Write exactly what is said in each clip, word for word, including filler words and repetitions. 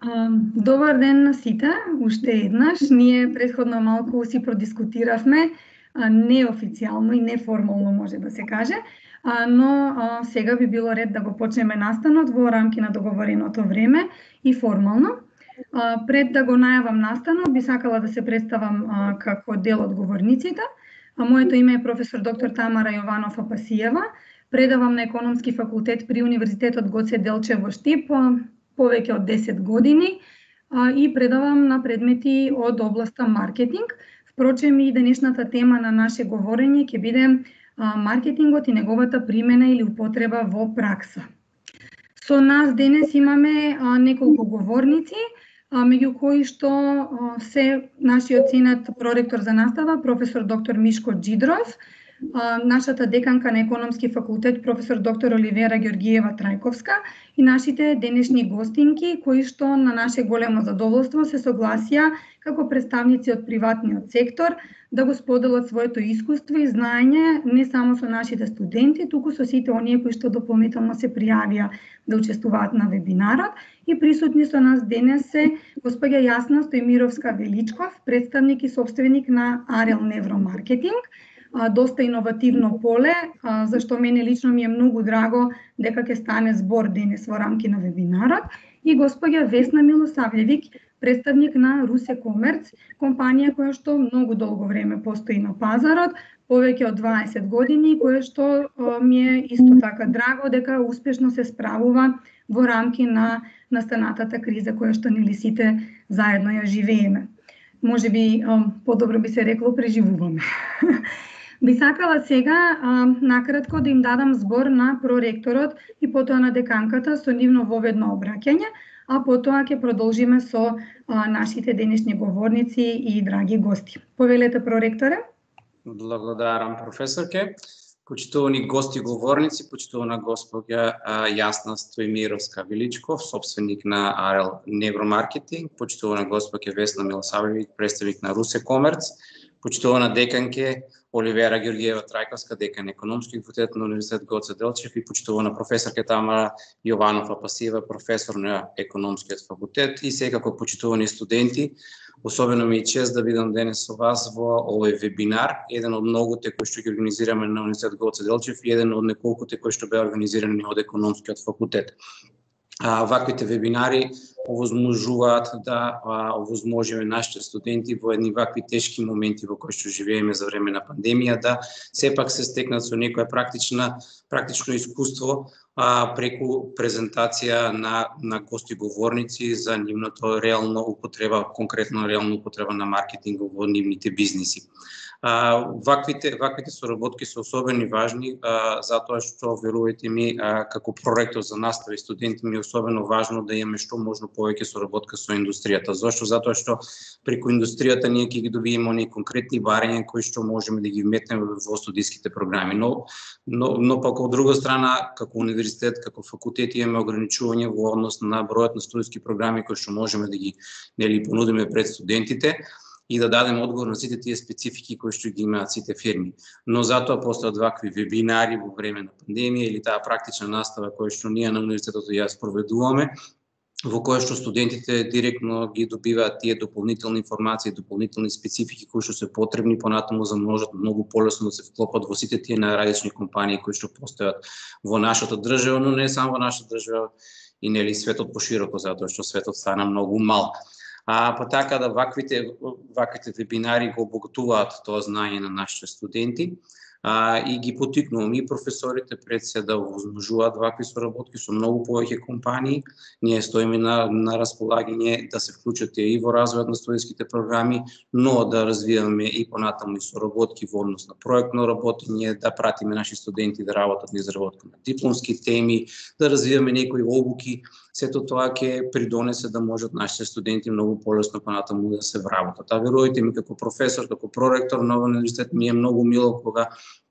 А, Добар ден на сите, уште еднаш. Ние претходно малку си продискутиравме, а, неофицијално и неформално може да се каже, а, но а, сега би било ред да го почнеме настанот во рамки на договореното време и формално. А, пред да го најавам настанот, би сакала да се представам а, како дел од говорниците. А, моето име е професор доктор Тамара Јованов Апасиева. Предавам на економски факултет при Универзитетот Гоце Делчев во Штип повеќе од десет години а, и предавам на предмети од областа маркетинг. Впрочем, и денешната тема на наше говорење ќе биде а, маркетингот и неговата примена или употреба во пракса. Со нас денес имаме а, неколку говорници, а, меѓу кои што а, се нашиот сенат проректор за настава, професор доктор Мишко Джидров, а, нашата деканка на економски факултет, професор доктор Оливера Ѓоргиева Трајковска и нашите денешни гостинки, кои што на наше големо задоволство се согласија како представници од приватниот сектор да го споделат своето искуство и знаење не само со нашите студенти, туку со сите оние кои што дополнително се пријавија да учествуваат на вебинарот. И присутни со нас денес се госпоѓа Јасна Стојмировска Величков, представник и собственик на Арел Невромаркетинг. Доста иновативно поле, зашто мене лично ми е многу драго дека ќе стане збор денес во рамки на вебинарот, и госпоѓа Весна Милосављевиќ, представник на Русе Комерц, компанија која што многу долго време постои на пазарот, повеќе од дваесет години, која што ми е исто така драго дека успешно се справува во рамки на настанатата криза која што нели сите заедно ја живееме. Може би подобро би се рекло преживуваме. Би сакала сега а, накратко да им дадам збор на проректорот и потоа на деканката со нивно воведно обраќање, а потоа ќе продолжиме со а, нашите денешни говорници и драги гости. Повелете, проректоре. Благодарам, професорке. Почитувани гости говорници, почитувана госпоѓа Јасна Стојмировска Величков, собственик на Арел Невромаркетинг, почитувана госпоѓа Весна Милосављевиќ, представник на Русе Комерц, почитувана деканке Оливера Ѓоргиева Трајковска, декан на економски факултет на Универзитет Гоце Делчев, и почитувана професорка Тамара Јованов Апасиева, професор на економскиот факултет, и секако почитувани студенти. Особено ми е чест да бидам денес со вас во овој вебинар, еден од многуте кои што ги организираме на Универзитет Гоце Делчев и еден од неколкуте кои што беа организирани од економскиот факултет. А, ваквите вебинари овозможуваат да а, овозможиме нашите студенти во едни вакви тешки моменти во кои што живееме за време на пандемија да сепак се стекнат со некоја практична практично искуство а, преку презентација на на гости говорници за нивното реално употреба, конкретно реално употреба на маркетинг во нивните бизниси. А, ваквите ваквите соработки се особено важни, а, затоа што, верувајте ми, а, како проректор за настава и студенти ми е особено важно да имаме што можно повеќе соработка со индустријата. Зошто? Затоа што преку индустријата ние ќе ги добиеме оние конкретни барања кои што можеме да ги вметнеме во студиските програми. Но, но, но пак од друга страна, како универзитет, како факултет имаме ограничување во однос на бројот на студиски програми кои што можеме да ги нели понудиме пред студентите и да дадеме одговор на сите тие специфики кои што ги имаат сите фирми. Но затоа постојат вакви вебинари во време на пандемија или таа практична настава која што ние на универзитетот ја спроведуваме, во која што студентите директно ги добиваат тие дополнителни информации, дополнителни специфики кои што се потребни понатаму за можат многу полесно да се вклопат во сите тие најразлични компании кои што постојат во нашата држава, но не само во нашата држава и нели светот пошироко, затоа што светот стана многу мал. А па така да ваквите ваквите вебинари го обогатуваат тоа знаење на нашите студенти. А, и ги поттикнувам и професорите пред се да овозможуваат вакви соработки со многу повеќе компании. Ние стоиме на, на располагање да се вклучат и во развојот на студентските програми, но да развиваме и понатаму и соработки во однос на проектно работење, да пратиме наши студенти да работат на изработка на дипломски теми, да развиваме некои обуки. Сето тоа ќе придонесе да можат нашите студенти многу полесно понатаму да се вработат. А верувајте ми, како професор, како проректор на универзитет, ми е многу мило кога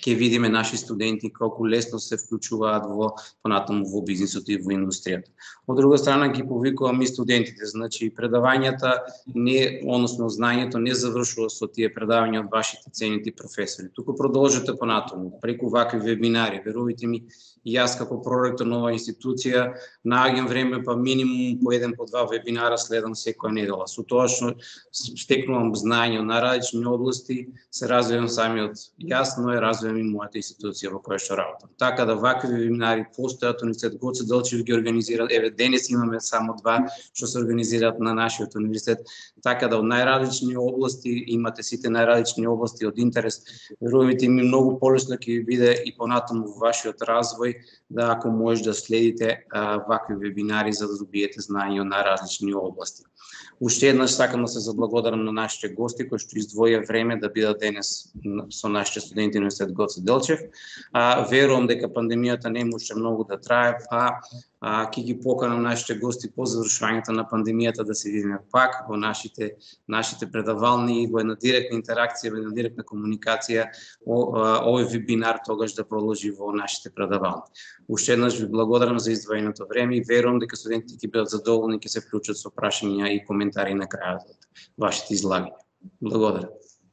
ќе видиме наши студенти колку лесно се вклучуваат во понатаму во бизнисот и во индустријата. Од друга страна ги повикувам и студентите, значи предавањата не, односно знаењето не завршува со тие предавања од вашите ценити професори. Туку продолжете понатаму преку вакви вебинари. Верувајте ми, и јас како проректор на оваа институција нааѓам време па минимум по еден по два вебинара следам секоја недела. Со тоа што стекнувам знаење на различни области, се развивам самиот јас, но е развивам и мојата институција во која што работам. Така да вакви вебинари постојат, Универзитет Гоце Делчев ги организира, еве денес имаме само два што се организираат на нашиот универзитет, така да од најразлични области имате сите најразлични области од интерес. Верувајте ми, многу полесно ќе ви биде и понатаму во вашиот развој да ако може да следите а, вакви вебинари за да добиете знаење од најразлични области. Уште еднаш сакам да се заблагодарам на нашите гости кои што издвоија време да бидат денес со нашите студенти на Универзитет Гоце Делчев. А, верувам дека пандемијата не може многу да трае, па а, ќе ги поканам нашите гости по завршувањето на пандемијата да се видиме пак во нашите нашите предавални, во една директна интеракција, во една директна комуникација, о, а, овој вебинар тогаш да продолжи во нашите предавални. Уште еднаш ви благодарам за издвоеното време и верувам дека студентите ќе бидат задоволни, ќе се вклучат со прашања и коментари на крајот од вашите излагања. Благодарам.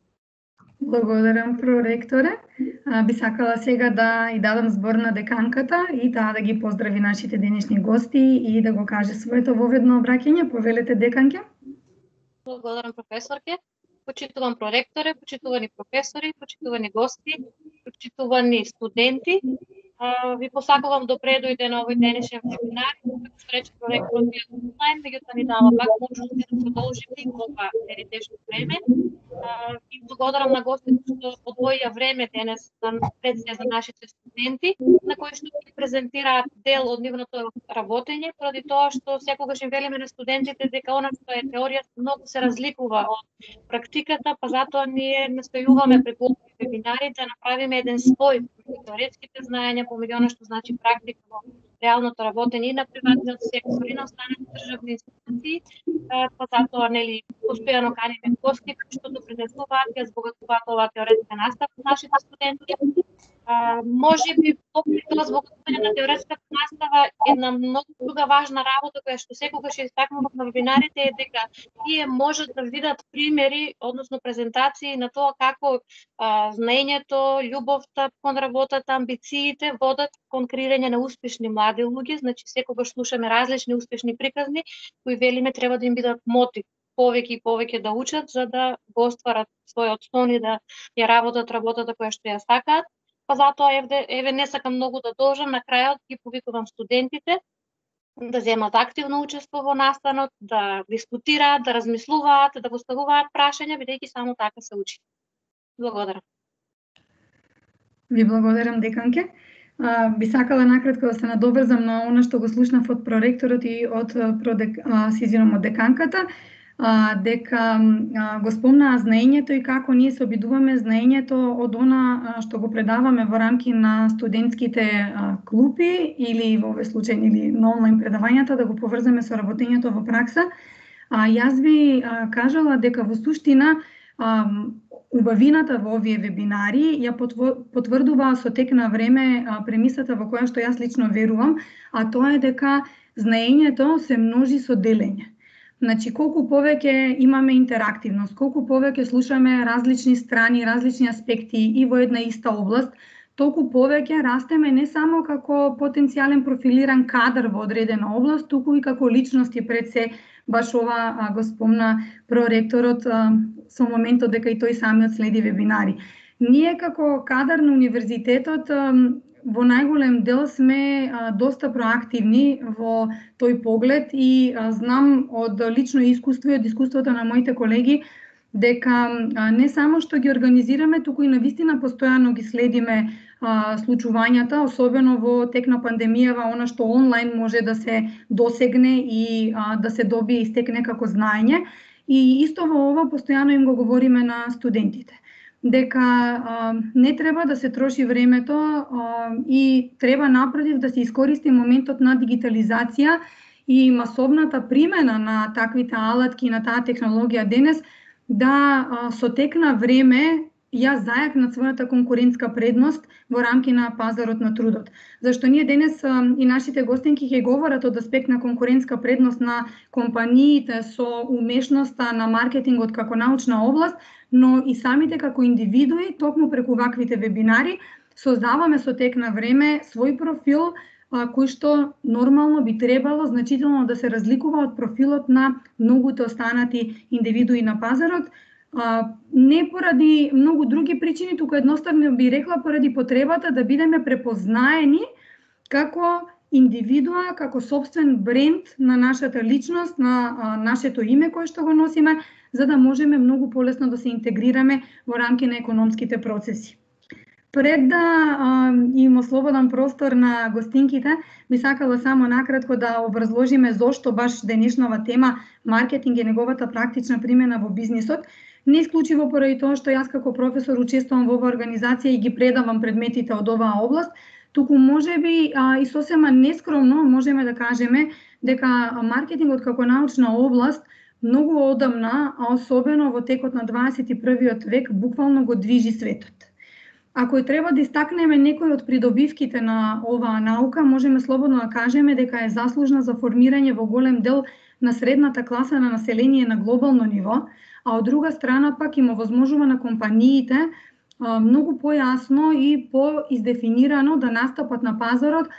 Благодарам, проректоре. А, би сакала сега да и дадам збор на деканката и таа да ги поздрави нашите денешни гости и да го каже своето воведно обраќање. Повелете, деканке. Благодарам, професорке. Почитувам проректоре, почитувани професори, почитувани гости, почитувани студенти. Ви посакувам добре дојде на овој денешен вебинар. Како што рече проректорот, ви онлайн, меѓутоа ни дава пак можност да продолжиме и ова тешко време. И благодарам на гостите што одвоија време денес пред се за нашите студенти, на кои што ги презентираат дел од нивното работење, поради тоа што секогаш им велиме на студентите дека она што е теорија многу се разликува од практиката, па затоа ние настојуваме преку вебинари да направиме еден спој меѓу теоретските знаења помеѓу она што значи практика во реалното работење и на приватниот сектор и на останати државни институции, па затоа нели постојано каниме гости кои што допринесуваат и збогатуваат оваа теоретска настава на нашите студенти. А, може би покрај тоа збогатување на теоретската настава една многу друга важна работа која што секогаш ја истакнував на вебинарите е дека тие можат да видат примери, односно презентации на тоа како а, знаењето, љубовта кон работата, амбициите водат кон креирање на успешни млади луѓе. Значи секогаш слушаме различни успешни приказни кои велиме треба да им бидат мотив повеќе и повеќе да учат за да го остварат својот сон и да ја работат работата која што ја сакаат. Па затоа еве, еве не сакам многу да должам, на крајот ги повикувам студентите да земат активно учество во настанот, да дискутираат, да размислуваат, да поставуваат прашања, бидејќи само така се учи. Благодарам. Ви благодарам, деканке. А, би сакала накратко да се надоврзам на она што го слушнав од проректорот и од продек, а, сизирам од деканката, а, дека а, го спомнаа знаењето и како ние се обидуваме знаењето од она а, што го предаваме во рамки на студентските а, клупи или во овој случај или на онлайн предавањата да го поврземе со работењето во пракса. А, јас би а, кажала дека во суштина а, убавината во овие вебинари ја потврдува со тек на време а, премисата во која што јас лично верувам, а тоа е дека знаењето се множи со делење. Значи, колку повеќе имаме интерактивност, колку повеќе слушаме различни страни, различни аспекти и во една иста област, толку повеќе растеме не само како потенцијален профилиран кадар во одредена област, туку и како личности пред се, баш ова а, го спомна проректорот а, со моментот дека и тој самиот следи вебинари. Ние како кадар на универзитетот а, во најголем дел сме а, доста проактивни во тој поглед и а, знам од лично искуство и од искуството на моите колеги дека а, не само што ги организираме, туку и навистина постојано ги следиме а, случувањата, особено во тек на пандемијава, она што онлайн може да се досегне и а, да се добие и стекне како знаење. И исто во ова постојано им го говориме на студентите. Дека а, не треба да се троши времето а, и треба напротив да се искористи моментот на дигитализација и масовната примена на таквите алатки и на таа технологија денес, да а, со тек на време ја зајакнат својата конкурентска предност во рамки на пазарот на трудот. Зашто ние денес и нашите гостинки ќе говорат од аспект на конкурентска предност на компаниите со умешноста на маркетингот како научна област, но и самите како индивидуи, токму преку ваквите вебинари, создаваме со тек на време свој профил, кој што нормално би требало значително да се разликува од профилот на многуте останати индивидуи на пазарот, не поради многу други причини, туку едноставно би рекла поради потребата да бидеме препознаени како индивидуа, како собствен бренд на нашата личност, на нашето име кое што го носиме, за да можеме многу полесно да се интегрираме во рамки на економските процеси. Пред да а, им ослободам простор на гостинките, би сакала само накратко да образложиме зошто баш денешнава тема маркетинг и неговата практична примена во бизнисот, не исклучиво поради тоа што јас како професор учествувам во оваа организација и ги предавам предметите од оваа област, туку можеби а, и сосема нескромно можеме да кажеме дека маркетингот како научна област многу одамна, а особено во текот на дваесет и првиот век, буквално го движи светот. Ако треба да истакнеме некои од придобивките на оваа наука, можеме слободно да кажеме дека е заслужна за формирање во голем дел на средната класа на население на глобално ниво, а од друга страна пак им овозможува на компаниите многу појасно и поиздефинирано да настапат на пазарот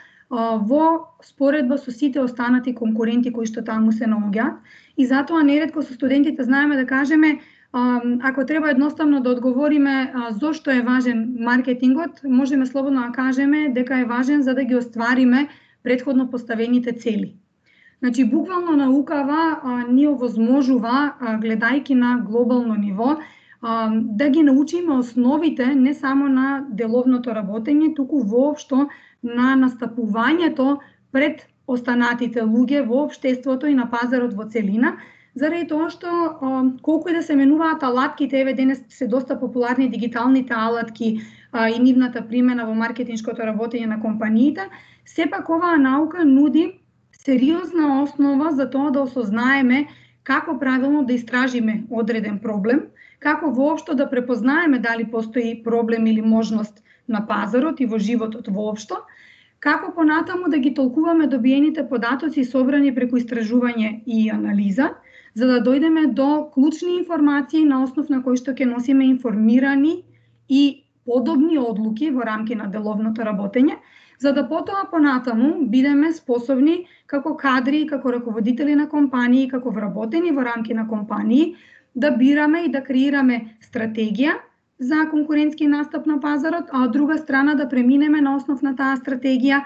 во споредба со сите останати конкуренти кои што таму се наоѓаат. И затоа неретко со студентите знаеме да кажеме, ако треба едноставно да одговориме зошто е важен маркетингот, можеме слободно да кажеме дека е важен за да ги оствариме претходно поставените цели. Значи, буквално наукава а, ни овозможува, а, гледајки на глобално ниво, а, да ги научиме основите не само на деловното работење, туку воопшто на настапувањето пред останатите луѓе во општеството и на пазарот во целина, заради тоа што а, колку и да се менуваат алатките, еве денес се доста популарни дигиталните алатки а, и нивната примена во маркетиншкото работење на компаниите, сепак оваа наука нуди сериозна основа за тоа да осознаеме како правилно да истражиме одреден проблем, како воопшто да препознаеме дали постои проблем или можност на пазарот и во животот воопшто, како понатаму да ги толкуваме добиените податоци собрани преку истражување и анализа, за да дојдеме до клучни информации на основ на кои што ќе носиме информирани и подобни одлуки во рамки на деловното работење, за да потоа понатаму бидеме способни како кадри, како раководители на компании, како вработени во рамки на компании, да бираме и да креираме стратегија за конкурентски настап на пазарот, а од друга страна да преминеме на основ на таа стратегија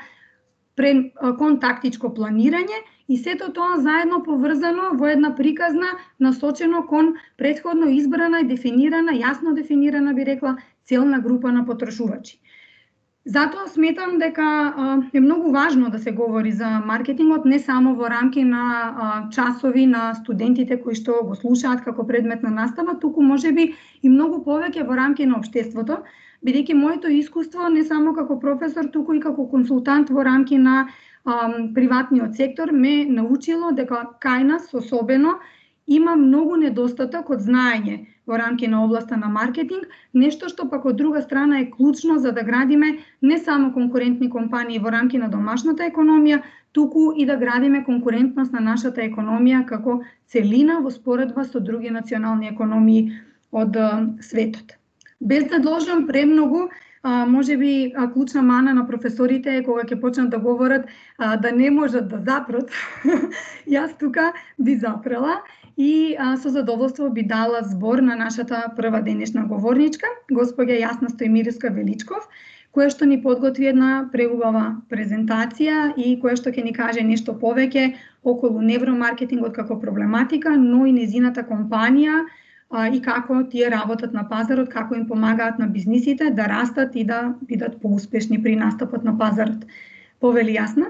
кон тактичко планирање и сето тоа заедно поврзано во една приказна насочено кон претходно избрана и дефинирана, јасно дефинирана би рекла, целна група на потрошувачи. Затоа сметам дека е многу важно да се говори за маркетингот не само во рамки на часови на студентите кои што го слушаат како предмет на настава, туку можеби и многу повеќе во рамки на општеството, бидејќи моето искуство не само како професор, туку и како консултант во рамки на а, приватниот сектор ме научило дека кај нас особено има многу недостаток од знаење во рамки на областа на маркетинг, нешто што пак од друга страна е клучно за да градиме не само конкурентни компании во рамки на домашната економија, туку и да градиме конкурентност на нашата економија како целина во споредба со други национални економии од светот. Без да должам премногу, а, може би а, клучна мана на професорите е кога ќе почнат да говорат а, да не можат да запрат. Јас тука би запрела и а, со задоволство би дала збор на нашата прва денешна говорничка, господја Јасна Стојмировска-Величков, која што ни подготви една преубава презентација и која што ќе ни каже нешто повеќе околу невромаркетингот како проблематика, но и незината компанија а, и како тие работат на пазарот, како им помагаат на бизнисите да растат и да бидат поуспешни при настапот на пазарот. Повели Јасна?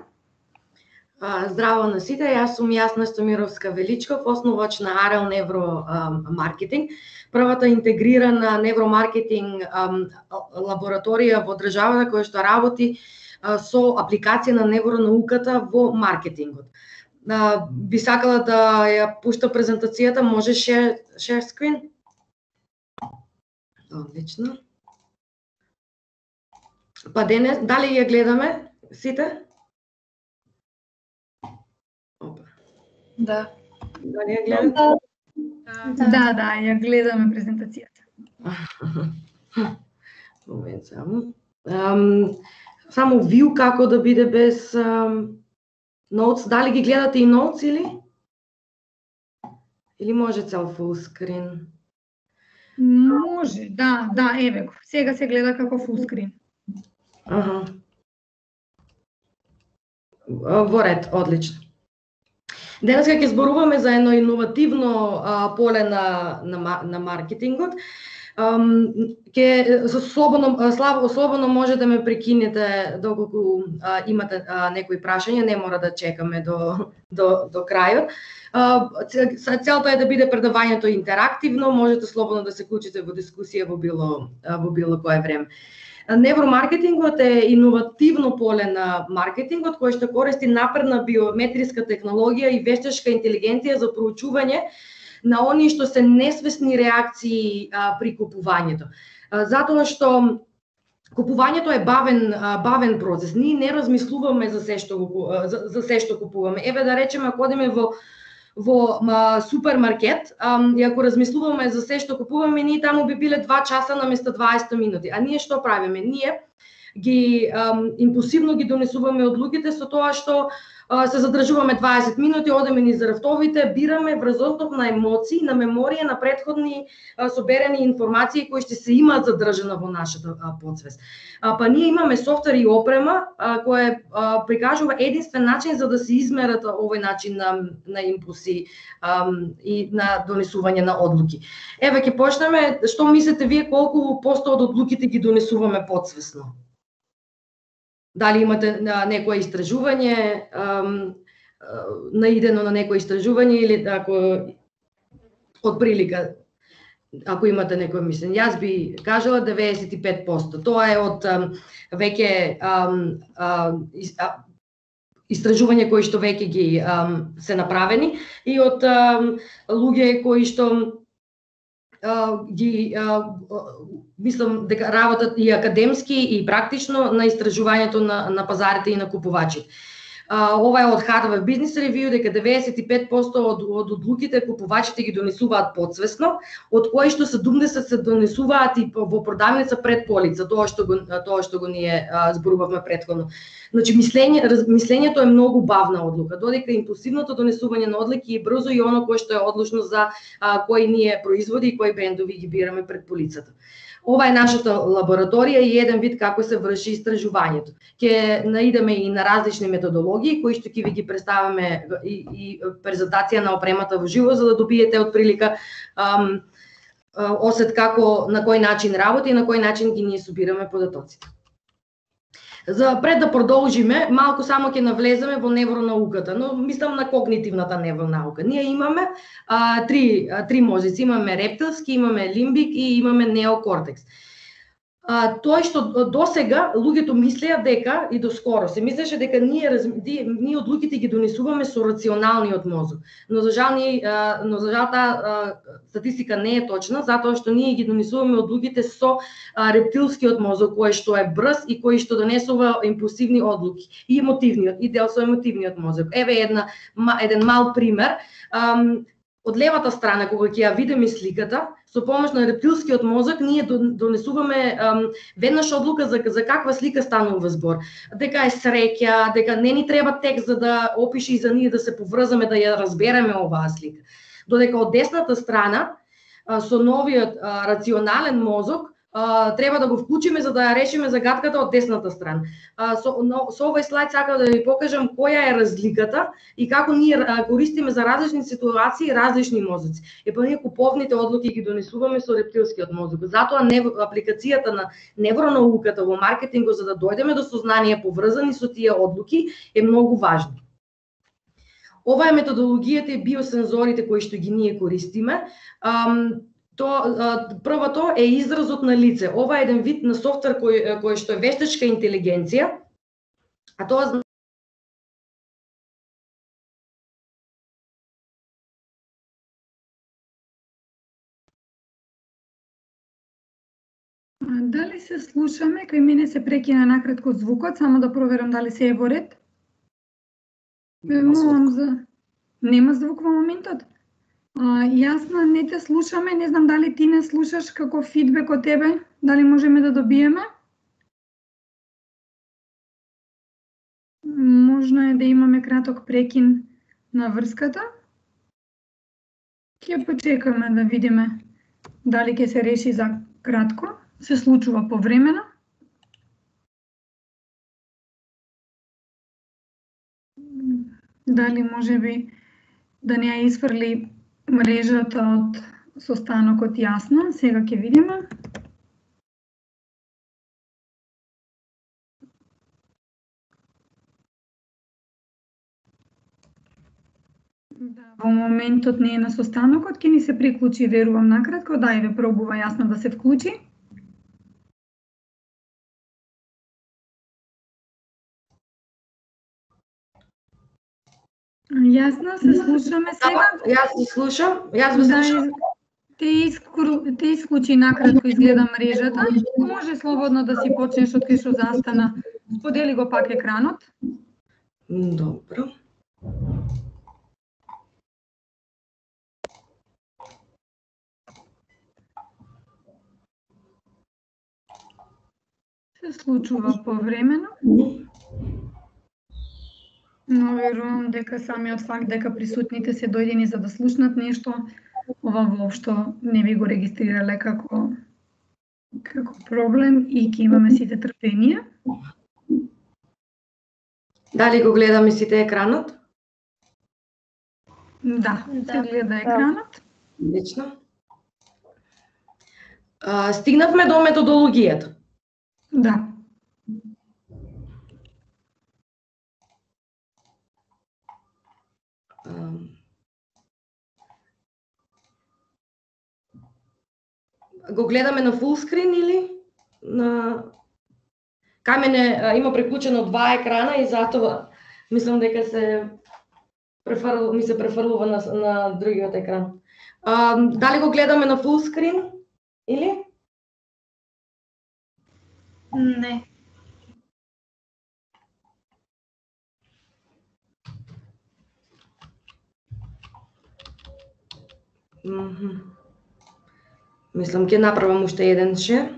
Здраво на сите, јас сум Јасна Стојмировска-Величков, основач на Арел Невро Маркетинг, првата интегрирана невромаркетинг лабораторија во државата која што работи со апликација на невронауката во маркетингот. Би сакала да ја пушта презентацијата, може share, share screen? Одлично. Па денес, дали ја гледаме сите? Опа. Да. Дали ја гледате? Да, да, ја гледаме презентацијата. Момент само. Um, само виу како да биде без um, notes. Дали ги гледате и notes или? Или може цел full screen? Може, да, да, еве го. Сега се гледа како full screen. Аха. Во ред, одлично. Денес ќе зборуваме за едно иновативно а, поле на, на, на маркетингот. Um, ке, слободно, слабо, слободно може да ме прекинете доколку а, имате а, некои прашања, не мора да чекаме до, до, до крајот. А, целта е да биде предавањето интерактивно, можете слободно да се вклучите во дискусија во било, во било кое време. Невромаркетингот е иновативно поле на маркетингот кој што користи напредна биометриска технологија и вештачка интелигенција за проучување на оние што се несвесни реакции а, при купувањето. А, затоа што купувањето е бавен а, бавен процес. Ние не размислуваме за се што го, за, за се што купуваме. Еве да речеме ако одиме во во ма, супермаркет, ам, и ако размислуваме за се што купуваме, ние таму би биле два часа наместо дваесет минути. А ние што правиме? Ние ги ам, импулсивно ги донесуваме одлуките со тоа што а, се задржуваме дваесет минути, одеме низ рафтовите, бираме врз основ на емоции, на меморија, на претходни а, соберени информации кои што се имаат задржана во нашата а, подсвест. А, па ние имаме софтвер и опрема а, која а, прикажува единствен начин за да се измерат овој начин на, на импулси а, и на донесување на одлуки. Еве ќе почнеме. Што мислите вие колку посто од одлуките ги донесуваме подсвесно? Дали имате на некое истражување, ам, наидено на некое истражување или ако од прилика, ако имате некој мислење? Јас би кажала деветдесет и пет посто. Тоа е од ам, веќе ам, ам, истражување кои што веќе ги ам, се направени и од ам, луѓе кои што а, ги а, мислам дека работат и академски и практично на истражувањето на, на пазарите и на купувачите. А, ова е од Harvard Business Review дека деветдесет и пет посто од, од одлуките купувачите ги донесуваат подсвесно, од кои што седумдесет се донесуваат и во продавница пред полица, тоа што го тоа што го ние а, зборувавме претходно. Значи мислење, раз, мислењето е многу бавна одлука, додека импулсивното донесување на одлуки е брзо и оно кое што е одлучно за а, кои ние производи и кои брендови ги бираме пред полицата. Ова е нашата лабораторија и еден вид како се врши истражувањето. Ќе наидеме и на различни методологии кои што ќе ви ги представиме и, и презентација на опремата во живо за да добиете од прилика ам, осет како на кој начин работи и на кој начин ги ние собираме податоците. За пред да продолжиме, малку само ќе навлеземе во невронауката, но мислам на когнитивната невронаука. Ние имаме а, три, а, три мозици, имаме рептилски, имаме лимбик и имаме неокортекс. А, тој што досега луѓето мислеа дека и доскоро се мислеше дека ние ние одлуките ги донесуваме со рационалниот мозок. Но за жал ние но за жал таа статистика не е точна, затоа што ние ги донесуваме одлуките со а, рептилскиот мозок кој што е брз и кој што донесува импулсивни одлуки и емотивниот и дел со емотивниот мозок. Еве една еден мал пример. Ам, Од левата страна, кога ќе ја видиме сликата, со помош на рептилскиот мозок, ние донесуваме ам, веднаш одлука за, за каква слика станува збор. Дека е среќа, дека не ни треба текст за да опише и за ние да се поврзаме, да ја разбереме оваа слика. Додека од десната страна, а, со новиот а, рационален мозок, Uh, треба да го вклучиме за да ја решиме загадката од десната страна. Uh, со, но, со овој слайд сакам да ви покажам која е разликата и како ние uh, користиме за различни ситуации различни мозоци. Е па ние куповните одлуки ги донесуваме со рептилскиот мозок. Затоа не, апликацијата на невронауката во маркетингот за да дојдеме до сознание поврзани со тие одлуки е многу важна. Ова е методологијата и биосензорите кои што ги ние користиме. Um, То, првото е изразот на лице. Ова е еден вид на софтвер кој, кој што е вештачка интелигенција, а тоа Дали се слушаме? Кај мене се прекина накратко звукот, само да проверам дали се е во ред. Молам за... Нема звук во моментот? А, Јасна, не те слушаме, не знам дали ти не слушаш, како фидбек од тебе, дали можеме да добиеме? Можно е да имаме краток прекин на врската. Ќе почекаме да видиме дали ќе се реши за кратко. Се случува повремено. Дали може би да не ја изфрли мрежата од состанокот Јасна. Сега ќе видиме. Да, во моментот не е на состанокот, ќе ни се приклучи, верувам накратко. Дајве пробува Јасна да се вклучи. Јасна, се слушаме сега. Јас се слушам, јас ве слушам. Те, искру, те исклучи накратко изгледа мрежата. Може слободно да си почнеш од кај што застана. Сподели го пак екранот. Добро. Се случува повремено. Но верувам дека самиот факт дека присутните се дојдени за да слушнат нешто, ова воопшто не би го регистрирале како како проблем и ќе имаме сите трпение. Дали го гледаме сите екранот? Да, се гледа екранот. Одлично. Стигнавме до методологијата. Да. Го гледаме на фул скрин или на... Кај мене има преклучено два екрана и затоа мислам дека се префрл... ми се префрлува на, на другиот екран. А, дали го гледаме на фул скрин или? Не. Mm-hmm. Мислам ќе направам уште еден шер.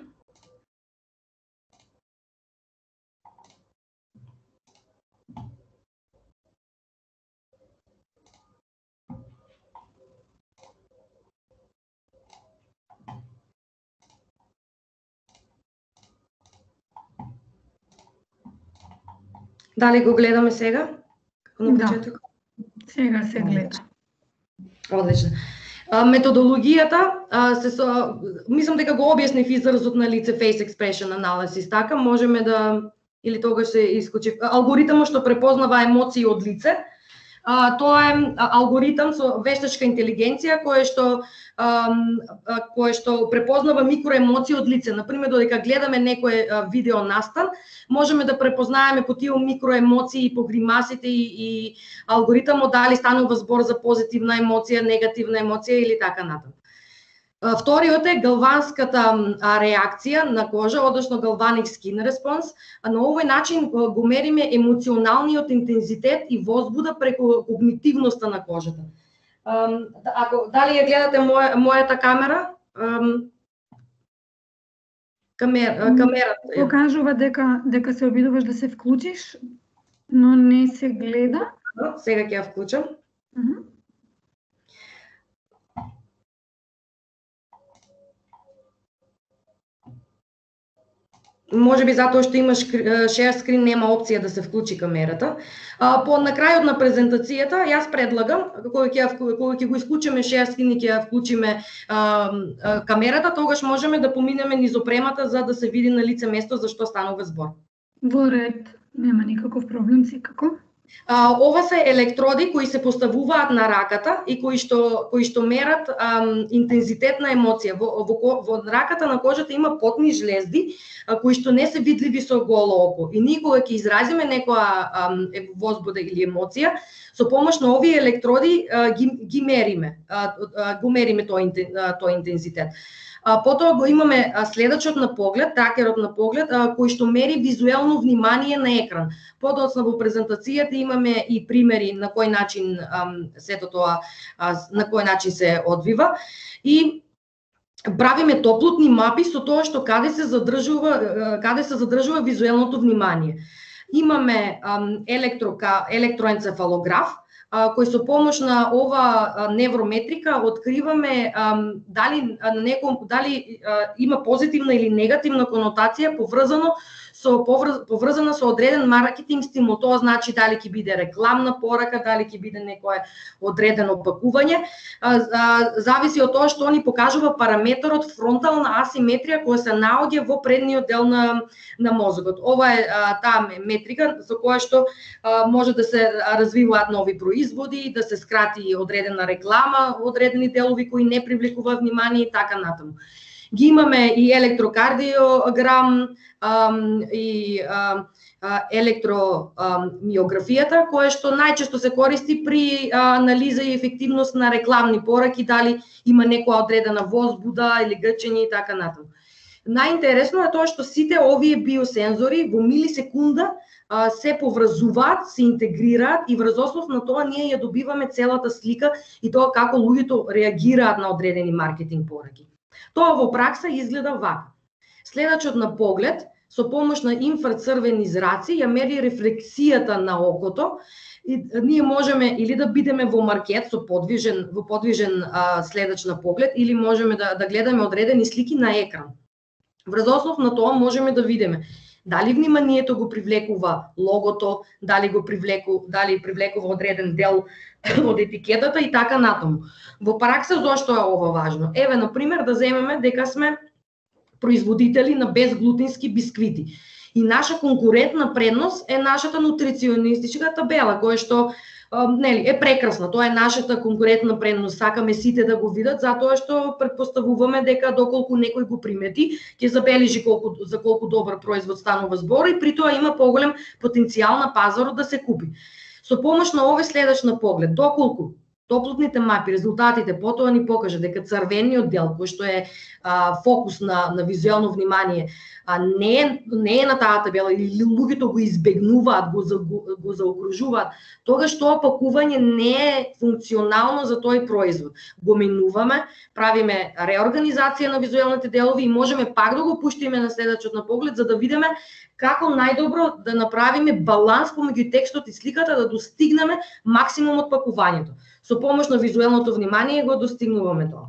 Дали го гледаме сега? На почеток? Да. Сега се гледа. Одлично. Методологијата, се со, мислам дека го објаснив изразот на лице face expression analysis, така можеме да, или тогаш се исклучи, алгоритмот што препознава емоции од лице, а, тоа е алгоритам со вештачка интелигенција кој што кој што препознава микроемоции од лице. Например, додека гледаме некој видео настан, можеме да препознаеме по тие микроемоции и по гримасите и, и алгоритмот дали станува збор за позитивна емоција, негативна емоција или така натаму. Вториот е галванската реакција на кожа, односно galvanic skin response. На овој начин го мериме емоционалниот интензитет и возбуда преку когнитивноста на кожата. Ако дали ја гледате моја, мојата камера, камер, камерата е. Покажува дека дека се обидуваш да се вклучиш, но не се гледа. Сега ќе ја вклучам. Uh-huh. Може би затоа што имаш share screen нема опција да се вклучи камерата. По на крајот на презентацијата јас предлагам кога ќе кога ќе го исклучиме share screen и ќе ја вклучиме а, а, камерата, тогаш можеме да поминеме низ опремата за да се види на лице место за што станува збор. Во ред, нема никаков проблем секако. А, ова се електроди кои се поставуваат на раката и кои што кои што мерат ам, интензитет на емоција. Во, во, во раката на кожата има потни жлезди а, кои што не се видливи со голо око. И ние кога ќе изразиме некоја ам, возбуда или емоција, со помош на овие електроди а, ги, ги мериме, а, а, го мериме тој тој интензитет. А, потоа го имаме а, следачот на поглед, тракерот на поглед, а, кој што мери визуелно внимание на екран. Подоцна во презентацијата имаме и примери на кој начин а, сето тоа а, на кој начин се одвива и правиме топлотни мапи со тоа што каде се задржува каде се задржува визуелното внимание. Имаме електро електроенцефалограф кој со помош на ова неврометрика откриваме дали на некој дали има позитивна или негативна конотација поврзано со поврзана со одреден маркетинг стимул. Тоа значи дали ќе биде рекламна порака, дали ќе биде некое одредено пакување. Зависи од тоа што ни покажува параметрот фронтална асиметрија која се наоѓа во предниот дел на на мозокот. Ова е таа метрика со која што може да се развиваат нови производи, да се скрати одредена реклама, одредени делови кои не привлекуваат внимание и така натаму. Ги имаме и електрокардиограм и електромиографијата, која што најчесто се користи при анализа и ефективност на рекламни пораки, дали има некоја одредена возбуда или грчење и така натаму. Најинтересно е тоа што сите овие биосензори во милисекунда се поврзуваат, се интегрираат и врз основ на тоа ние ја добиваме целата слика и тоа како луѓето реагираат на одредени маркетинг пораки. Тоа во пракса изгледа вака. Следачот на поглед со помош на инфрацрвени зраци ја мери рефлексијата на окото и ние можеме или да бидеме во маркет со подвижен во подвижен а, следач на поглед или можеме да да гледаме одредени слики на екран. Врз основ на тоа можеме да видиме дали вниманието го привлекува логото, дали го привлеку, дали привлекува одреден дел од етикетата и така натаму. Во пракса зошто е ова важно? Еве на пример да земеме дека сме производители на безглутенски бисквити. И наша конкурентна предност е нашата нутриционистичка табела, која што нели е прекрасна. Тоа е нашата конкурентна предност. Сакаме сите да го видат затоа што претпоставуваме дека доколку некој го примети, ќе забележи колку за колку добар производ станува збор и при тоа има поголем потенцијал на пазарот да се купи. Со помош на овој следач на поглед, доколку топлотните мапи, резултатите потоа ни покажа дека црвениот дел кој што е а, фокус на на визуелно внимание, а не е, не е на таа табела или луѓето го избегнуваат, го го, го заокружуваат, тогаш тоа пакување не е функционално за тој производ. Го минуваме, правиме реорганизација на визуелните делови и можеме пак да го пуштиме на следачот на поглед за да видиме како најдобро да направиме баланс помеѓу текстот и сликата да достигнеме максимум од пакувањето. Со помош на визуелното внимание го достигнуваме тоа.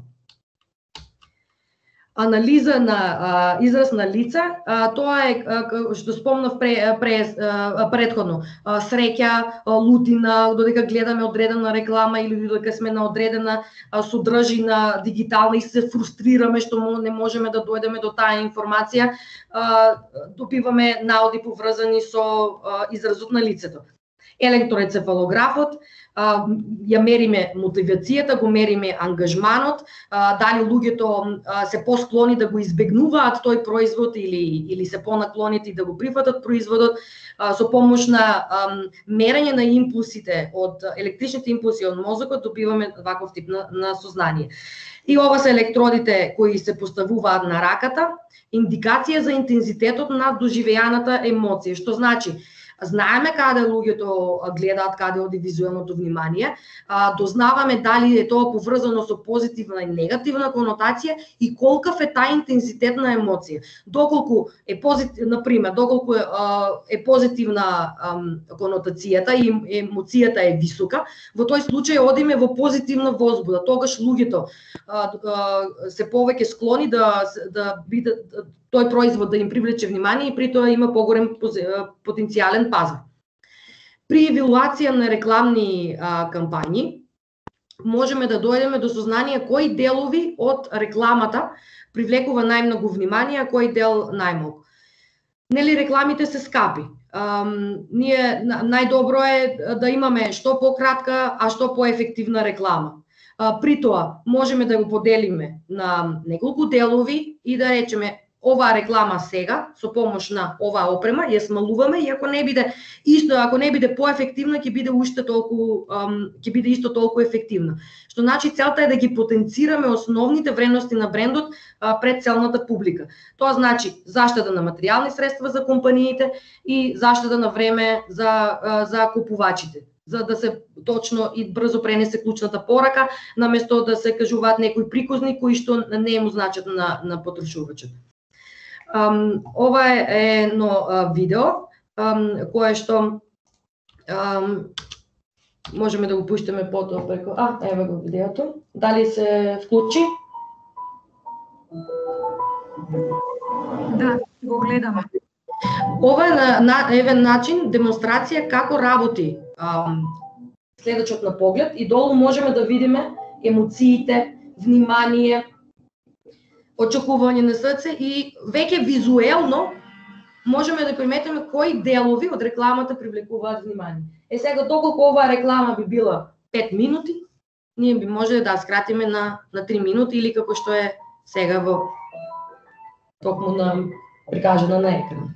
Анализа на а, израз на лица, а, тоа е а, што спомнав пре, пре, а, предходно. А, среќа, а, лутина, додека гледаме одредена реклама или додека сме на одредена а, содржина дигитална и се фрустрираме што не можеме да дојдеме до таа информација, а, добиваме наоди поврзани со а, изразот на лицето. Електроенцефалографот, ја мериме мотивацијата, го мериме ангажманот, дали луѓето се посклони да го избегнуваат тој производ или или се понаклонети да го прифатат производот, со помош на мерење на импулсите од електричните импулси од мозокот добиваме ваков тип на, на сознание. И ова се електродите кои се поставуваат на раката, индикација за интензитетот на доживеаната емоција, што значи знаеме каде луѓето гледаат, каде оди визуелното внимание, дознаваме дали е тоа поврзано со позитивна и негативна конотација и колкав е таа интензитет на емоција. Доколку е позитивна, например, доколку е, е позитивна конотацијата и емоцијата е висока, во тој случај одиме во позитивна возбуда. Тогаш луѓето се повеќе склони да да бидат тој производ да им привлече внимание и при тоа има поголем потенцијален пазар. При евалуација на рекламни а, кампањи можеме да дојдеме до сознание кои делови од рекламата привлекува најмногу внимание, а кој дел најмалку. Нели рекламите се скапи. А, ние најдобро е да имаме што пократка, а што поефективна реклама. А, при тоа можеме да го поделиме на неколку делови и да речеме оваа реклама сега со помош на оваа опрема ја смалуваме и ако не биде исто, ако не биде поефективна, ќе биде уште толку ќе биде исто толку ефективна. Што значи целта е да ги потенцираме основните вредности на брендот пред целната публика. Тоа значи заштита на материјални средства за компаниите и заштита на време за за купувачите, за да се точно и брзо пренесе клучната порака, наместо да се кажуваат некои приказни кои што не му значат на на потрошувачот. Um, ова е едно uh, видео um, кое што um, можеме да го пуштиме потоа преку. А, ево го видеото. Дали се вклучи? Да, го гледаме. Ова е на, на евен начин демонстрација како работи um, следачот на поглед и долу можеме да видиме емоциите, внимание, очекување на срце и веќе визуелно можеме да приметиме кои делови од рекламата привлекуваат внимание. Е сега доколку оваа реклама би била пет минути, ние би можеле да скратиме на на три минути или како што е сега во токму на прикажано на екран.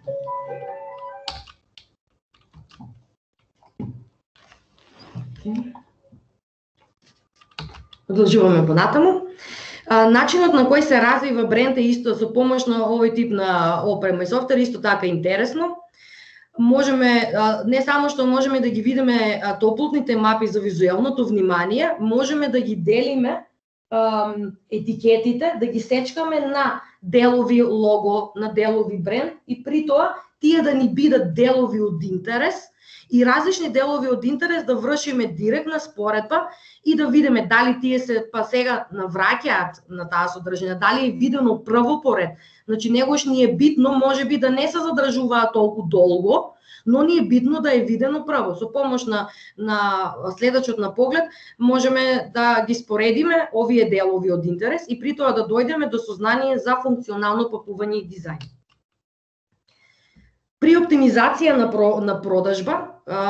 Продолжуваме понатаму. Начинот на кој се развива бренд е исто со помош на овој тип на опрема и софтвер исто така интересно. Можеме не само што можеме да ги видиме топлотните мапи за визуелното внимание, можеме да ги делиме етикетите, да ги сечкаме на делови лого, на делови бренд и при тоа тие да ни бидат делови од интерес и различни делови од интерес да вршиме директна споредба и да видиме дали тие се па сега навраќаат на таа содржина, дали е видено прво поред. Значи негош ни е битно можеби да не се задржуваат толку долго, но ни е битно да е видено прво. Со помош на на следачот на поглед можеме да ги споредиме овие делови од интерес и при тоа да дојдеме до сознание за функционално пакување и дизајн. При оптимизација на, про, на продажба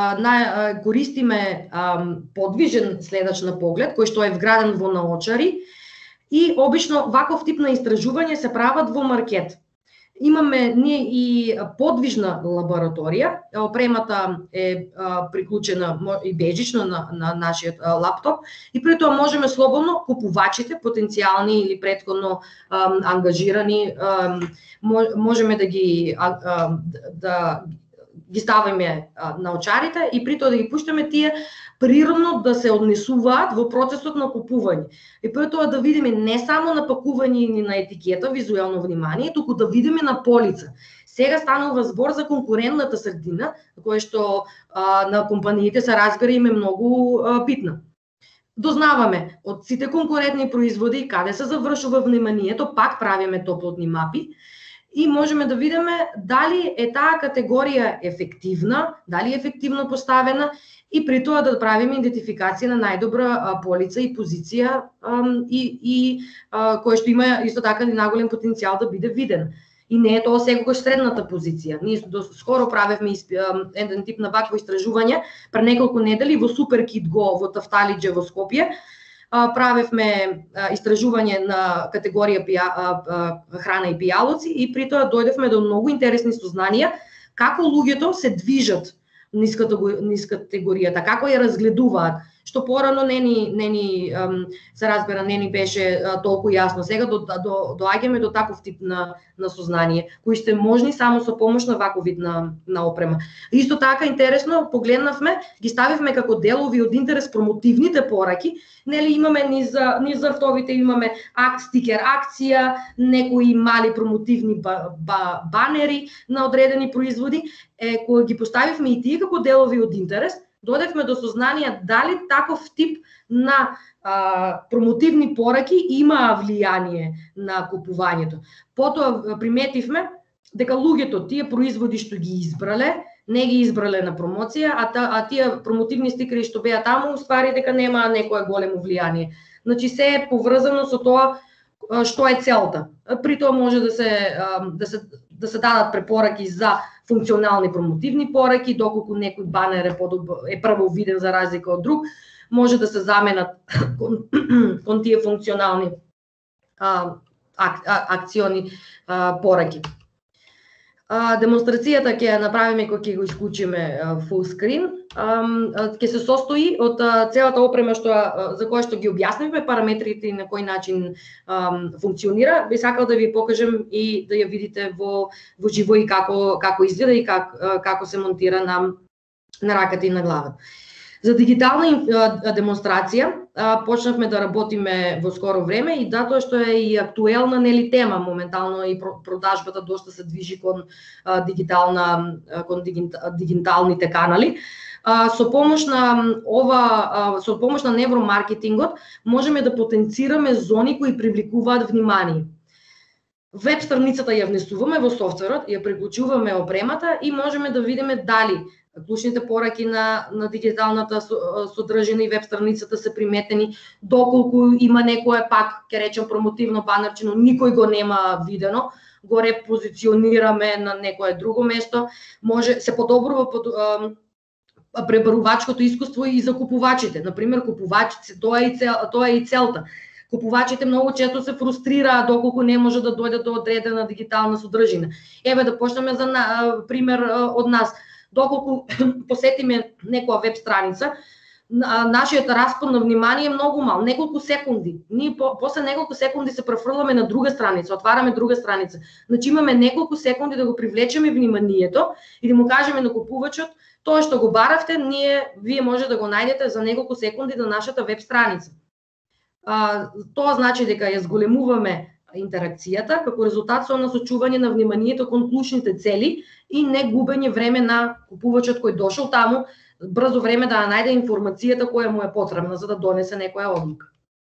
на, користиме подвижен следач на поглед, кој што е вграден во наочари и обично ваков тип на истражување се прават во маркет. Имаме ние и подвижна лабораторија, опремата е приклучена и бежично на, на нашиот лаптоп и при тоа можеме слободно купувачите, потенцијални или претходно ам, ангажирани, ам, можеме да ги а, да ги ставиме на очарите и при тоа да ги пуштаме тие природно да се однесуваат во процесот на купување. И при тоа да видиме не само на пакување или на етикета, визуелно внимание, туку да видиме на полица. Сега станува збор за конкурентната средина, која што а, на компаниите се разбира им е многу а, битна. Дознаваме од сите конкурентни производи каде се завршува вниманието, пак правиме топлотни мапи, и можеме да видиме дали е таа категорија ефективна, дали е ефективно поставена и при тоа да правиме идентификација на најдобра полица и позиција и, и која што има исто така и наголем потенцијал да биде виден. И не е тоа секогаш средната позиција. Ние до скоро правевме еден тип на вакво истражување, пред неколку недели во Суперкит го во Тафталиџе во Скопје. Правевме истражување на категорија пија, храна и пијалоци и при тоа дојдевме до многу интересни сознанија како луѓето се движат низ категоријата, како ја разгледуваат, што порано не ни, не ни се разбира, не ни беше толку јасно. Сега до, до, доаѓаме до таков тип на, на сознание, кои сте можни само со помош на ваков вид на, на опрема. Исто така интересно, погледнавме, ги ставивме како делови од интерес промотивните пораки, нели имаме низ, низ автовите имаме ак, стикер акција, некои мали промотивни ба, ба, банери на одредени производи, е, кои ги поставивме и тие како делови од интерес, дојдевме до сознание дали таков тип на а, промотивни пораки има влијание на купувањето. Потоа приметивме дека луѓето тие производи што ги избрале, не ги избрале на промоција, а, та, а тие промотивни стикери што беа таму, ствари дека нема некое големо влијание. Значи се е поврзано со тоа што е целта. При тоа може да се да се да се дадат препораки за функционални промотивни пораки, доколку некој банер е, е прво виден за разлика од друг, може да се заменат кон, кон тие функционални а, ак, акциони пораки. Демонстрацијата ќе ја направиме кога ќе го исклучиме full screen. Ќе се состои од целата опрема што за која што ги објаснивме, параметрите и на кој начин функционира. Би сакал да ви покажем и да ја видите во во живо и како како изгледа и как, како се монтира на на раката и на главата. За дигитална демонстрација почнавме да работиме во скоро време и затоа што е и актуелна нели тема моментално и продажбата доста се движи кон дигитална кон дигиталните канали. Со помош на ова со помош на невромаркетингот можеме да потенцираме зони кои привлекуваат внимание. Веб страницата ја внесуваме во софтверот, ја приклучуваме опремата и можеме да видиме дали клучните пораки на, на дигиталната содржина и веб страницата се приметени, доколку има некое пак, ќе речем, промотивно банерче, но никој го нема видено, го репозиционираме на некое друго место, може се подобрува под, а, пребарувачкото искуство и за купувачите. Например, купувачите, тоа е и, цел, тоа е и целта. Купувачите многу често се фрустрираат доколку не може да дојдат до одредена дигитална содржина. Еве да почнеме за на, пример од нас. Доколку посетиме некоја веб страница, нашиот распон на внимание е многу мал, неколку секунди. Ние по, после неколку секунди се префрламе на друга страница, отвараме друга страница. Значи имаме неколку секунди да го привлечеме вниманието и да му кажеме на купувачот тоа што го баравте, ние вие може да го најдете за неколку секунди на нашата веб страница. А, тоа значи дека ја зголемуваме интеракцијата, како резултат со насочување на вниманието кон клучните цели и не губење време на купувачот кој дошол таму, брзо време да најде информацијата која му е потребна за да донесе некоја одлука.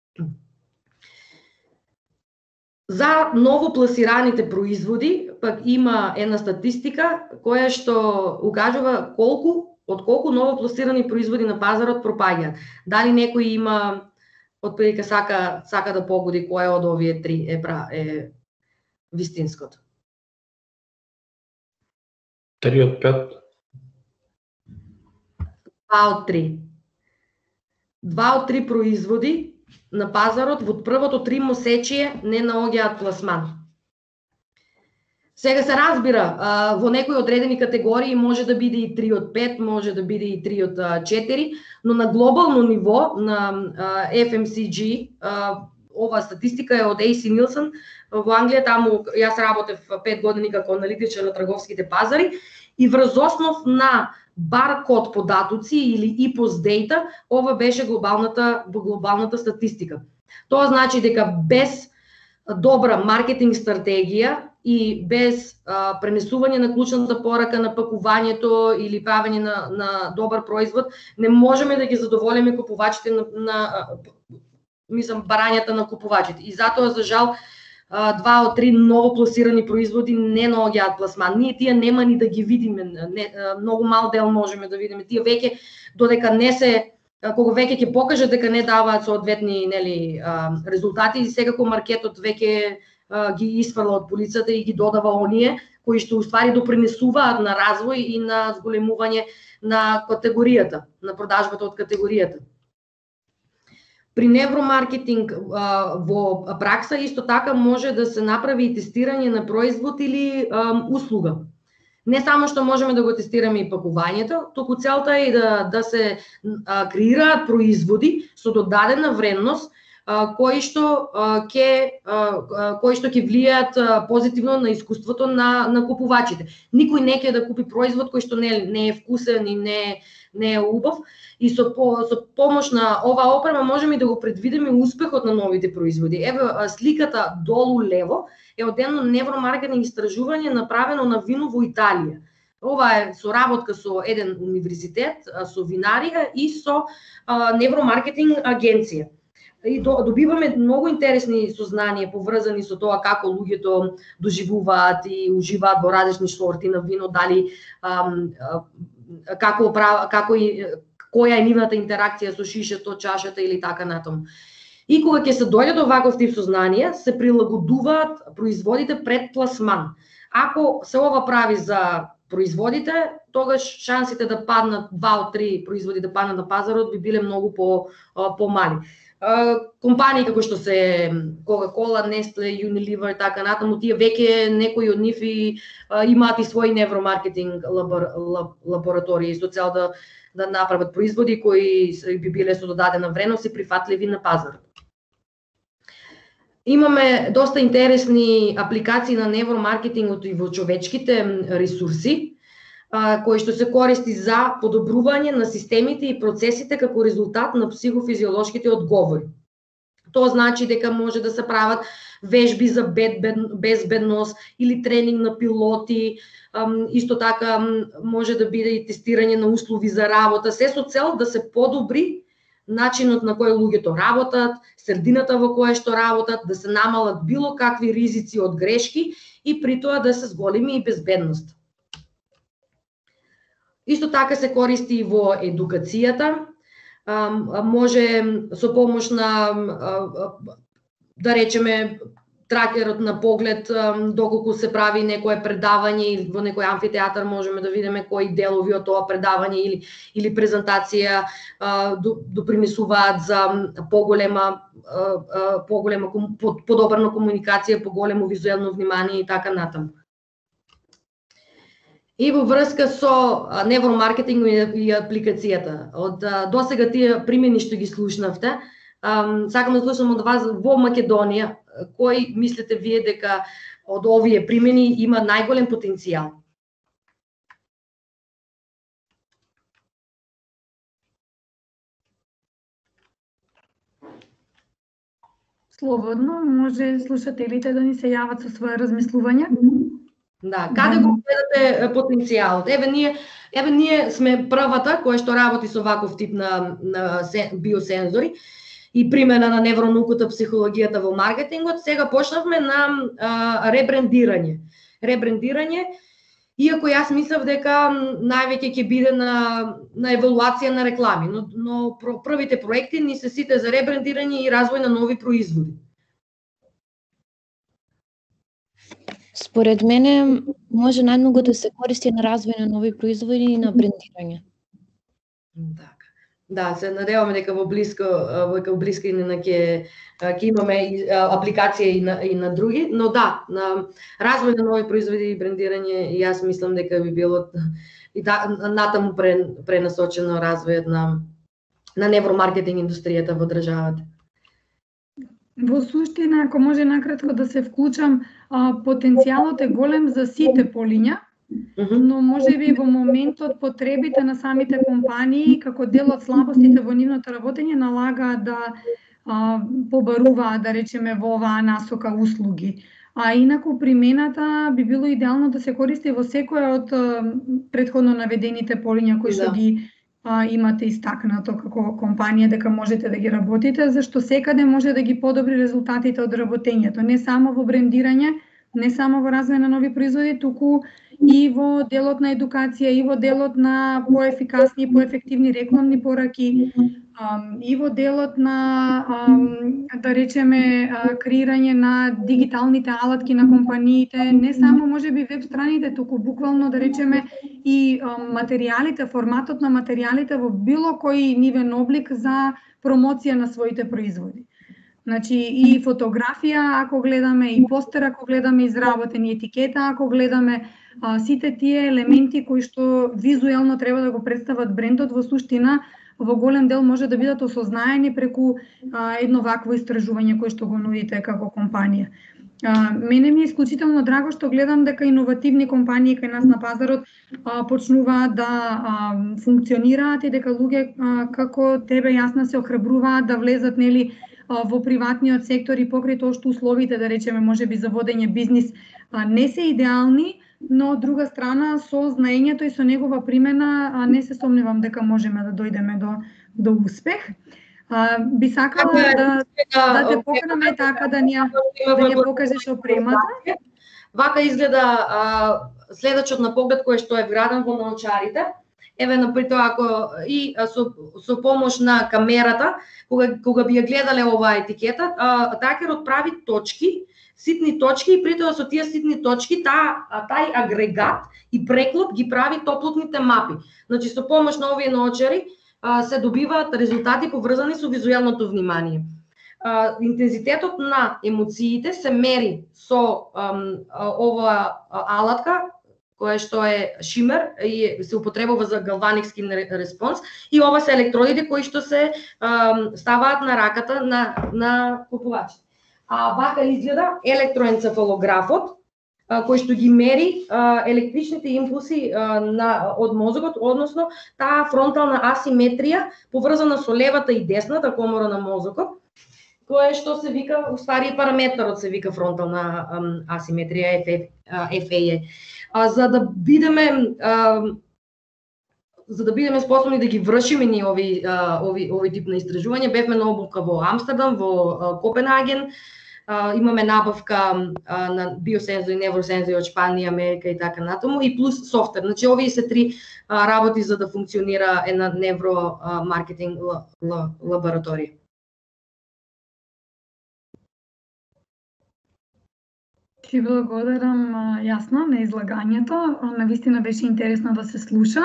За ново пласираните производи пак има една статистика која што укажува колку од колку ново пласирани производи на пазарот пропаѓаат. Дали некој има отприлика сака сака да погоди кој од овие три е пра е вистинското. Три од пет. Два од три. Два од три производи на пазарот во првото тримесечие не наоѓаат пласман. Сега се разбира, во некои одредени категории може да биде и три од пет, може да биде и три од четири, но на глобално ниво, на Еф Ем Си Джи, ова статистика е од Ей Си Нилсен во Англија, таму јас работев пет години како аналитичар на трговските пазари и врз основ на баркод податоци или И П О С дейта, ова беше глобалната глобалната статистика. Тоа значи дека без добра маркетинг стратегија и без а, пренесување на клучната порака на пакувањето или правење на, на добар производ, не можеме да ги задоволиме купувачите на, на мислам, барањата на купувачите. И затоа, за жал, два од три ново пласирани производи не наоѓаат пласман. Ние тие нема ни да ги видиме, не, многу мал дел можеме да видиме. Тие веќе, додека не се, кога веќе ќе покажат дека не даваат соодветни нели, резултати, и секако маркетот веќе ги испрла од полицата и ги додава оние кои што уствари допринесуваат на развој и на зголемување на категоријата, на продажбата од категоријата. При невромаркетинг во пракса исто така може да се направи и тестирање на производ или услуга. Не само што можеме да го тестираме и пакувањето, туку целта е да да се креираат производи со додадена вредност кои што ќе кои што ќе влијаат позитивно на искуството на на купувачите. Никој не ќе да купи производ кој што не не е вкусен и не не е убав, и со по, со помош на ова опрема можеме да го предвидиме успехот на новите производи. Еве сликата долу лево е од едно невромаркетинг истражување направено на вино во Италија. Ова е соработка со еден универзитет, со винарија и со а, невромаркетинг агенција. И добиваме многу интересни сознанија поврзани со тоа како луѓето доживуваат и уживаат во различни сорти на вино, дали ам, како како и која е нивната интеракција со шишето, чашата или така натаму. И кога ќе се дојде до ваков тип сознанија, се прилагодуваат производите пред пласман. Ако се ова прави за производите, тогаш шансите да паднат два од три производи да паднат на пазарот би биле многу по помали. компании како што се Coca-Cola, Nestle, Unilever и така натаму, тие веќе некои од нив и имаат и своји невромаркетинг лабор, лаб, лаборатории со цел да да направат производи кои би биле со додадена вредност и прифатливи на пазарот. Имаме доста интересни апликации на невромаркетингот и во човечките ресурси, кои што се користи за подобрување на системите и процесите како резултат на психофизиолошките одговори. Тоа значи дека може да се прават вежби за безбедност или тренинг на пилоти, исто така може да биде и тестирање на услови за работа, се со цел да се подобри начинот на кој луѓето работат, средината во која што работат, да се намалат било какви ризици од грешки и при тоа да се зголеми и безбедност. Исто така се користи и во едукацијата, може со помош на, да речеме, тракерот на поглед, доколку се прави некое предавање или во некој амфитеатар можеме да видиме кои делови од тоа предавање или или презентација допринесуваат за поголема поголема подобрна комуникација, поголемо визуелно внимание и така натаму. И во врска со невромаркетинг и апликацијата. Од досега тие примени што ги слушнавте, сакам да слушам од вас во Македонија, кој мислите вие дека од овие примени има најголем потенцијал? Слободно, може слушателите да ни се јават со своје размислувања. Да, каде го гледате потенцијалот? Еве ние, еве ние сме првата која што работи со ваков тип на, на биосензори и примена на невронауката, психологијата во маркетингот. Сега почнавме на а, ребрендирање. Ребрендирање, иако јас мислев дека највеќе ќе биде на на евалуација на реклами, но, но првите проекти ни се сите за ребрендирање и развој на нови производи. Според мене може најмногу да се користи на развој на нови производи и на брендирање. Така. Да, се надеваме дека во блиско во блиска и на ќе ќе имаме апликација и на и на други, но да, на развој на нови производи и брендирање јас мислам дека би било и да, натаму пренасочено развојот на на невромаркетинг индустријата во државата. Во суштина, ако може накратко да се вклучам, потенцијалот е голем за сите полиња, но може би во моментот потребите на самите компании како дел од слабостите во нивното работење налага да а, побаруваат, да речеме, во оваа насока услуги. А инаку примената би било идеално да се користи во секоја од претходно наведените полиња кои што да. ги а, имате истакнато како компанија дека можете да ги работите, зашто секаде може да ги подобри резултатите од работењето, не само во брендирање, не само во развој на нови производи, туку и во делот на едукација, и во делот на поефикасни и поефективни рекламни пораки, и во делот на, да речеме, креирање на дигиталните алатки на компаниите, не само можеби веб страните, туку буквално, да речеме, и материјалите, форматот на материјалите во било кој нивен облик за промоција на своите производи. Значи и фотографија ако гледаме, и постер ако гледаме, изработени етикета ако гледаме, а, сите тие елементи кои што визуелно треба да го представат брендот, во суштина во голем дел може да бидат осознаени преку а, едно вакво истражување кое што го нудите како компанија. А, мене ми е исклучително драго што гледам дека иновативни компании кај нас на пазарот а, почнуваат да а, функционираат и дека луѓе а, како тебе јасна се охрабруваат да влезат, нели, во приватниот сектор и покрај тоа што условите, да речеме, можеби за водење бизнис не се идеални, но од друга страна со знаењето и со негова примена не се сомневам дека можеме да дојдеме до до успех. А, би сакала да да те поканаме така да ни да ни покажеш опремата. Вака изгледа а, следачот на поглед кој што е вграден во научарите. Еве наприто ако и со со помош на камерата, кога кога би ја гледале оваа етикета, тракерот прави точки, ситни точки и притоа со тие ситни точки таа тај агрегат и преклоп ги прави топлотните мапи. Значи со помош на овие научари се добиваат резултати поврзани со визуелното внимание. а, интензитетот на емоциите се мери со ам, ова алатка која што е шимер и се употребува за галваникски респонс и ова се електродите кои што се ам, ставаат на раката на на купувачите. А вака изгледа електроенцефалографот кој што ги мери а, електричните импулси а, на од мозокот, односно таа фронтална асиметрија поврзана со левата и десната комора на мозокот, кое што се вика, устари параметарот се вика фронтална ам, асиметрија, Еф Ей Е. А, за да бидеме а, за да бидеме способни да ги вршиме ни ови а, ови ови тип на истражување, бевме на обука во Амстердам, во а, Копенхаген. Uh, имаме набавка uh, на биосензори, невросензори од Шпанија, Америка и така натаму, и плюс софтвер. Значи, овие се три uh, работи за да функционира една невромаркетинг uh, лабораторија. Ти благодарам јасно на излагањето. Навистина беше интересно да се слуша.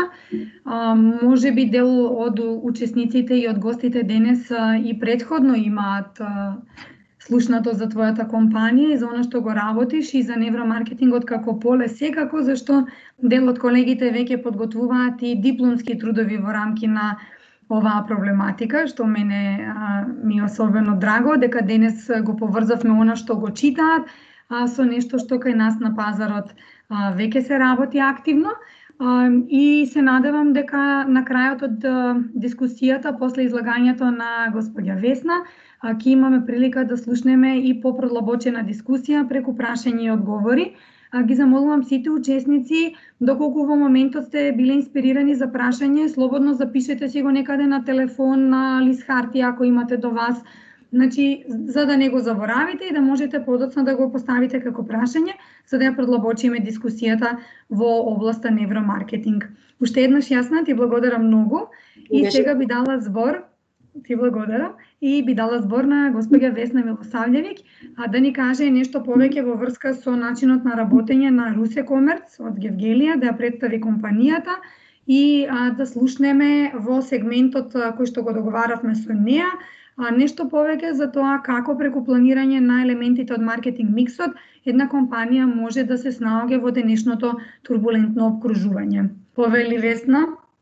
Може би дел од учесниците и од гостите денес и предходно имаат слушнато за твојата компанија и за она што го работиш и за невромаркетингот како поле секако, зашто дел од колегите веќе подготвуваат и дипломски трудови во рамки на оваа проблематика, што мене а, ми е особено драго, дека денес го поврзавме она што го читаат а, со нешто што кај нас на пазарот а, веќе се работи активно. А, и се надевам дека на крајот од а, дискусијата, после излагањето на господја Весна, ќе имаме прилика да слушнеме и попродлабочена дискусија преку прашања и одговори. Ги замолувам сите учесници, доколку во моментот сте биле инспирирани за прашање, слободно запишете си го некаде на телефон, на лист хартија ако имате до вас, значи за да не го заборавите и да можете подоцна да го поставите како прашање, за да ја продлабочиме дискусијата во областа невромаркетинг. Уште еднаш Јасна, ти благодарам многу и сега би дала збор Ти благодарам и би дала збор на господја Весна Милосављевиќ, а да ни каже нешто повеќе во врска со начинот на работење на Русекомерц од Гевгелија, да ја представи компанијата и а, да слушнеме во сегментот кој што го договаравме со неа, а, нешто повеќе за тоа како преку планирање на елементите од маркетинг миксот една компанија може да се снаоѓа во денешното турбулентно обкружување. Повели Весна.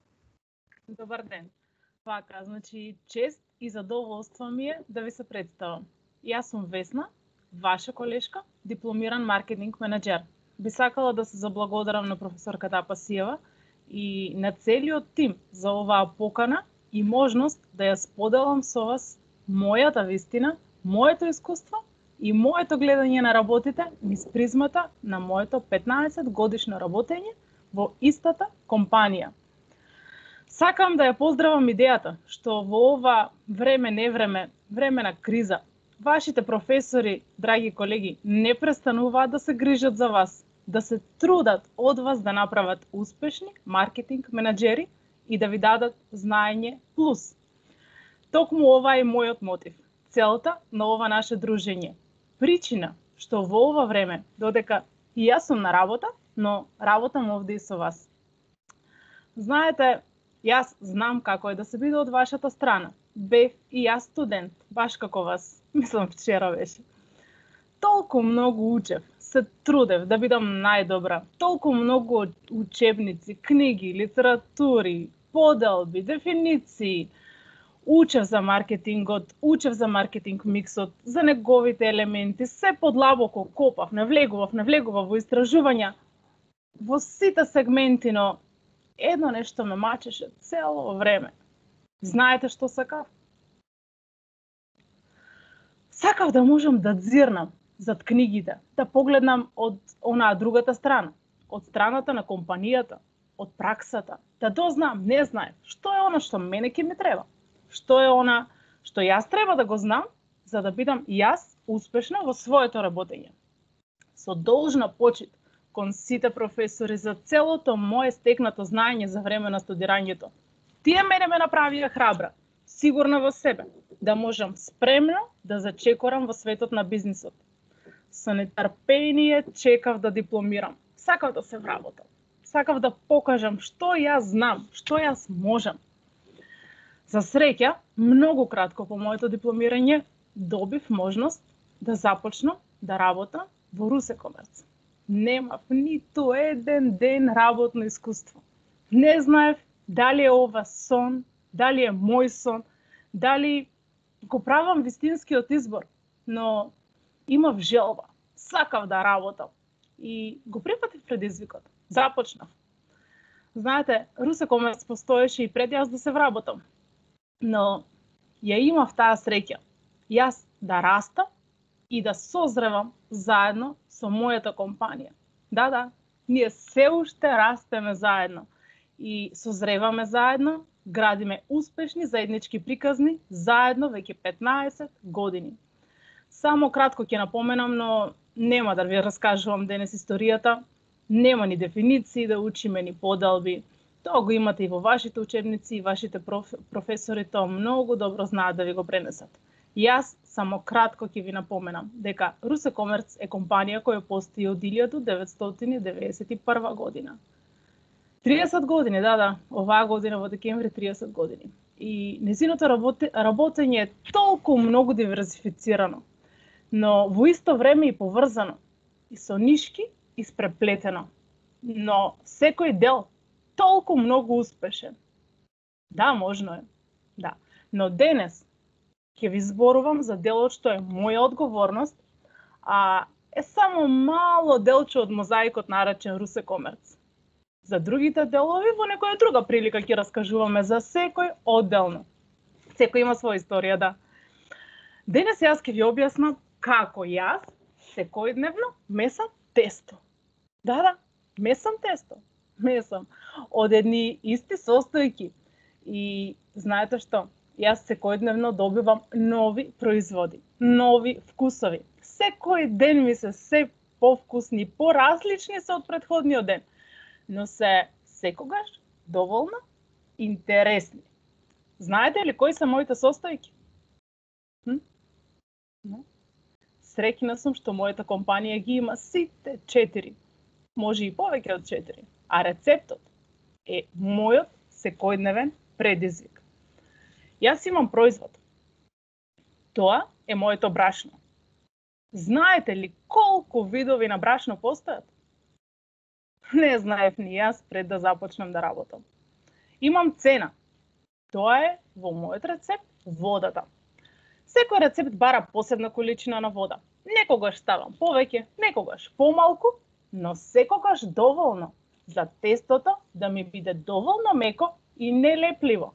Добар ден. Вака, значи, чест и задоволство ми е да ви се представам. Јас сум Весна, ваша колешка, дипломиран маркетинг менеджер. Би сакала да се заблагодарам на професорката Апасиева и на целиот тим за оваа покана и можност да ја споделам со вас мојата вистина, моето искуство и моето гледање на работите низ призмата на моето петнаесет годишно работење во истата компанија. Сакам да ја поздравам идејата што во ова време не време, време на криза, вашите професори, драги колеги, не престануваат да се грижат за вас, да се трудат од вас да направат успешни маркетинг менеджери и да ви дадат знаење плюс. Токму ова е мојот мотив, целта на ова наше дружење. Причина што во ова време, додека и јас сум на работа, но работам овде и со вас. Знаете, јас знам како е да се биде од вашата страна. Бев и јас студент, баш како вас. Мислам, вчера беше. Толку многу учев, се трудев да бидам најдобра. Толку многу учебници, книги, литератури, поделби, дефиниции. Учев за маркетингот, учев за маркетинг миксот, за неговите елементи, се подлабоко копав, навлегував, навлегував во истражувања, во сите сегменти, но едно нешто ме мачеше цело време. Знаете што сакав? Сакав да можам да дзирнам зад книгите, да погледнам од онаа другата страна, од страната на компанијата, од праксата, да дознам, не знаев, што е она што мене ќе ми треба, што е она што јас треба да го знам, за да бидам јас успешна во своето работење. Со должна почит кон сите професори за целото мое стекнато знаење за време на студирањето. Тие мене ме направија храбра, сигурна во себе, да можам спремно да зачекорам во светот на бизнисот. Со нетрпение чекав да дипломирам. Сакав да се вработам. Сакав да покажам што јас знам, што јас можам. За среќа, многу кратко по моето дипломирање, добив можност да започнам да работам во Русекомерц. Немав ниту еден ден работно искуство. Не знаев дали е ова сон, дали е мој сон, дали го правам вистинскиот избор, но имав желба, сакав да работам и го прифатив предизвикот. Започнав. Знаете, Русекомерц постоеше и пред јас да се вработам, но ја имав таа среќа. Јас да растам и да созревам заедно со мојата компанија. Да, да, ние се уште растеме заедно и созреваме заедно, градиме успешни заеднички приказни заедно веќе петнаесет години. Само кратко ќе напоменам, но нема да ви раскажувам денес историјата, нема ни дефиниции да учиме ни поделби. Тоа го имате и во вашите учебници, и вашите проф... професори тоа многу добро знаат да ви го пренесат. Јас само кратко ќе ви напоменам дека Русекомерц е компанија која постои од илјада деветстотини деветдесет и прва година. триесет години, да, да, оваа година во декември триесет години. И незиното работе, работење е толку многу диверзифицирано, но во исто време и поврзано, и со нишки испреплетено, но секој дел толку многу успешен. Да, можно е, да, но денес ќе ви зборувам за делот што е моја одговорност, а е само мало делче од мозаикот наречен Русекомерц. За другите делови во некоја друга прилика ќе раскажуваме за секој одделно. Секој има своја историја, да. Денес јас ќе ви објаснам како јас секојдневно месам тесто. Да, да, месам тесто. Месам од едни исти состојки. И знаете што? Јас секојдневно добивам нови производи, нови вкусови. Секој ден ми се се повкусни, поразлични се од претходниот ден, но се секогаш доволно интересни. Знаете ли кои се моите состојки? Hm? No. Среќна сум што мојата компанија ги има сите четири, може и повеќе од четири, а рецептот е мојот секојдневен предизвик. Јас имам производ. Тоа е моето брашно. Знаете ли колку видови на брашно постојат? Не знаев ни јас пред да започнам да работам. Имам цена. Тоа е во мојот рецепт водата. Секој рецепт бара посебна количина на вода. Некогаш ставам повеќе, некогаш помалку, но секогаш доволно за тестото да ми биде доволно меко и нелепливо.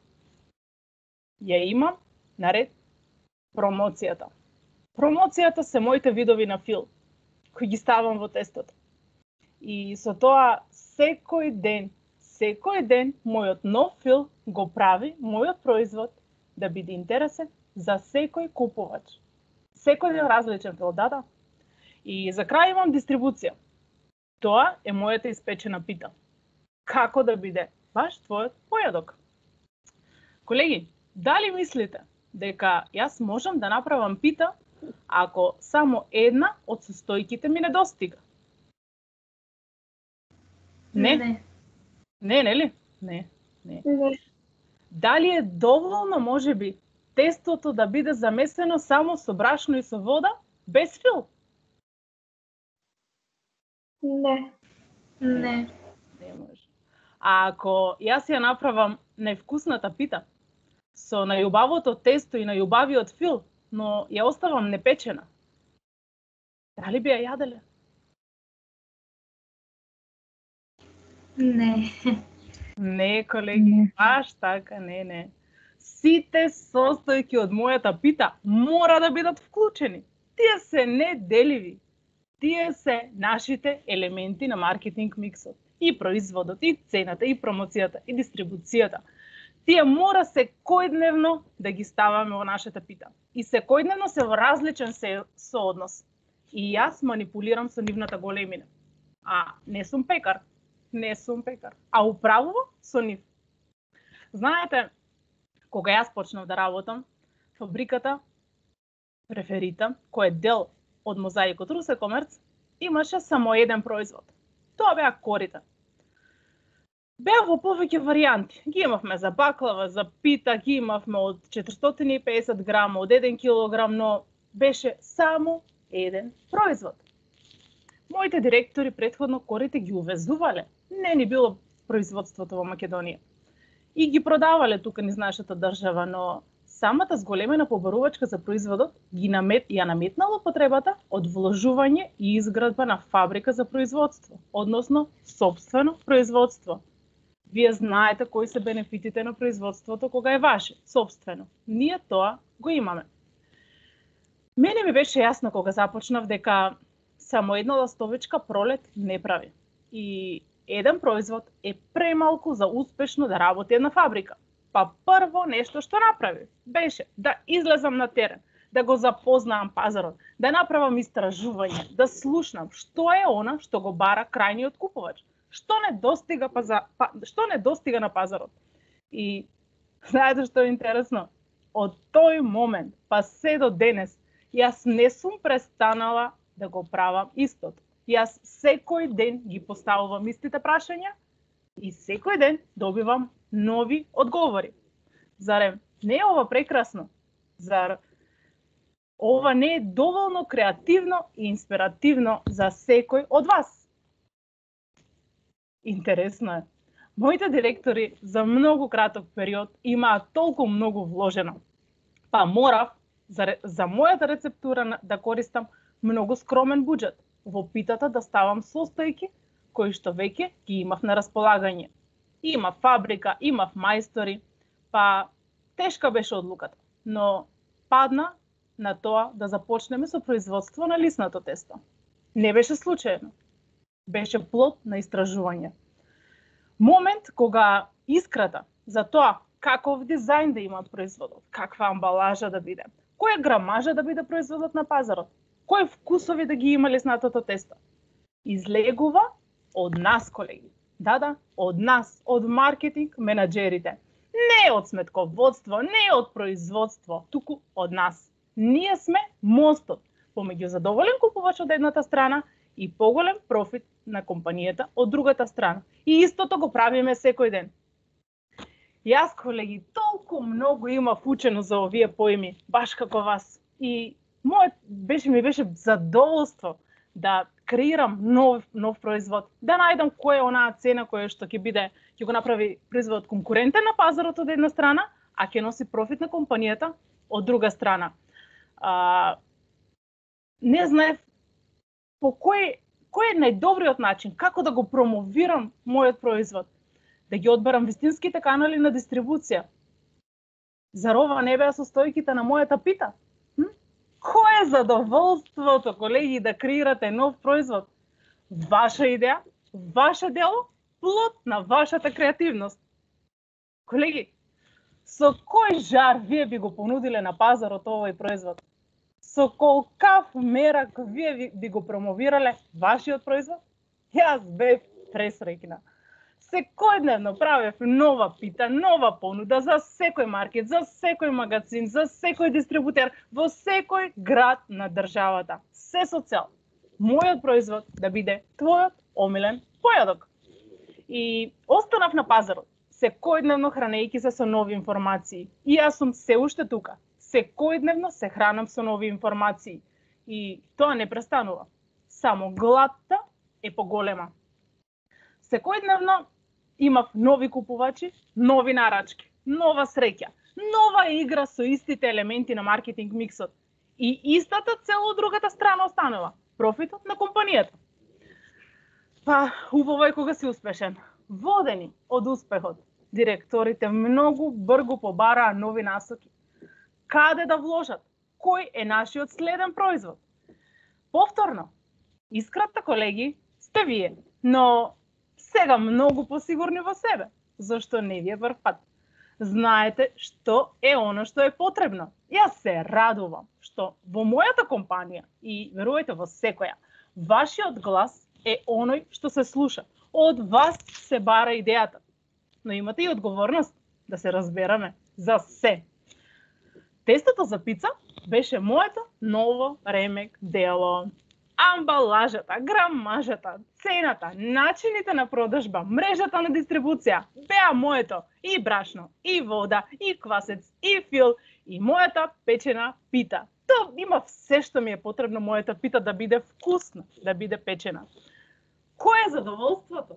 Ја имам наред промоцијата. Промоцијата се моите видови на фил, кои ги ставам во тестото. И со тоа секој ден, секој ден мојот нов фил го прави мојот производ да биде интересен за секој купувач. Секој ден различен фил, да, да. И за крај имам дистрибуција. Тоа е мојата испечена пита. Како да биде баш твојот појадок? Колеги, дали мислите дека јас можам да направам пита ако само една од состојките ми недостига? Не. Не. Не, нели? Не, не. Не. Дали е доволно, можеби, тестото да биде замесено само со брашно и со вода, без фил? Не. Не. Не може. А ако јас ја направам највкусната пита, со најубавото тесто и најубавиот фил, но ја оставам непечена, дали би ја јаделе? Не. Не, колеги, баш така, не, не. Сите состојки од мојата пита мора да бидат вклучени. Тие се неделиви. Тие се нашите елементи на маркетинг миксот. И производот, и цената, и промоцијата, и дистрибуцијата. Тие мора секојдневно да ги ставаме во нашата пита. И секојдневно се во различен се сооднос. И јас манипулирам со нивната големина. А не сум пекар. Не сум пекар. А управува со нив. Знаете, кога јас почнав да работам, фабриката Преферита, кој е дел од мозаикот Русекомерц, имаше само еден производ. Тоа беа корите. Беа во повеќе варијанти. Ги имавме за баклава, за пита, ги имавме од четиристотини и педесет грама, од еден килограм, но беше само еден производ. Моите директори претходно корите ги увезувале. Не ни било производството во Македонија. И ги продавале тука низ нашата држава, но самата зголемена побарувачка за производот ги намет, ја наметнало потребата од вложување и изградба на фабрика за производство, односно сопствено производство. Вие знаете кои се бенефитите на производството кога е ваше, сопствено. Ние тоа го имаме. Мене ми беше јасно кога започнав дека само една ластовичка пролет не прави. И еден производ е премалку за успешно да работи една фабрика. Па прво нешто што направи беше да излезам на терен, да го запознаам пазарот, да направам истражување, да слушнам што е она што го бара крајниот купувач, што не достига паза, па, што не достига на пазарот. И знаете што е интересно? Од тој момент па се до денес јас не сум престанала да го правам истото. Јас секој ден ги поставувам истите прашања и секој ден добивам нови одговори. Зарем не е ова прекрасно? Зар ова не е доволно креативно и инспиративно за секој од вас? Интересно е. Моите директори за многу краток период имаат толку многу вложено. Па морав за, за мојата рецептура да користам многу скромен буџет. Во питата да ставам состојки кои што веќе ги имав на располагање. Има фабрика, имав мајстори, па тешка беше одлуката, но падна на тоа да започнеме со производство на лиснато тесто. Не беше случајно. Беше плод на истражување. Момент кога искрата за тоа каков дизајн да има производот, каква амбалажа да биде, која грамажа да биде производот на пазарот, кои вкусови да ги има лиснатото тесто, излегува од нас, колеги. Да, да, од нас, од маркетинг менаџерите. Не од сметководство, не од производство, туку од нас. Ние сме мостот помеѓу задоволен купувач од едната страна и поголем профит на компанијата од другата страна. И истото го правиме секој ден. Јас, колеги, толку многу имав учено за овие поими, баш како вас. И мојот беше ми беше задоволство да креирам нов нов производ, да најдам која е онаа цена која што ќе биде, ќе го направи производот конкурентен на пазарот од една страна, а ќе носи профит на компанијата од друга страна. А, не знаев по кој кој е најдобриот начин како да го промовирам мојот производ, да ги одберам вистинските канали на дистрибуција. Зар ова не беа состојките на мојата пита? Кое е задоволството, колеги, да креирате нов производ? Ваша идеја, ваше дело, плод на вашата креативност. Колеги, со кој жар вие би го понудиле на пазарот овој производ? Со колкав мерак вие би го промовирале вашиот производ? Јас бев пресреќна. Секојдневно правев нова пита, нова понуда за секој маркет, за секој магазин, за секој дистрибутер, во секој град на државата. Се со цел мојот производ да биде твојот омилен појадок. И останав на пазарот, секојдневно хранејќи се со нови информации. И јас сум се уште тука. Секојдневно се хранам со нови информации. И тоа не престанува. Само гладта е поголема. Секојдневно имав нови купувачи, нови нарачки, нова среќа, нова игра со истите елементи на маркетинг миксот. И истата цел од другата страна останува профитот на компанијата. Па, убаво е кога си успешен. Водени од успехот, директорите многу брзо побараа нови насоки. Каде да вложат? Кој е нашиот следен производ? Повторно, искрата, колеги, сте вие, но сега многу посигурни во себе, зашто не ви е прв пат. Знаете што е оно што е потребно. Јас се радувам што во мојата компанија и верувајте во секоја, вашиот глас е оној што се слуша. Од вас се бара идејата. Но имате и одговорност да се разбераме за се. Тестото за пица беше моето ново ремек дело. Амбалажата, грамажата, цената, начините на продажба, мрежата на дистрибуција беа моето. И брашно, и вода, и квасец, и фил, и мојата печена пита. Што има се што ми е потребно мојата пита да биде вкусна, да биде печена. Кој е задоволството?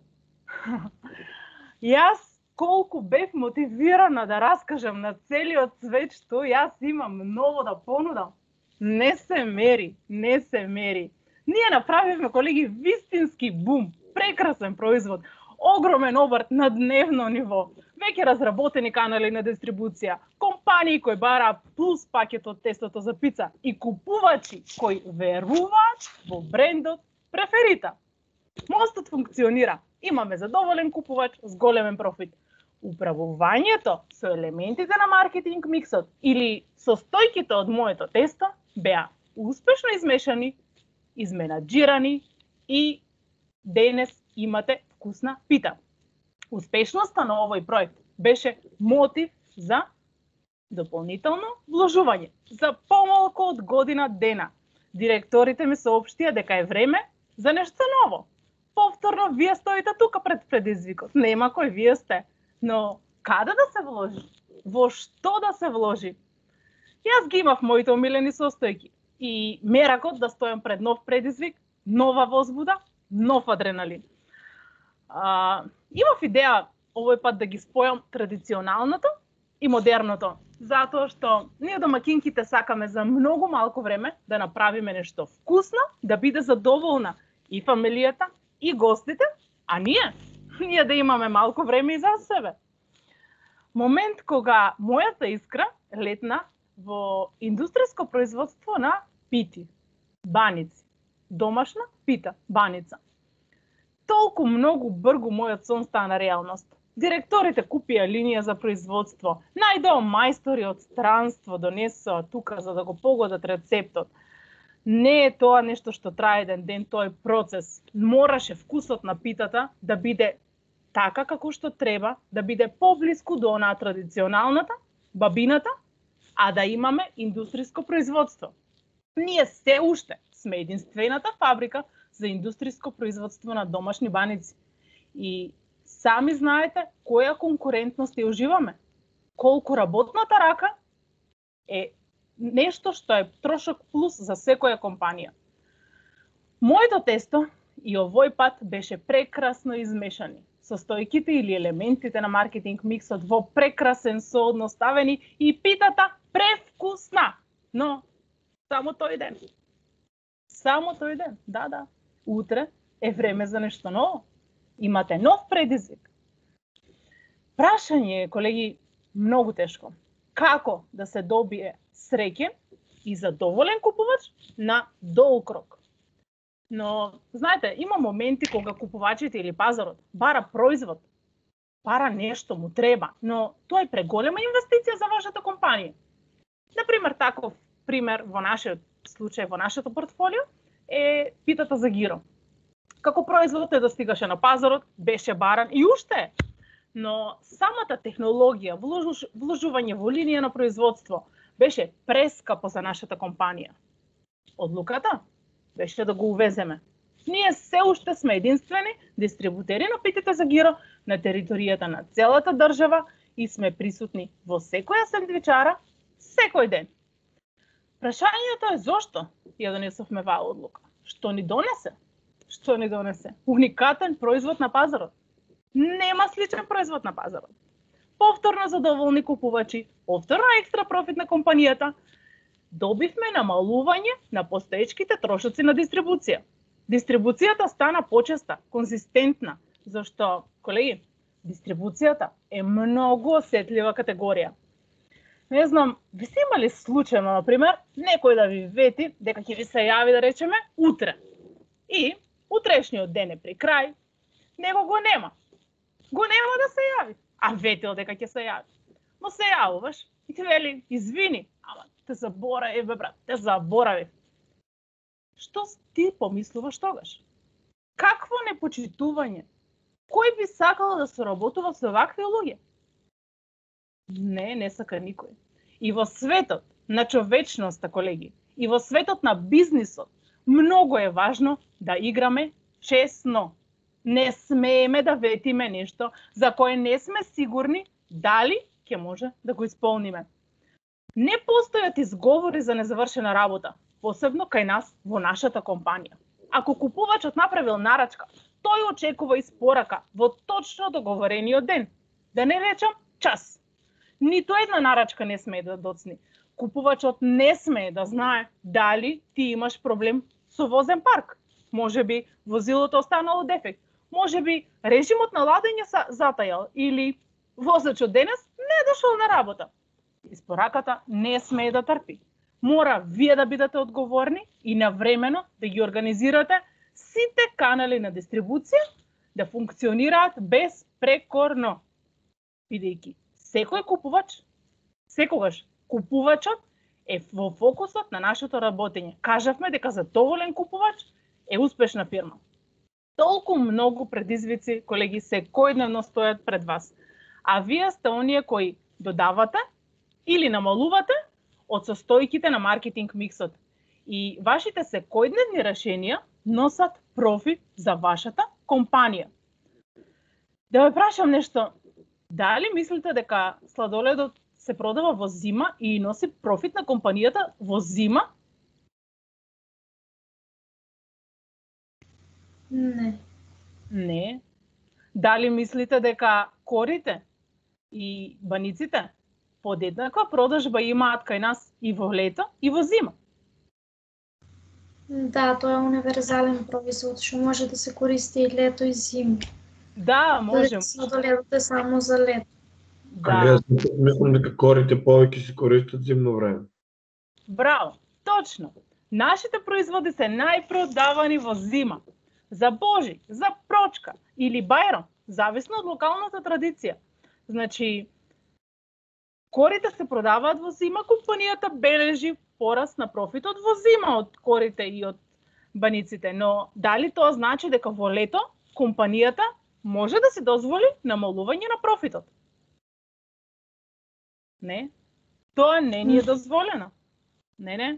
Јас колку бев мотивирана да раскажам на целиот свет што јас имам ново да понудам. Не се мери, не се мери. Ние направивме, колеги, вистински бум, прекрасен производ, огромен обрт на дневно ниво, веќе разработени канали на дистрибуција, компании кои бара плюс пакет од тестото за пица и купувачи кои веруваат во брендот Преферита. Мостот функционира. Имаме задоволен купувач с големен профит. Управувањето со елементите на маркетинг миксот или состојките од моето тесто беа успешно измешани, изменаџирани и денес имате вкусна пита. Успешноста на овој проект беше мотив за дополнително вложување. За помалку од година дена директорите ми соопштија дека е време за нешто ново. Повторно, вие стоите тука пред предизвикот. Нема кој вие сте. Но каде да се вложи? Во што да се вложи? Јас ги имав моите омилени состојки и меракот да стојам пред нов предизвик, нова возбуда, нов адреналин. А, имав идеја овој пат да ги спојам традиционалното и модерното, затоа што ние домакинките сакаме за многу малку време да направиме нешто вкусно, да биде задоволна и фамилијата, и гостите, а ние, ние да имаме малку време и за себе. Момент кога мојата искра летна во индустријско производство на пити, баници, домашна пита, баница. Толку многу бргу мојот сон стана реалност. Директорите купија линија за производство, најдео мајстори од странство донесоа тука за да го погодат рецептот. Не е тоа нешто што трае еден ден, тоа е процес. Мораше вкусот на питата да биде така како што треба, да биде поблиску до онаа традиционалната, бабината, а да имаме индустријско производство. Ние се уште сме единствената фабрика за индустријско производство на домашни баници. И сами знаете која конкурентност ја уживаме. Колку работната рака е нешто што е трошок плюс за секоја компанија. Моето тесто и овој пат беше прекрасно измешани. Состојките или елементите на маркетинг миксот во прекрасен сооднос ставени и питата превкусна. Но само тој ден. Само тој ден. Да, да. Утре е време за нешто ново. Имате нов предизвик. Прашање е, колеги, многу тешко. Како да се добие среќен и задоволен купувач на долг рок? Но, знаете, има моменти кога купувачите или пазарот бара производ, бара нешто му треба, но тоа е преголема инвестиција за вашата компанија. Например, таков пример во нашиот случај, во нашето портфолио, е питата за гиро. Како производ е достигаше на пазарот, беше баран и уште е. Но самата технологија, вложување во линија на производство, беше прескапо за нашата компанија. Одлуката беше да го увеземе. Ние се уште сме единствени дистрибутери на питите за гиро на територијата на целата држава и сме присутни во секоја сендвичара, секој ден. Прашањето е зошто ја донесовме ваа одлука? Што ни донесе? Што ни донесе? Уникатен производ на пазарот. Нема сличен производ на пазарот. Повторно задоволни купувачи, повторно екстра профит на компанијата, добивме намалување на постоечките трошоци на дистрибуција. Дистрибуцијата стана почеста, конзистентна, зашто, колеги, дистрибуцијата е многу осетлива категорија. Не знам, ви се имали случајно, например, некој да ви вети дека ќе ви се јави, да речеме, утре. И утрешниот ден е при крај, него го нема. Го нема да се јави, а ветил дека ќе се јави. Но се јавуваш и ти вели, извини, ама те заборави, бе брат, те заборави. Што ти помислуваш тогаш? Какво непочитување? Кој би сакал да соработува со вакви луѓе? Не, не сака никој. И во светот на човечноста, колеги, и во светот на бизнисот, многу е важно да играме честно. Не смееме да ветиме нешто за кое не сме сигурни дали ќе може да го исполниме. Не постојат изговори за незавршена работа, посебно кај нас во нашата компанија. Ако купувачот направил нарачка, тој очекува испорака во точно договорениот ден. Да не речам час. Ниту една нарачка не смее да доцни. Купувачот не смее да знае дали ти имаш проблем со возен парк. Може би возилото останало дефект. Може би режимот на ладење затајал или возачот денес не е дошол на работа. Испораката не смее да трпи. Мора вие да бидете одговорни и навремено да ги организирате сите канали на дистрибуција да функционираат безпрекорно. Бидејќи секој купувач, секогаш купувачот е во фокусот на нашето работење. Кажавме дека задоволен купувач е успешна фирма. Толку многу предизвици, колеги, секојдневно стојат пред вас. А вие сте оние кои додавате или намалувате од состојките на маркетинг миксот. И вашите секојдневни решенија носат профит за вашата компанија. Да ве прашам нешто. Дали мислите дека сладоледот се продава во зима и носи профит на компанијата во зима? Не. Не. Дали мислите дека корите и баниците подеднаква продажба имаат кај нас и во лето и во зима? Да, тоа е универзален производ, што може да се користи и лето и зима. Да, можем. Сладоледот е само за лето. Али јас мислам дека корите повеќе се користат зимно време. Браво, точно. Нашите производи се најпродавани во зима. За Божи, за прочка или бајрам, зависно од локалната традиција. Значи, корите се продаваат во зима, компанијата бележи пораст на профитот во зима од корите и од баниците. Но дали тоа значи дека во лето компанијата може да се дозволи намалување на профитот? Не. Тоа не ни е дозволено. Не, не.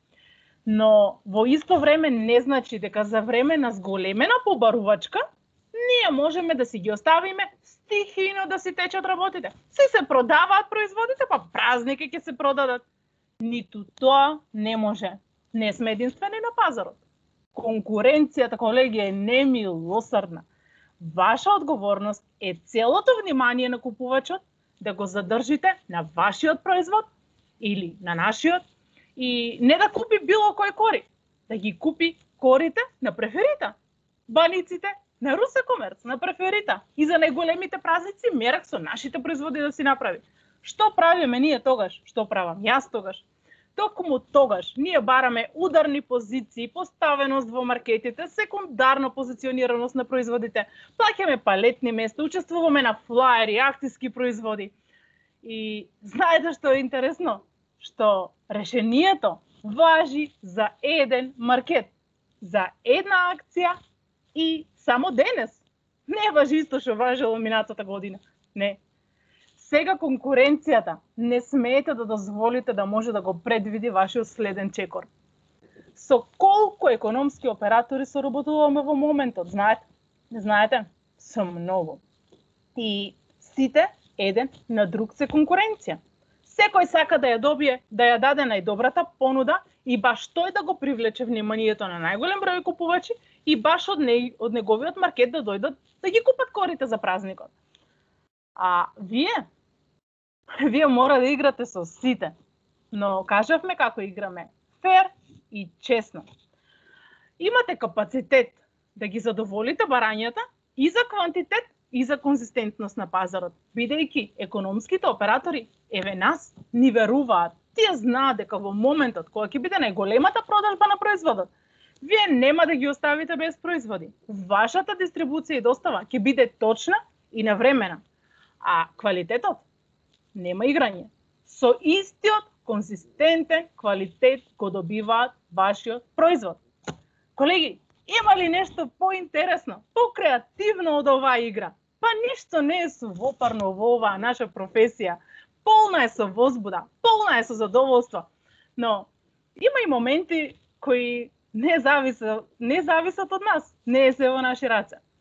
Но во исто време не значи дека за време на зголемена побарувачка ние можеме да си ги оставиме стихино да си течат работите. Си се продаваат производите, па празники ќе се продадат. Ниту тоа не може. Не сме единствени на пазарот. Конкуренцијата, колеги, е немилосрдна. Ваша одговорност е целото внимание на купувачот да го задржите на вашиот производ или на нашиот и не да купи било кој кори, да ги купи корите на Преферита, баниците на Русекомерц, на Преферита и за најголемите празници мерак со нашите производи да си направи. Што правиме ние тогаш? Што правам јас тогаш? Токму тогаш ние бараме ударни позиции, поставеност во маркетите, секундарна позиционираност на производите, плаќаме палетни места, учествуваме на флаери, акцијски производи. И знаете што е интересно? Што решението важи за еден маркет, за една акција и само денес. Не важи исто што важело минатата година. Не. Сега конкуренцијата не смеете да дозволите да може да го предвиди вашиот следен чекор. Со колку економски оператори соработуваме во моментот, знаете? Не знаете? Со многу. И сите еден на друг се конкуренција. Секој сака да ја добие, да ја даде најдобрата понуда и баш тој да го привлече вниманието на најголем број купувачи и баш од, не, од неговиот маркет да дојдат да ги купат корите за празникот. А вие? Вие мора да играте со сите. Но кажавме како играме. Фер и честно. Имате капацитет да ги задоволите барањата и за квантитет и за конзистентност на пазарот, бидејќи економските оператори, еве нас, ни веруваат. Тие знаат дека во моментот кога ќе биде најголемата продажба на производот, вие нема да ги оставите без производи. Вашата дистрибуција и достава ќе биде точна и навремена. А квалитетот нема играње. Со истиот конзистентен квалитет го добиваат вашиот производ. Колеги, има ли нешто поинтересно, покреативно од оваа игра? Па ништо не е сувопарно во оваа наша професија. Полна е со возбуда, полна е со задоволство. Но има и моменти кои не зависат, не зависат од нас, не е се во наши раце.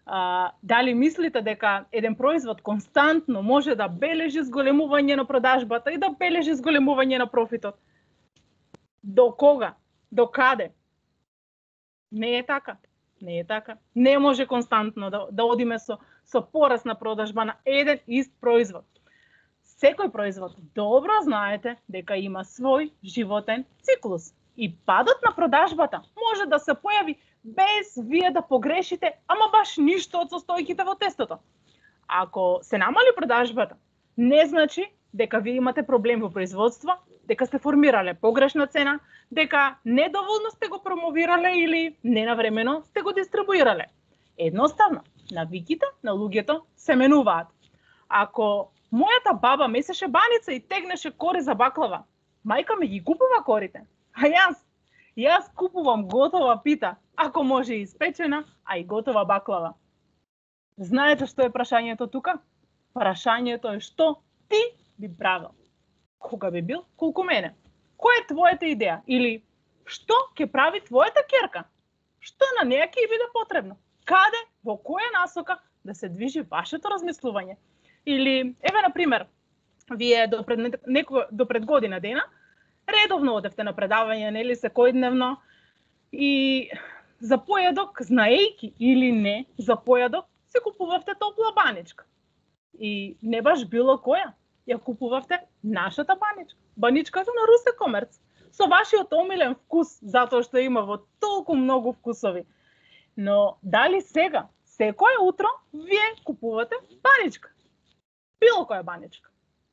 А, дали мислите дека еден производ константно може да бележи зголемување на продажбата и да бележи зголемување на профитот? До кога? До каде? Не е така. Не е така. Не може константно да, да одиме со, со пораст на продажба на еден ист производ. Секој производ, добро знаете дека има свој животен циклус. И падот на продажбата може да се појави без вие да погрешите, ама баш ништо од состојките во тестото. Ако се намали продажбата, не значи дека вие имате проблем во производство, дека сте формирале погрешна цена, дека недоволно сте го промовирале или ненавремено сте го дистрибуирале. Едноставно, навиките на луѓето се менуваат. Ако мојата баба месеше баница и тегнеше кори за баклава, мајка ми ги купува корите, а јас, јас купувам готова пита, ако може и испечена, а и готова баклава. Знаете што е прашањето тука? Прашањето е што ти би правил? Кога би бил колку мене? Која е твојата идеја? Или што ќе прави твојата ќерка? Што на неја ќе биде потребно? Каде, во која насока да се движи вашето размислување? Или, еве, на пример, вие до пред, неко, до пред година дена редовно одевте на предавање, нели, секојдневно, и за појадок, знаејки или не, за појадок, се купувавте топла баничка. И не баш било која, ја купувавте нашата баничка, баничката на Русе Комерц, со вашиот омилен вкус, затоа што има во толку многу вкусови. Но дали сега, секое утро, вие купувате баничка? Било која баничка?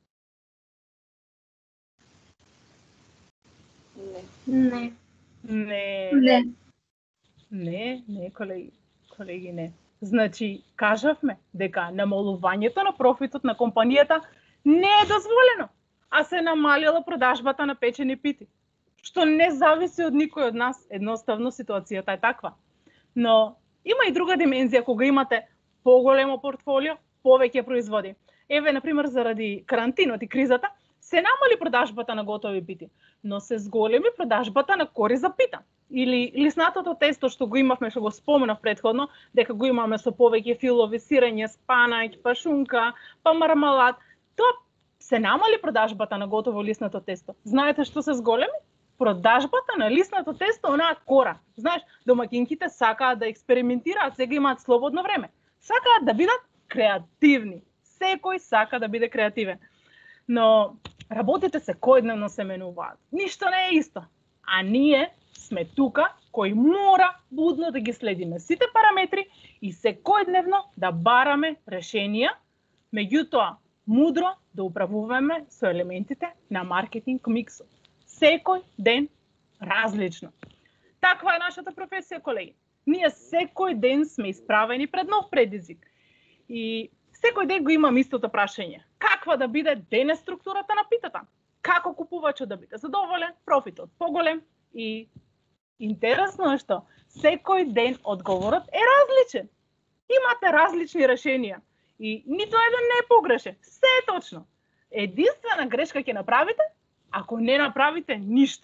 Не. Не. Не. Не. Не, не, колеги, колеги, не. Значи, кажавме дека намалувањето на профитот на компанијата не е дозволено, а се намалила продажбата на печени пити, што не зависи од никој од нас, едноставно ситуацијата е таква. Но има и друга димензија кога имате поголемо портфолио, повеќе производи. Еве, например, заради карантинот и кризата, се намали продажбата на готови пити, но се зголеми продажбата на кори за пита. Или лиснатото тесто што го имавме, што го споменав претходно, дека го имаме со повеќе филови, сирење, спанаќ, па шунка, па мармалад. Тоа се намали продажбата на готово лиснато тесто. Знаете што се зголеми? Продажбата на лиснато тесто, онаа кора. Знаеш, домаќинките сакаат да експериментираат, сега имаат слободно време. Сакаат да бидат креативни. Секој сака да биде креативен. Но работите секојдневно се менуваат. Ништо не е исто. А ние сме тука кои мора будно да ги следиме сите параметри и секојдневно да бараме решенија, меѓутоа мудро да управуваме со елементите на маркетинг миксот. Секој ден различно. Таква е нашата професија, колеги. Ние секој ден сме исправени пред нов предизвик. И секој ден го имам истото прашање. Каква да биде денес структурата на питата? Како купувачот да биде задоволен, профитот поголем? И интересно е што секој ден одговорот е различен. Имате различни решенија и нито еден не е погрешен. Се е точно. Единствена грешка ќе направите ако не направите ништо.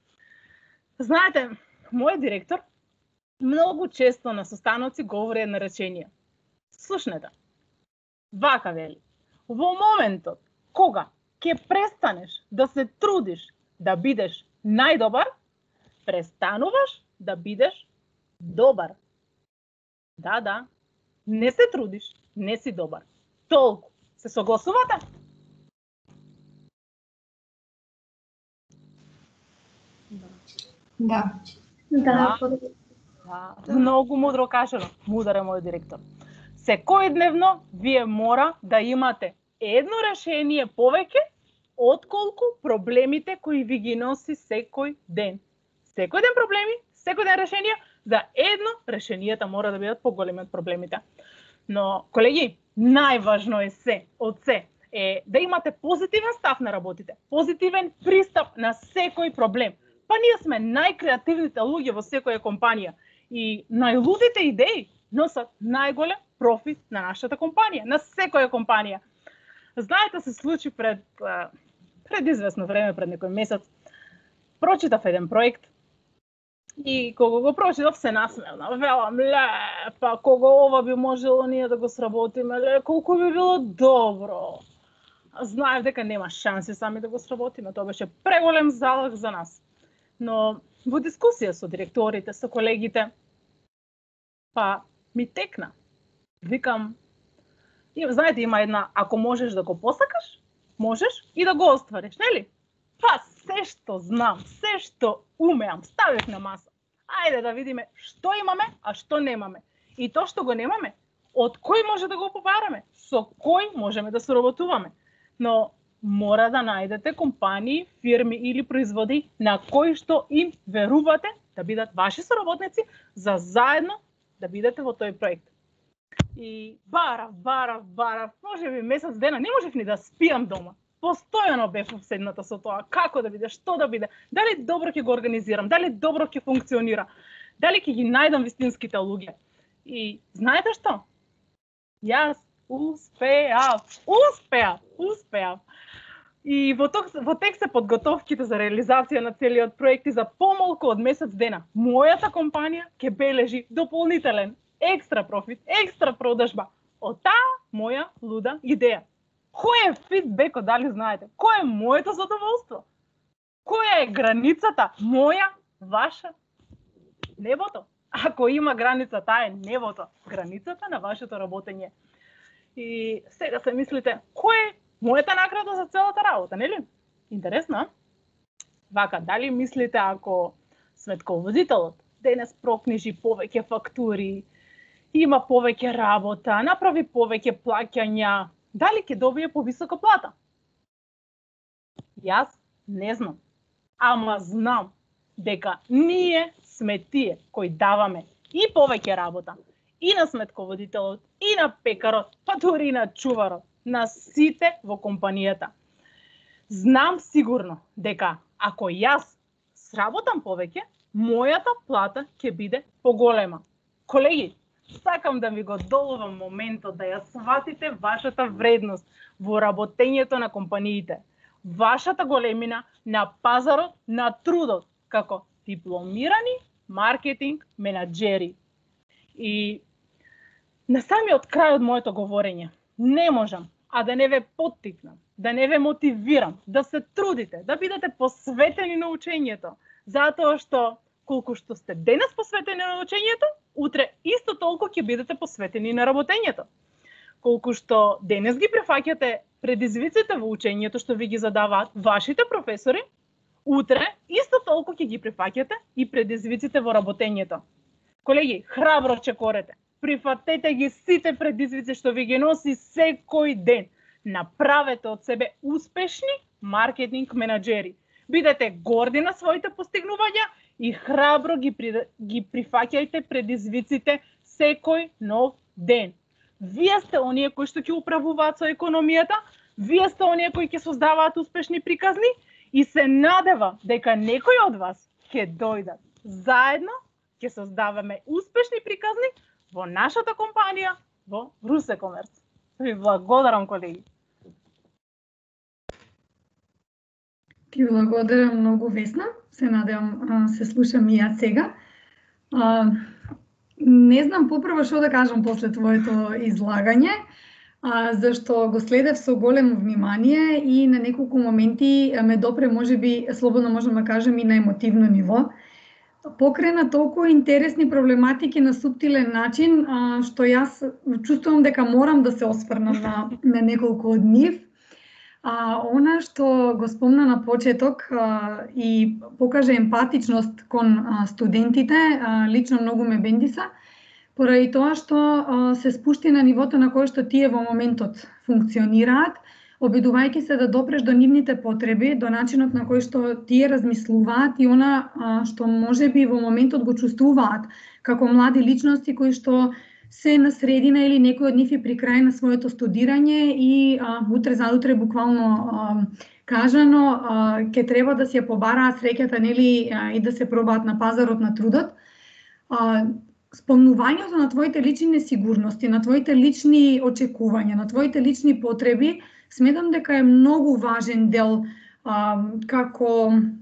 Знаете, мојот директор многу често на состаноци говори една реченија. Слушнете. Вака вели. Во моментот кога ќе престанеш да се трудиш да бидеш најдобар, престануваш да бидеш добар. Да, да. Не се трудиш, не си добар. Толку. Се согласувате? Да. Да. Да. Многу мудро кажано. Мудар е мојот директор. Секојдневно вие мора да имате едно решение повеќе отколку проблемите кои ви ги носи секој ден. Секој ден проблеми, секој ден решенија, за едно решенијата мора да бидат поголеми од проблемите. Но, колеги, најважно е се, од се, е да имате позитивен став на работите, позитивен пристап на секој проблем. Па ние сме најкреативните луѓе во секоја компанија и најлудите идеи носат најголем профит на нашата компанија, на секоја компанија. Знаете, се случи пред пред известно време, пред некој месец, прочитав еден проект И кога го прочитав се насмевна. Велам, ле, па кога ова би можело ние да го сработиме, ле, колку би било добро. Знаев дека нема шанси сами да го сработиме, тоа беше преголем залог за нас. Но во дискусија со директорите, со колегите, па ми текна. Викам, и, знаете, има една, ако можеш да го посакаш, можеш и да го оствариш, нели? Па се што знам, се што умеам, ставив на маса. Ајде да видиме што имаме, а што немаме. И тоа што го немаме, од кој може да го побараме, со кој можеме да соработуваме. Но мора да најдете компании, фирми или производи на кои што им верувате да бидат ваши соработници, за заедно да бидете во тој проект. И барав, барав, барав, може би месец дена, не можев ни да спијам дома. Постојано бев обседната со тоа, како да биде, што да биде, дали добро ќе го организирам, дали добро ќе функционира, дали ќе ги најдам вистинските луѓе. И знаете што? Јас успеав, успеав, успеав. И во, ток, во тек се подготовките за реализација на целиот проект и за помалку од месец дена, мојата компанија ќе бележи дополнителен, екстра профит, екстра продажба од таа моја луда идеја. Кој е фидбекот, дали знаете? Кој е моето задоволство? Која е границата? Моја, ваша? Небото. Ако има граница, таа е небото. Границата на вашето работење. И сега се мислите, кој е мојата награда за целата работа, нели? Интересно, вака, дали мислите ако сметководителот денес прокнижи повеќе фактури, има повеќе работа, направи повеќе плаќања, дали ќе добие повисока плата? Јас не знам, ама знам дека ние сме тие кои даваме и повеќе работа, и на сметководителот, и на пекарот, па дури и на чуварот, на сите во компанијата. Знам сигурно дека ако јас сработам повеќе, мојата плата ќе биде поголема. Колеги, сакам да ви го доловам моментот да ја сватите вашата вредност во работењето на компаниите, вашата големина на пазарот на трудот како дипломирани маркетинг менаџери. И на самиот крај од моето говорење не можам а да не ве поттикнам, да не ве мотивирам, да се трудите, да бидете посветени на учењето, затоа што колку што сте денес посветени на учењето, утре исто толку ќе бидете посветени на работењето. Колку што денес ги прифаќате предизвиците во учењето што ви ги задаваат вашите професори, утре исто толку ќе ги прифаќате и предизвиците во работењето. Колеги, храбро чекорете. Прифатете ги сите предизвици што ви ги носи секој ден. Направете од себе успешни маркетинг менаџери. Бидете горди на своите постигнувања и храбро ги, при, ги прифаќајте предизвиците секој нов ден. Вие сте оние кои што ќе управуваат со економијата, вие сте оние кои ќе создаваат успешни приказни и се надева дека некој од вас ќе дојдат. Заедно ќе создаваме успешни приказни во нашата компанија, во Русекомерц. Ви благодарам, колеги. Ти благодарам многу, Весна. Се надевам се слушам и јас сега. А, не знам попрво што да кажам после твоето излагање, а, зашто го следев со големо внимание и на неколку моменти ме допре, можеби, слободно можам да кажам, и на емотивно ниво. Покрена толку интересни проблематики на суптилен начин, а, што јас чувствувам дека морам да се осврнам на, на неколку од нив. А, она што го спомна на почеток а, и покаже емпатичност кон а, студентите, а, лично многу ме бендиса, поради тоа што а, се спушти на нивото на кое што тие во моментот функционираат, обидувајќи се да допреш до нивните потреби, до начинот на кој што тие размислуваат и она а, што можеби во моментот го чувствуваат како млади личности кои што се на средина или некој од нив и при крај на своето студирање и а, утре задутре буквално а, кажано а, ќе треба да си ја побараат среќата, нели, а, и да се пробаат на пазарот на трудот. А, спомнувањето на твоите лични несигурности, на твоите лични очекувања, на твоите лични потреби, сметам дека е многу важен дел а, како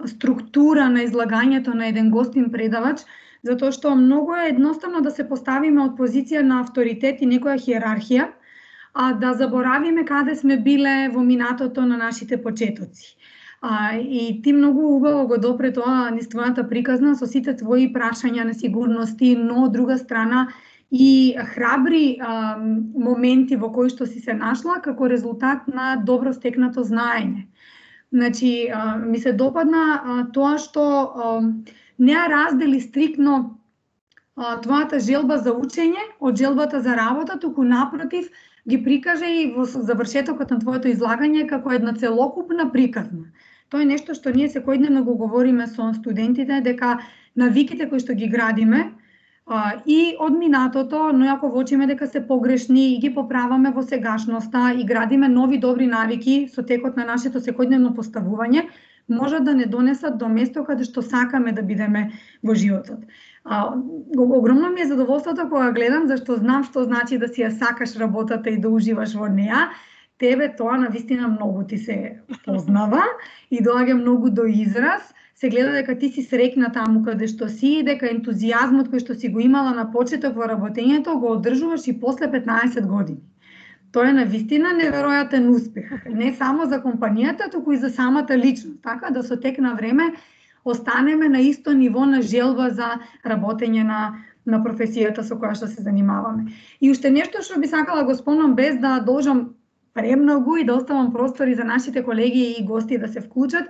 структура на излагањето на еден гостин предавач, затоа што многу е едноставно да се поставиме од позиција на авторитет и некоја хиерархија, а да заборавиме каде сме биле во минатото на нашите почетоци. А, и ти многу убаво го допре тоа низ твојата приказна со сите твои прашања на сигурности, но од друга страна и храбри а, моменти во кои што си се нашла како резултат на добро стекнато знаење. Значи, а, ми се допадна а, тоа што а, не ја раздели стриктно а, твојата желба за учење од желбата за работа, туку напротив ги прикаже и во завршетокот на твоето излагање како една целокупна приказна. Тоа е нешто што ние секојдневно го говориме со студентите, дека навиките кои што ги градиме а, и од минатото, но ако воочиме дека се погрешни и ги поправаме во сегашноста и градиме нови добри навики со текот на нашето секојдневно поставување, можат да не донесат до место каде што сакаме да бидеме во животот. А, огромно ми е задоволството кога гледам, зашто знам што значи да си ја сакаш работата и да уживаш во неа. Тебе тоа навистина многу ти се познава и доаѓа многу до израз. Се гледа дека ти си среќна таму каде што си и дека ентузијазмот кој што си го имала на почеток во работењето го одржуваш и после петнаесет години. Тоа е навистина неверојатен успех, не само за компанијата, туку и за самата личност, така да со тек на време останеме на исто ниво на желба за работење на на професијата со која што се занимаваме. И уште нешто што би сакала го спомнам без да должам премногу и да оставам простори за нашите колеги и гости да се вклучат,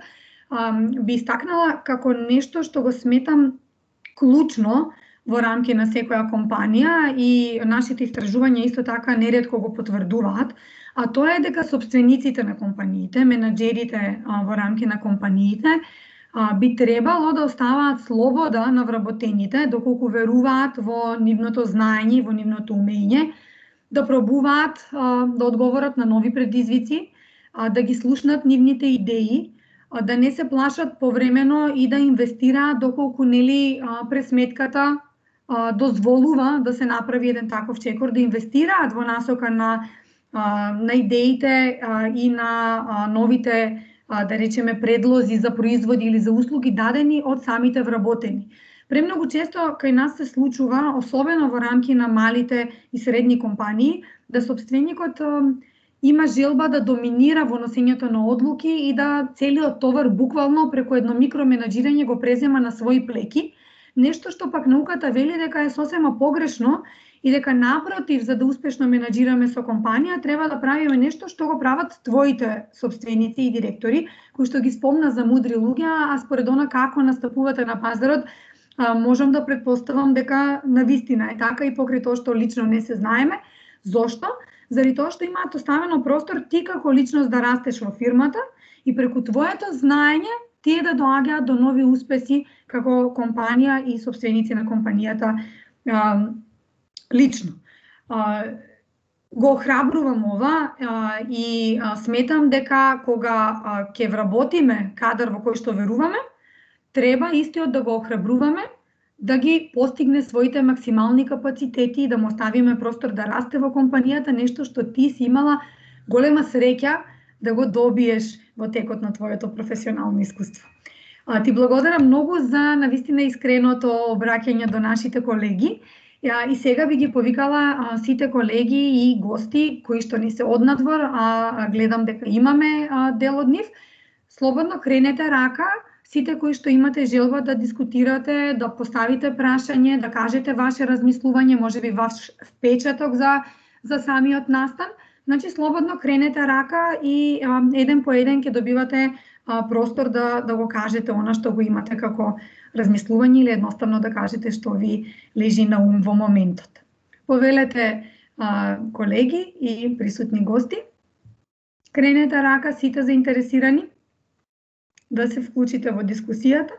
би истакнала како нешто што го сметам клучно во рамки на секоја компанија и нашите истражувања исто така неретко го потврдуваат, а тоа е дека собствениците на компаниите, менаџерите во рамки на компаниите, би требало да оставаат слобода на вработените доколку веруваат во нивното знаење, во нивното умење, да пробуваат да одговорат на нови предизвици, да ги слушнат нивните идеи, да не се плашат повремено и да инвестираат доколку нели пресметката дозволува да се направи еден таков чекор, да инвестираат во насока на на идеите и на новите, да речеме, предлози за производи или за услуги дадени од самите вработени. Премногу често кај нас се случува, особено во рамки на малите и средни компании, да собственикот има желба да доминира во носењето на одлуки и да целиот товар буквално преку едно микроменаџирање го презема на своји плеки, нешто што пак науката вели дека е сосема погрешно и дека напротив, за да успешно менаџираме со компанија, треба да правиме нешто што го прават твоите собственици и директори, кои што ги спомна за мудри луѓе, а според она како настапувате на пазарот, можам да предпоставам дека навистина е така и покрај тоа што лично не се знаеме. Зошто? Заради тоа што имаат оставено простор ти како личност да растеш во фирмата и преку твоето знаење тие да доаѓаат до нови успеси како компанија и собственици на компанијата а, лично. А, го охрабрувам ова а, и а, сметам дека кога а, ќе вработиме кадар во кој што веруваме, треба истиот да го охрабруваме, да ги постигне своите максимални капацитети и да му оставиме простор да расте во компанијата, нешто што ти си имала голема среќа да го добиеш во текот на твоето професионално искуство. А, ти благодарам многу за навистина искреното обраќање до нашите колеги. А, и сега би ги повикала а, сите колеги и гости кои што ни се однадвор, а гледам дека имаме а, дел од нив. Слободно кренете рака, сите кои што имате желба да дискутирате, да поставите прашање, да кажете ваше размислување, можеби ваш впечаток за за самиот настан. Значи слободно кренете рака и а, еден по еден ќе добивате а, простор да да го кажете она што го имате како размислување или едноставно да кажете што ви лежи на ум во моментот. Повелете, а, колеги и присутни гости, кренете рака сите заинтересирани да се вклучите во дискусијата.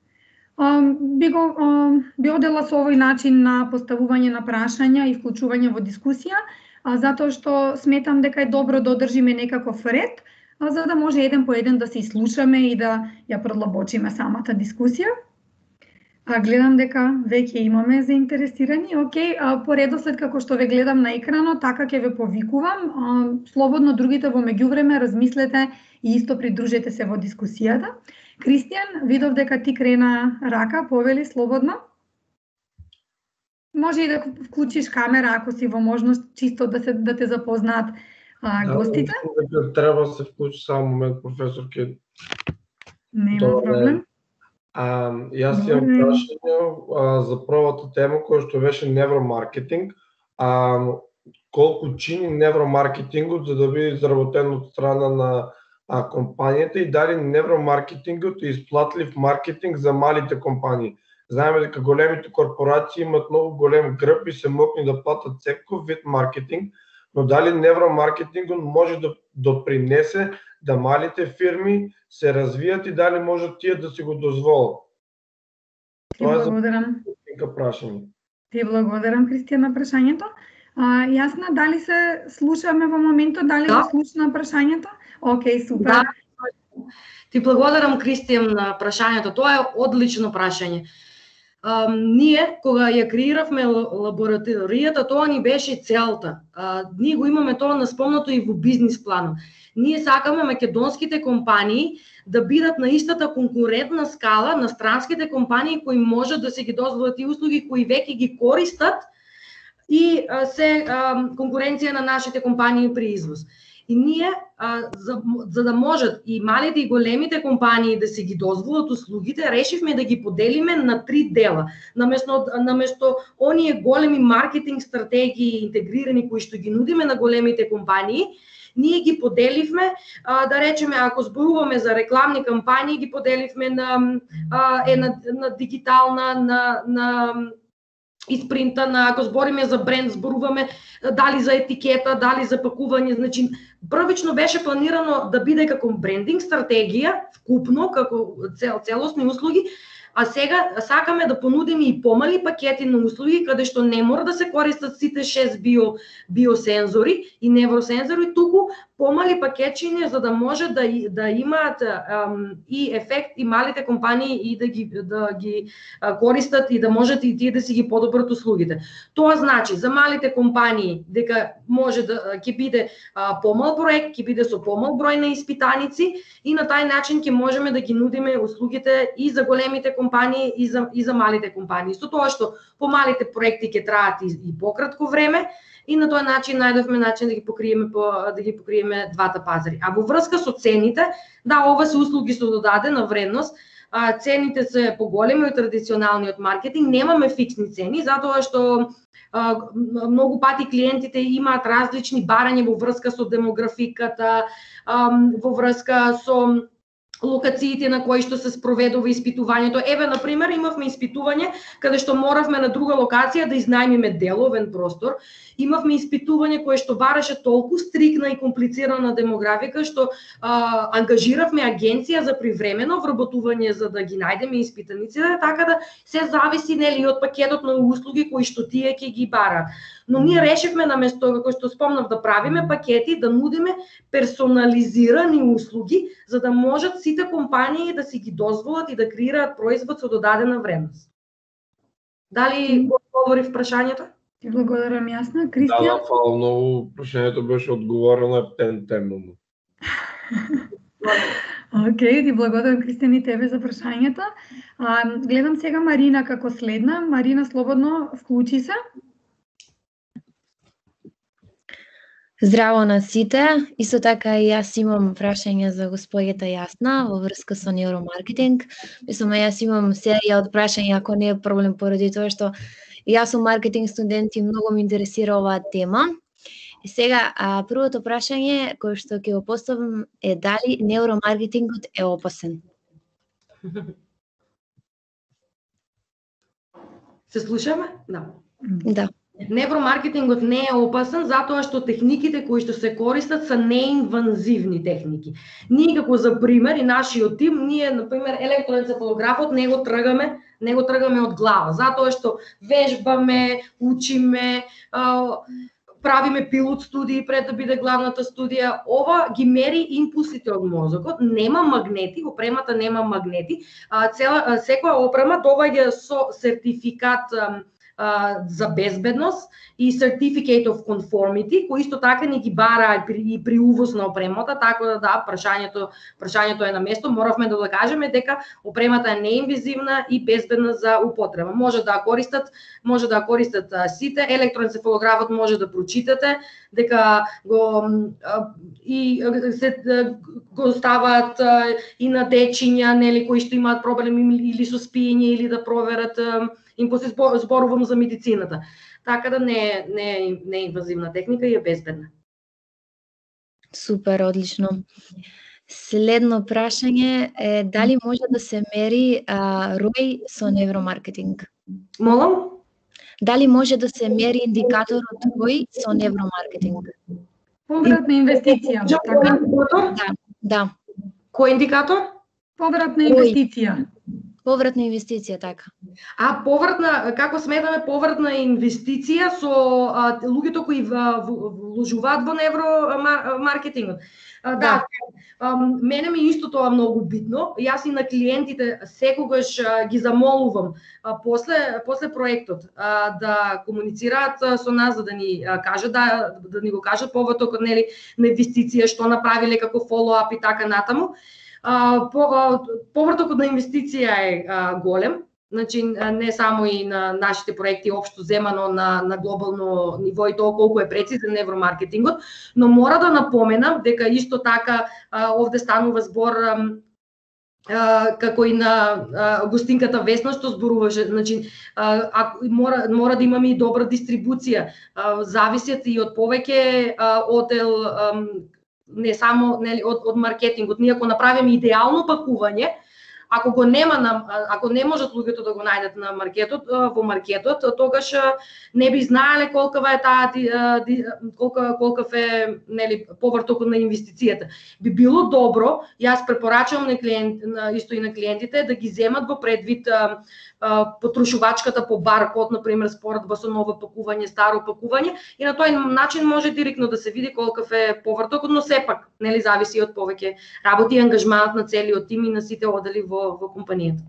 Би го би одела со овој начин на поставување на прашања и вклучување во дискусија, затоа што сметам дека е добро да одржиме некаков ред, за да може еден по еден да се слушаме и да ја продлабочиме самата дискусија. А, гледам дека веќе имаме заинтересирани. Океј, по редослед како што ве гледам на екранот, така ќе ве повикувам. А, слободно другите во меѓувреме размислете и исто придружете се во дискусијата. Кристијан, видов дека ти крена рака, повели слободно. Може и да вклучиш камера ако си во можност, чисто да се да те запознаат а, Да, гостите. дека треба да се вклучи само момент, професор Ке. Нема проблем. А, јас имам прашање за првата тема која што беше невромаркетинг. А, колку чини невромаркетингот за да биде заработен од страна на а, компанијата и дали невромаркетингот е исплатлив маркетинг за малите компании? Знаеме дека големите корпорации имат многу голем грб и се мокни да платат секој вид маркетинг, но дали невромаркетингот може да допринесе да малите фирми се развијат и дали можат тие да си го дозволат? Ти благодарам. Прашање. Ти благодарам, Кристијан, на прашањето. А, Јасна, дали се слушаме во моментот, дали да. го слушна прашањето? Океј, супер. Да. Ти благодарам, Кристијан, на прашањето. Тоа е одлично прашање. Um, ние, кога ја креиравме лабораторијата, тоа ни беше целта. Uh, ние го имаме тоа наспомнато и во бизнис планот. Ние сакаме македонските компании да бидат на истата конкурентна скала на странските компании кои можат да се ги дозволат и услуги кои веќе ги користат и uh, се uh, конкуренција на нашите компании при извоз. И ние, а, за, за да можат и малите и големите компании да се ги дозволат услугите, решивме да ги поделиме на три дела. Наместо, наместо оние големи маркетинг стратегии интегрирани кои што ги нудиме на големите компании, ние ги поделивме, а, да речеме, ако зборуваме за рекламни кампањи, ги поделивме на, а, е, на, на дигитална, на, на испринта, на, ако збориме за бренд, зборуваме дали за етикета, дали за пакување. Значи, првично беше планирано да биде како брендинг стратегија, вкупно, како цел, целосни услуги, а сега сакаме да понудиме и помали пакети на услуги, каде што не мора да се користат сите шест био, биосензори и невросензори, туку помали пакетчиња за да може да, да имаат ам, и ефект и малите компании и да ги, да ги а, користат и да можат и тие да си ги подобрат услугите. Тоа значи за малите компании дека може да ќе биде а, помал проект, ќе биде со помал број на испитаници и на тај начин ќе можеме да ги нудиме услугите и за големите компании и за, и за малите компании. Со тоа што помалите проекти ќе траат и, и пократко време, и на тој начин најдовме начин да ги покриеме по, да ги покриеме двата пазари. А во врска со цените, да, ова се услуги со додадена вредност. А, цените се поголеми од традиционалниот маркетинг, немаме фиксни цени затоа што а, многу пати клиентите имаат различни барања во врска со демографиката, а, во врска со локациите на кои што се спроведува испитувањето. Еве, на пример, имавме испитување каде што моравме на друга локација да изнајмиме деловен простор. Имавме испитување кое што бараше толку стрикна и комплицирана демографика што а, ангажиравме агенција за привремено вработување за да ги најдеме испитаниците, така да се зависи нели од пакетот на услуги кои што тие ќе ги бараат. Но ние решивме наместо како што спомнав да правиме пакети, да нудиме персонализирани услуги за да можат сите компании да си ги дозволат и да креираат производ со додадена вредност. Дали го одговорив прашањето? Ти благодарам, Јасна. Да, Кристијан? да, фала многу. Прашањето беше одговорено темно. Океј, ти благодарам, Кристијан, и тебе за прашањето. А, гледам сега Марина како следна. Марина, слободно вклучи се. Здраво на сите. Исто така и јас имам прашање за госпоѓата Јасна во врска со невромаркетинг. Мислам, јас имам серија од прашања, ако не е проблем, поради тоа што јас сум маркетинг студент и многу ме интересира оваа тема. И сега, а, првото прашање кое што ќе го поставам е дали невромаркетингот е опасен? Се слушаме? Да. Да. Невромаркетингот не е опасен затоа што техниките кои што се користат се неинвазивни техники. Ние како за пример и нашиот тим, ние на пример електроенцефалографот не го тргаме, не го тргаме од глава, затоа што вежбаме, учиме, правиме пилот студии пред да биде главната студија. Ова ги мери импулсите од мозокот, нема магнети, опремата нема магнети. Цела секоја опрема доаѓа со сертификат а, за безбедност и Certificate of Conformity, кои исто така ни ги бара и при, и при увоз на опремата, така да да, прашањето, прашањето е на место, моравме да докажеме дека опремата е неинвазивна и безбедна за употреба. Може да користат, може да користат а, сите, електроенцефалографот може да прочитате, дека го а, и се го ставаат а, и на дечиња, нели, кои што имаат проблеми или со спиење или да проверат, а, им после зборувам за медицината. Така да не е, не е, не е инвазивна техника и е безбедна. Супер, одлично. Следно прашање е дали може да се мери а, рој со невромаркетинг? Молам? Дали може да се мери индикаторот рој со невромаркетинг? Поврат на инвестиција, така? Да, да. Кој индикатор? Поврат на инвестиција. Поврат на инвестиција, така. А повратна, како сметаме повратна инвестиција со а, луѓето кои вложуваат во невромаркетингот? А, да, а, мене ми исто тоа многу битно. Јас и на клиентите секогаш а, ги замолувам а, после после проектот а, да комуницираат а, со нас, за да ни а, кажат да да ни го кажат повратокот, нели, на инвестиција, што направиле како фоллоуап и така натаму. Uh, по, uh, повратокот на инвестиција е uh, голем, значи не само и на нашите проекти општо земано на, на глобално ниво и тоа колку е прецизен невромаркетингот, но мора да напоменам дека исто така uh, овде станува збор um, uh, како и на uh, гостинката Весна што зборуваше, значи uh, а, мора, мора да имаме и добра дистрибуција, uh, зависат и од повеќе uh, одел um, не само, нели, од, од маркетингот. Ние ако направиме идеално пакување, ако го нема на, ако не можат луѓето да го најдат на маркетот, во маркетот, тогаш не би знаеле колкава е таа колка колкав е, нели, повртокот на инвестицијата. Би било добро, јас препорачувам на клиент, на исто и на клиентите да ги земат во предвид а, а, потрошувачката по баркод, например, споредба со ново пакување, старо пакување, и на тој начин може директно да се види колкав е повртокот, но сепак, нели, зависи од повеќе работи и ангажманот на целиот тим и на сите одели во во компанијата.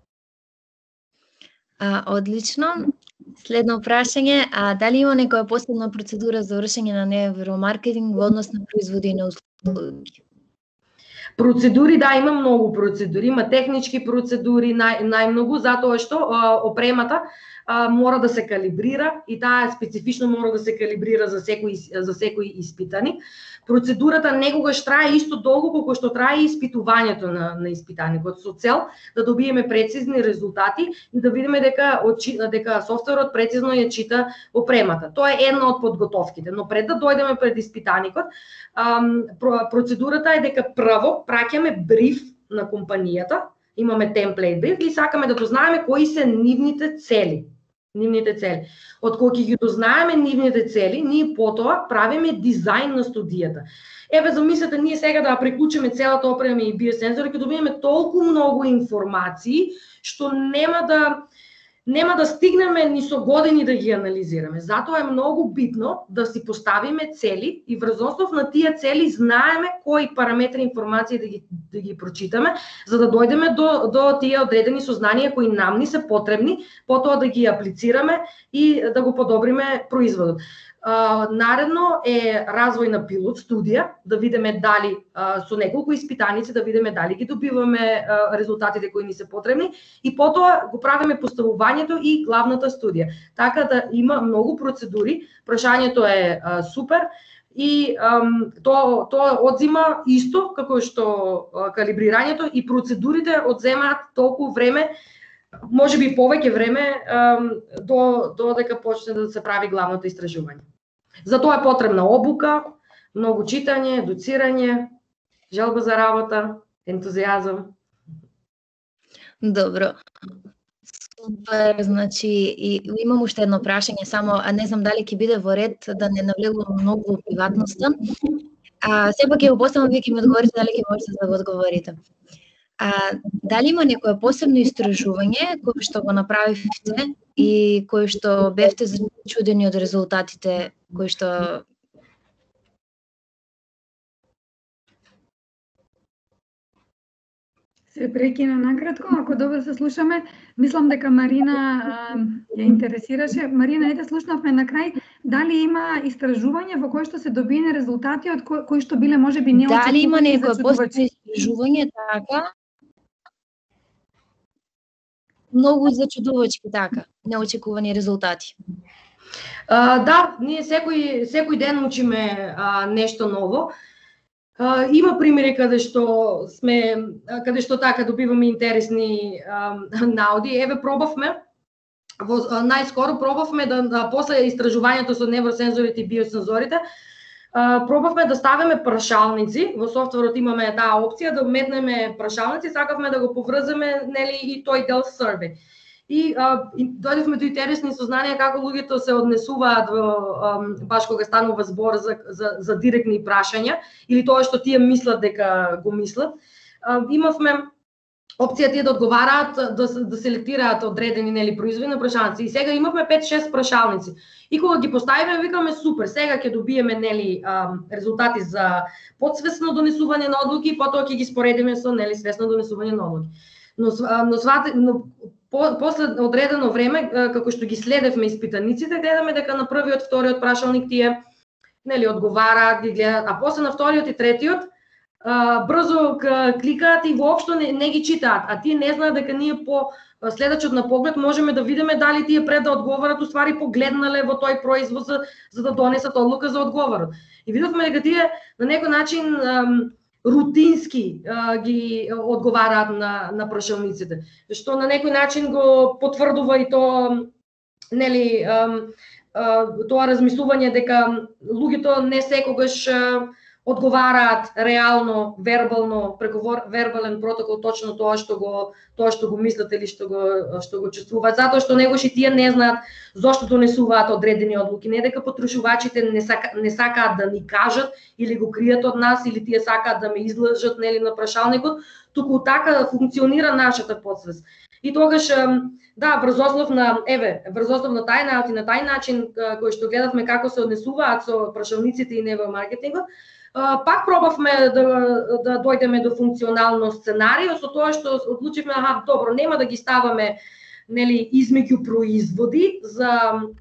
А, одлично. Следно прашање, а дали има некоја посебна процедура за вршење на невромаркетинг во однос на производи и на услуги? Процедури, да, има многу процедури, има технички процедури, нај, најмногу, затоа што а, опремата а, мора да се калибрира и таа специфично мора да се калибрира за секој за секој испитаник. Процедурата некогаш трае исто долго колку што трае испитувањето на, на испитаникот, со цел да добиеме прецизни резултати и да видиме дека дека софтверот прецизно ја чита опремата. Тоа е една од подготовките, но пред да дојдеме пред испитаникот, процедурата е дека прво праќаме бриф на компанијата, имаме темплейт бриф и сакаме да дознаеме кои се нивните цели. Нивните цели. Од кога ги дознаеме нивните цели, ние потоа правиме дизајн на студијата. Еве, замислете, ние сега да приклучиме целата опрема и биосензори, ќе добиеме толку многу информации што нема да нема да стигнеме ни со години да ги анализираме. Затоа е многу битно да си поставиме цели и врз основ на тие цели знаеме кои параметри информации да ги да ги прочитаме, за да дојдеме до до тие одредени сознанија кои нам ни се потребни, потоа да ги аплицираме и да го подобриме производот. Uh, наредно е развој на пилот студија, да видиме дали uh, со неколку испитаници да видиме дали ги добиваме uh, резултатите кои ни се потребни и потоа го правиме поставувањето и главната студија. Така да има многу процедури, прашањето е uh, супер и um, тоа тоа одзима исто како што uh, калибрирањето и процедурите одземаат толку време, можеби повеќе време um, до додека почне да се прави главното истражување. Затоа е потребна обука, многу читање, едуцирање, желба за работа, ентузијазам. Добро. Супер, значи и имам уште едно прашање, само а не знам дали ќе биде во ред да не навлегувам многу во приватноста. А сепак ќе го поставам, вие ќе ми одговорите дали ќе можете да го одговорите. А дали има некое посебно истражување кое што го направивте и кое што бевте зачудени од резултатите кои што Се прекина накратко, ако добро се слушаме. Мислам дека Марина а, ја интересираше. Марина, ете слушнавме на крај. Дали има истражување во кои што се добиени резултати од кои, кои што биле можеби неочекувани? Дали има некое постојано истражување така? Многу зачудувачки така, неочекувани резултати. А, да, ние секој секој ден учиме а, нешто ново. Uh, има примери каде што сме каде што така добиваме интересни uh, науди. Еве пробавме во uh, најскоро пробавме да, да после истражувањето со невросензорите и биосензорите uh, пробавме да ставиме прашалници. Во софтверот имаме таа опција да метнеме прашалници, сакавме да го поврземе, нели, и тој дел survey. И, а, и дојдовме до интересни сознанија како луѓето се однесуваат во, а, баш кога станува збор за, за, за директни прашања или тоа што тие мислат дека го мислат. А, имавме опција тие да одговараат, да, да селектираат одредени, нели, производи на прашалници. И сега имавме пет-шест прашалници. И кога ги поставиме, викаме супер, сега ќе добиеме, нели, а, резултати за подсвесно донесување на одлуки, потоа ќе ги споредиме со, нели, свесно донесување на одлуки. Но, но, свати, но по, после одредено време, како што ги следевме испитаниците, гледаме дека на првиот, вториот прашалник тие, нели, одговараат, ги гледаат, а после на вториот и третиот а, брзо кликаат и воопшто не, не ги читаат, а тие не знаат дека ние по следачот на поглед можеме да видиме дали тие пред да одговарат уствари погледнале во тој производ за, за да донесат одлука за одговорот. И видовме дека тие на некој начин ам, рутински а, ги одговараат на на прашалниците, што на некој начин го потврдува и тоа, нели, а, а, тоа размислување дека луѓето не секогаш а, одговараат реално, вербално, преку вербален протокол точно тоа што го тоа што го мислат или што го што го чувствуваат, затоа што негош и тие не знаат зошто донесуваат одредени одлуки, не дека потрошувачите не сака, не сакаат да ни кажат или го кријат од нас или тие сакаат да ме излажат, нели, на прашалникот, туку така функционира нашата подсвест. И тогаш, да, врз основ на, еве, врз основ на тај начин, на тај начин кој што гледавме како се однесуваат со прашалниците и невромаркетингот, пак пробавме да, да дојдеме до функционално сценарио, со тоа што одлучивме, аха, добро, нема да ги ставаме, нели, измеѓу производи за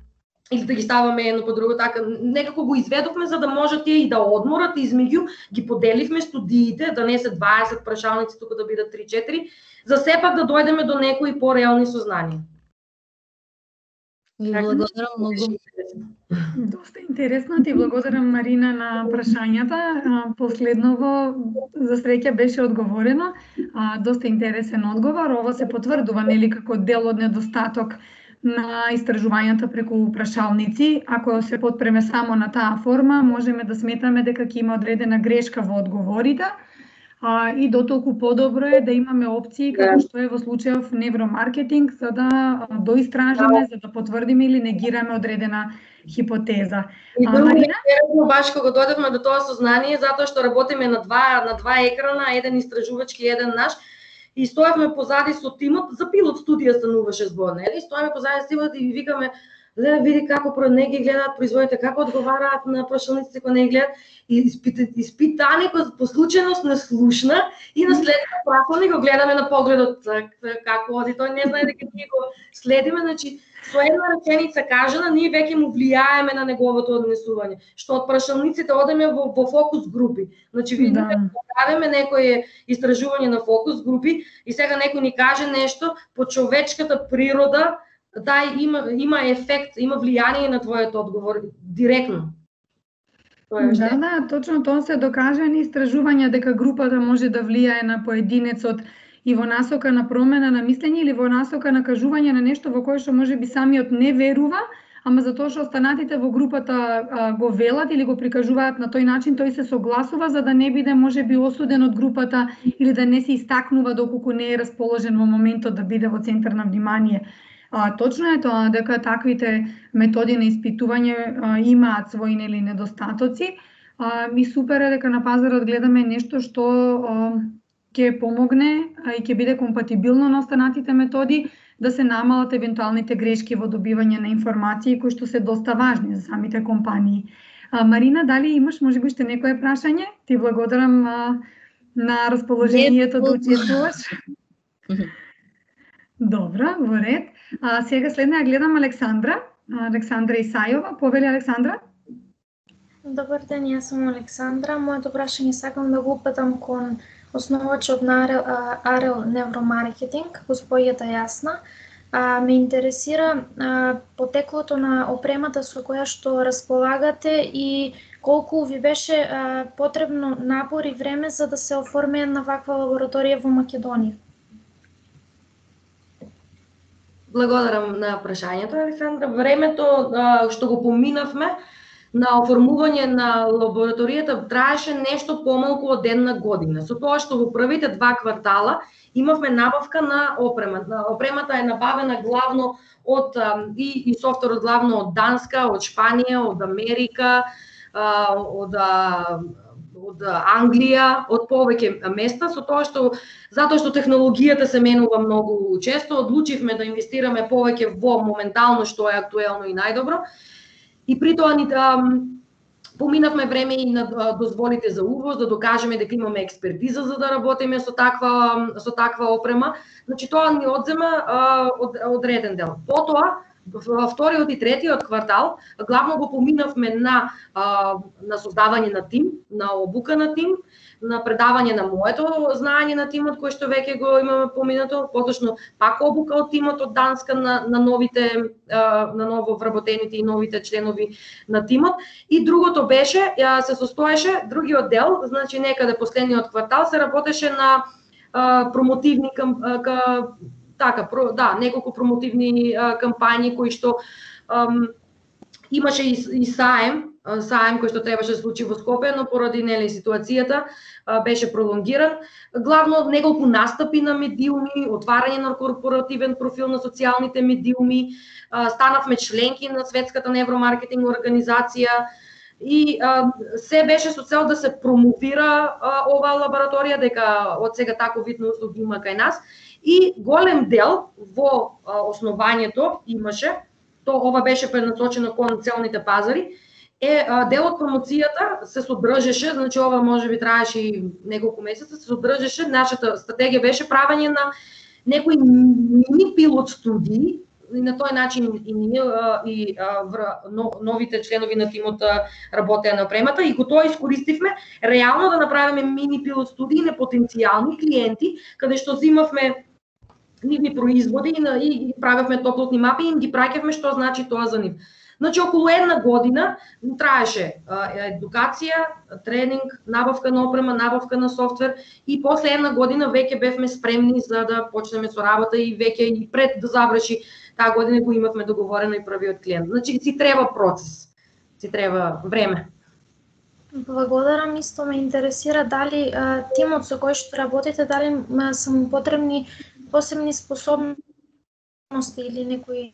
или да ги ставаме едно по друго, така некако го изведовме за да можат тие и да одморат измеѓу, ги поделивме студиите, да не се дваесет прашалници, туку да бидат три-четири, за сепак да дојдеме до некои пореални сознанија. Ви благодарам многу. Доста интересно, ти благодарам, Марина, на прашањата. Последново, за среќа, беше одговорено. Доста интересен одговор. Ова се потврдува, нели, како дел од недостаток на истражувањата преку прашалници. Ако се потпреме само на таа форма, можеме да сметаме дека ќе има одредена грешка во одговорите. А, и дотолку подобро е да имаме опции како што е во случајов невромаркетинг, за да доистражиме, за да потврдиме или негираме одредена хипотеза. И друго интересно, баш кога дојдовме до тоа сознание, затоа што работиме на два на два екрана, еден истражувачки, еден наш, и стоевме позади со тимот, за пилот студија стануваше збор, нели? Стоеме позади со тимот и викаме, да види како не ги гледаат производите, како одговараат на прашалниците кога не ги гледаат, и испитаникот по случајност не слушна и на следниот прашалник го гледаме на погледот како оди, тој не знае дека ние го следиме, значи со една реченица кажана ние веќе му влијаеме на неговото однесување, што од прашалниците одеме во, во фокус групи. Значи видиме да правиме некое истражување на фокус групи и сега некој ни каже нешто по човечката природа, да има има ефект, има влијание на твојот одговор директно. Да, да, точно тоа се докажани истражувања дека групата може да влијае на поединецот и во насока на промена на мислење или во насока на кажување на нешто во кое што можеби самиот не верува, ама затоа што останатите во групата а, го велат или го прикажуваат на тој начин, тој се согласува за да не биде можеби осуден од групата или да не се истакнува доколку не е расположен во моментот да биде во центар на внимание. А, точно е тоа дека таквите методи на испитување а, имаат своји, нели, недостатоци. А, и супер е дека на пазарот гледаме нешто што а, ќе помогне а, и ќе биде компатибилно на останатите методи да се намалат евентуалните грешки во добивање на информации кои што се доста важни за самите компании. А, Марина, дали имаш можеби уште некое прашање? Ти благодарам а, на расположението да учествуваш? Добро, во ред. А сега следна гледам Александра. Александра Исајова. Повели Александра? Добар ден, јас сум Александра. Моето прашање сакам да го упатам кон основачот на Арел Невромаркетинг, госпоѓата Јасна. А, ме интересира а, потеклото на опремата со која што располагате и колку ви беше а, потребно напор и време за да се оформи една ваква лабораторија во Македонија. Благодарам на прашањето, Александра. Времето а, што го поминавме на оформување на лабораторијата траеше нешто помалку од една година. Со тоа што во првите два квартала имавме набавка на опрема. Опремата е набавена главно од и, и софтверот главно од Данска, од Шпанија, од Америка, од од Англија, од повеќе места, со тоа што затоа што технологијата се менува многу често, одлучивме да инвестираме повеќе во моментално што е актуелно и најдобро. И при тоа ни поминавме време и на дозволите за увоз, да докажеме дека имаме експертиза за да работиме со таква со таква опрема. Значи тоа ни одзема од, одреден дел. Потоа во вториот и третиот квартал главно го поминавме на на создавање на тим, на обука на тим, на предавање на моето знаење на тимот кој што веќе го имаме поминато, поточно пак обука од тимот од Данска на, на новите на ново вработените и новите членови на тимот. И другото беше се состоеше другиот дел, значи некаде последниот квартал се работеше на промотивни кам, така, про, да, неколку промотивни кампањи кои што ам, имаше и, и саем, саем кој што требаше да се случи во Скопје, но поради нели ситуацијата а, беше пролонгиран. Главно неколку настапи на медиуми, отварање на корпоративен профил на социјалните медиуми, а, станавме членки на Светската невромаркетинг организација и а, се беше со цел да се промовира а, оваа лабораторија, дека од сега таков вид услуги има кај нас. И голем дел во а, основањето имаше, то ова беше пренасочено кон целните пазари, е а, дел од промоцијата се содржеше, значи ова можеби траеше и неколку месеца, се содржеше, нашата стратегија беше правење на некои мини пилот студии, и на тој начин и ние и а, новите членови на тимот работеа на опремата и го тоа искористивме реално да направиме мини пилот студии на потенцијални клиенти, каде што зимавме нивни производи и, и правевме топлотни мапи и им ги праќавме што значи тоа за нив. Значи околу една година траеше едукација, тренинг, набавка на опрема, набавка на софтвер и после една година веќе бевме спремни за да почнеме со работа и веќе и пред да заврши таа година го имавме договорено и првиот клиент. Значи си треба процес, си треба време. Благодарам, исто ме интересира дали а, тимот со кој што работите, дали ма, са му потребни посебни способности или некои.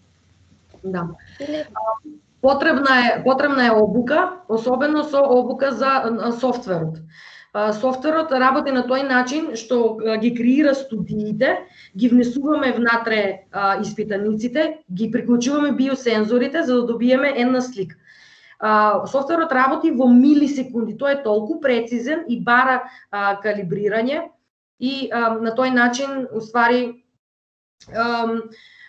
Да. Или... Потребна е потребна е обука, особено со обука за софтверот. Софтверот работи на тој начин што ги креира студиите, ги внесуваме внатре а, испитаниците, ги приклучуваме биосензорите за да добиеме една слика. А, софтверот работи во милисекунди, тој е толку прецизен и бара а, калибрирање и а, на тој начин уствари а,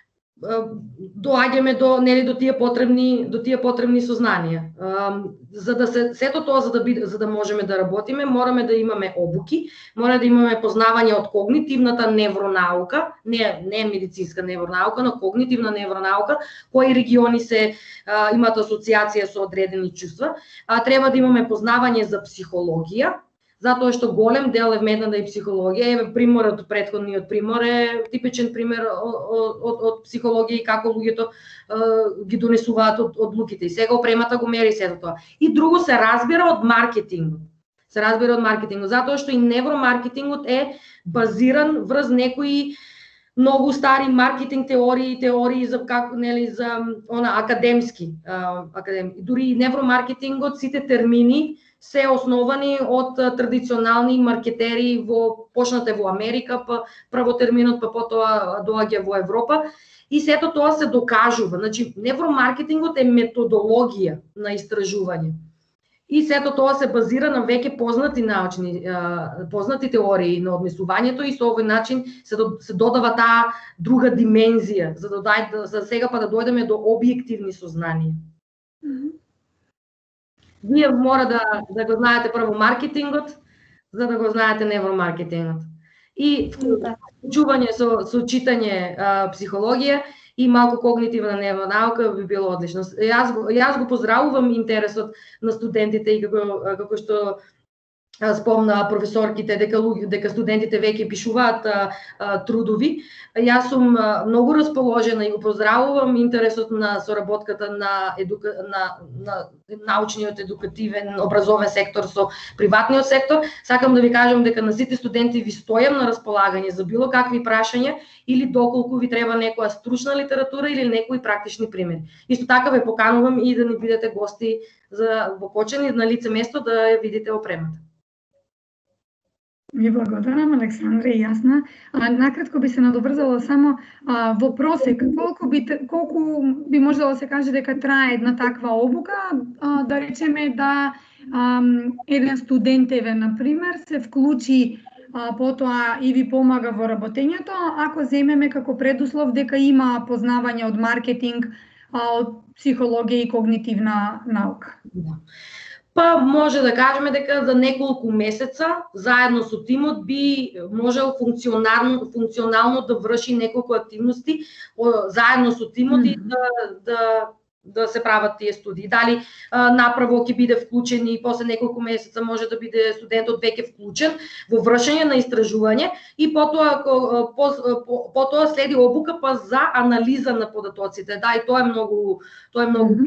доаѓаме до нели до тие потребни до тие потребни сознанија. За да се сето тоа за да би, за да можеме да работиме, мораме да имаме обуки, мора да имаме познавање од когнитивната невронаука, не не медицинска невронаука, но когнитивна невронаука, кои региони се а, имаат асоциација со одредени чувства. А, треба да имаме познавање за психологија, затоа што голем дел е вметната и психологија. Еве примерот, претходниот пример е типичен пример од, од, од психологија и како луѓето е, ги донесуваат од одлуките. И сега опремата го мери сето тоа. И друго се разбира од маркетингот. Се разбира од маркетингот, затоа што и невромаркетингот е базиран врз некои многу стари маркетинг теории, теории за како нели за она академски, академ. Дури и невромаркетингот, сите термини се основани од традиционални маркетери во почнате во Америка, па прво терминот, па потоа доаѓа во Европа и сето тоа се докажува. Значи невромаркетингот е методологија на истражување. И сето тоа се базира на веќе познати научни познати теории на однесувањето и со овој начин се се додава таа друга димензија за да дај за сега па да дојдеме до објективни сознанија. Вие мора да да го знаете прво маркетингот, за да го знаете невромаркетингот. И вклучување со со читање а, психологија и малку когнитивна невронаука би било одлично. Јас го јас го поздравувам интересот на студентите и како како што спомна професорките дека луѓе дека студентите веќе пишуваат а, а, трудови. Јас сум многу расположена и го поздравувам интересот на соработката на едука, на, на научниот едукативен образовен сектор со приватниот сектор. Сакам да ви кажам дека на сите студенти ви стојам на располагање за било какви прашања или доколку ви треба некоја стручна литература или некои практични примери. Исто така ве поканувам и да ни бидете гости за во Кочани на лице место да ја видите опремата. Ви благодарам, Александра и Јасна. А, накратко би се надоврзала само а, во просек, колку би колку би можело да се каже дека трае една таква обука, а, да речеме да а, еден студент еве на пример се вклучи а, потоа и ви помага во работењето, ако земеме како предуслов дека има познавање од маркетинг, а, од психологија и когнитивна наука. Да. Па може да кажеме дека за неколку месеца заедно со тимот би можел функционално функционално да врши неколку активности заедно со тимот и да да да се прават тие студии. Дали а, направо ќе биде вклучен и после неколку месеца може да биде студентот веќе вклучен во вршење на истражување и потоа по, по, потоа следи обука па за анализа на податоците. Да, и тоа е многу тоа е многу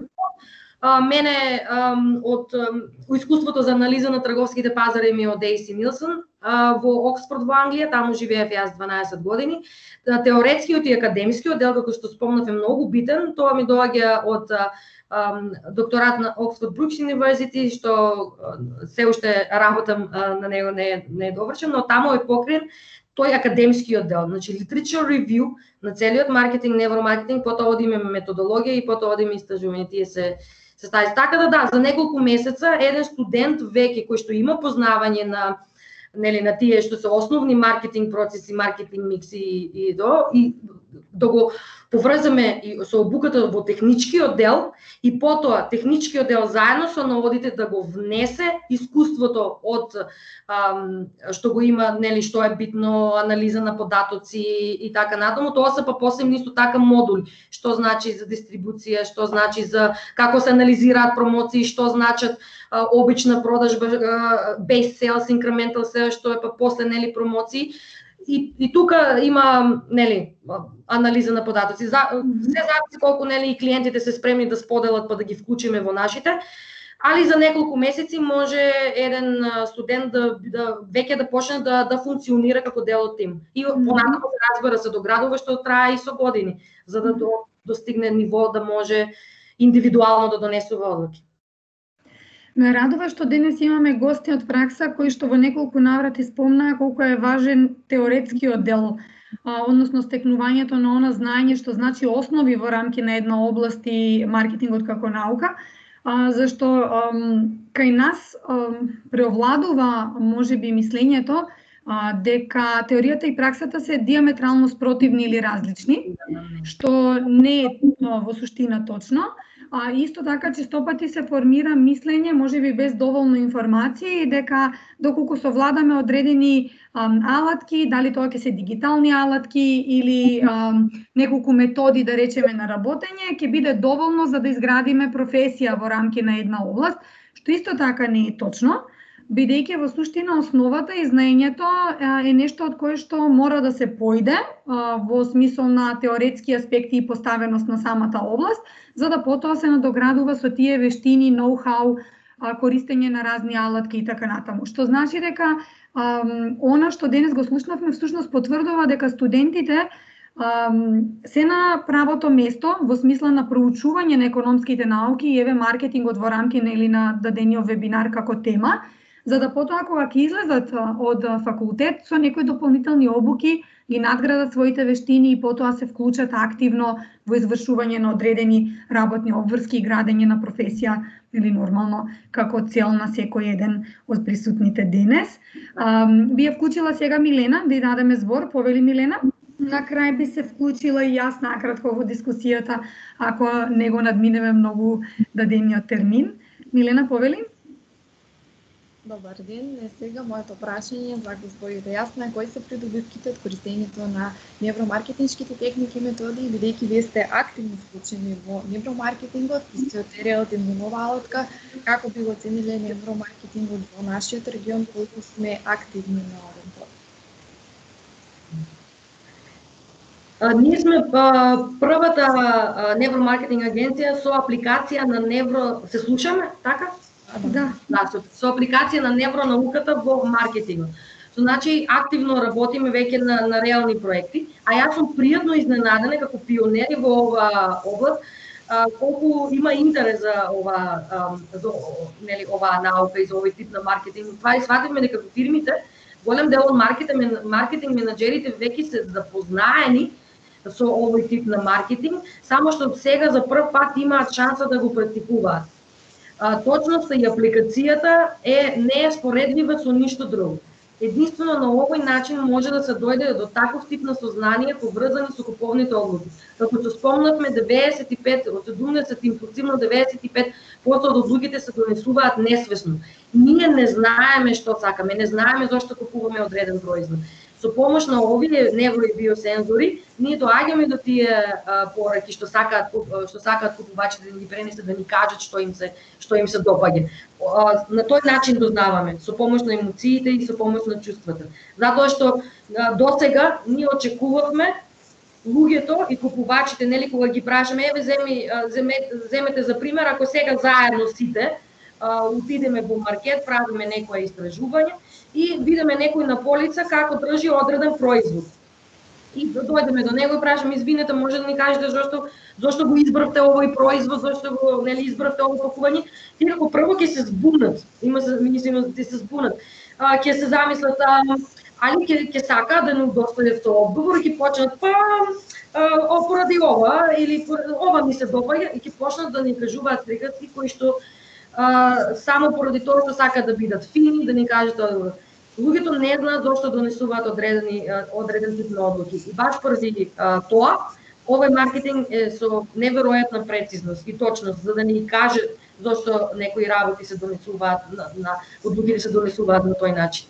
А, мене а, од а, искуството за анализа на трговските пазари ми од Ей Си Нилсън а, во Оксфорд во Англија, таму живеев јас дванаесет години. Теоретскиот и академскиот дел, како што спомнав, е многу битен. Тоа ми доаѓа од а, а, докторат на Оксфорд Брукс Универзити, што а, се уште работам а, на него не, не е довршен, но таму е покрен тој академскиот дел, значи literature review на целиот маркетинг, невромаркетинг, потоа одиме методологија и потоа одиме истражување. Тие се се стаи. Така да да, за неколку месеца еден студент веќе кој што има познавање на нели на тие што се основни маркетинг процеси, маркетинг микси и, и до и да го поврзаме и со обуката во техничкиот дел и потоа техничкиот дел заедно со наводите да го внесе искуството од ам, што го има, нели што е битно, анализа на податоци и така натаму. Тоа се па посебни исто така модули, што значи за дистрибуција, што значи за како се анализираат промоции, што значат а, обична продажба, base sales, incremental sales, што е па после нели промоции. И, и тука има нели анализа на податоци. За, се зависи колку нели и клиентите се спремни да споделат па да ги вклучиме во нашите. Али за неколку месеци може еден студент да, да веќе да почне да да функционира како дел од тим. И понатаму се разбира се доградува што трае и со години, за да до, достигне ниво да може индивидуално да донесува одлуки. Ме радува што денес имаме гости од пракса кои што во неколку наврати спомнаа колку е важен теоретскиот дел, а, односно стекнувањето на она знаење што значи основи во рамки на една област и маркетингот како наука, а, зашто ам, кај нас ам, преовладува можеби мислењето а, дека теоријата и праксата се диаметрално спротивни или различни, што не е во суштина точно. А исто така честопати се формира мислење, можеби без доволно информации, дека доколку совладаме одредени ам, алатки, дали тоа ќе се дигитални алатки или ам, неколку методи да речеме на работење, ќе биде доволно за да изградиме професија во рамки на една област, што исто така не е точно, бидејќи во суштина основата и знаењето е нешто од кое што мора да се појде во смисол на теоретски аспекти и поставеност на самата област, за да потоа се надоградува со тие вештини, ноу-хау, користење на разни алатки и така натаму. Што значи дека ам, она што денес го слушнавме всушност потврдува дека студентите ам, се на правото место во смисла на проучување на економските науки и еве маркетингот во рамки на или на дадениот вебинар како тема, за да потоа кога ќе излезат од факултет со некои дополнителни обуки и надградат своите вештини и потоа се вклучат активно во извршување на одредени работни обврски и градење на професија или нормално како цел на секој еден од присутните денес. А, би ја вклучила сега Милена, да ја дадеме збор, повели Милена. На крај би се вклучила и јас накратко во дискусијата, ако не го надминеме многу дадениот термин. Милена, повели? Добар ден, сега моето прашање за господите Јасна е кои се придобивките од користењето на невромаркетиншките техники и методи, бидејќи вие сте активно вклучени во невромаркетингот, истиот период е нова алатка, како би го оцениле невромаркетингот во нашиот регион, колку сме активни на овој пот? Ние сме првата невромаркетинг агенција со апликација на невро... Се слушаме, така? Да. Да, со, со апликација на невронауката во маркетингот. So, значи, активно работиме веќе на, на реални проекти, а јас сум пријатно изненадена како пионери во ова област, а, колку има интерес за ова, а, за, нели, оваа наука и за овој тип на маркетинг. Това и свативме дека фирмите, голем дел од маркетинг, маркетинг менаџерите веќе се запознаени со овој тип на маркетинг, само што сега за прв пат имаат шанса да го практикуваат. Точноста и апликацијата е не е споредлива со ништо друго. Единствено на овој начин може да се дојде до таков тип на сознание поврзани со куповните одлуки. Како што спомнавме, деветдесет и пет од седумдесет импулсивно деветдесет и пет проценти од одлуките се донесуваат несвесно. Ние не знаеме што сакаме, не знаеме зошто купуваме одреден производ. Со помош на овие невро и биосензори, ние доаѓаме до тие а, пораки што сакаат што сакаат купувачите да ги пренесат, да ни кажат што им се што им се допаѓа. А, на тој начин дознаваме со помош на емоциите и со помош на чувствата. Затоа што а, досега ние очекувавме луѓето и купувачите, нели, кога ги прашаме, еве земи земете, земете за пример, ако сега заедно сите а, отидеме во маркет, правиме некое истражување и видиме некој на полица како држи одреден производ. И дојдеме до него и прашаме, извинете, може да ни кажете зошто зошто го избравте овој производ, зошто го, нели, избравте овој пакување? Тие како прво ќе се збунат, има се мислиме да се збунат. А, ќе се замислат, а, али ќе ќе сака да ни достават со одговор и ќе почнат па а, поради ова или ова ми се допаѓа и ќе почнат да ни кажуваат приказки кои што Uh, само поради тоа што сакаат да бидат фини, да ни кажат одговор. Луѓето не знаат зошто донесуваат одредени одреден тип на одлуки. И баш поради uh, тоа, овој маркетинг е со неверојатна прецизност и точност, за да ни каже зошто некои работи се донесуваат на, на одлуките се донесуваат на тој начин.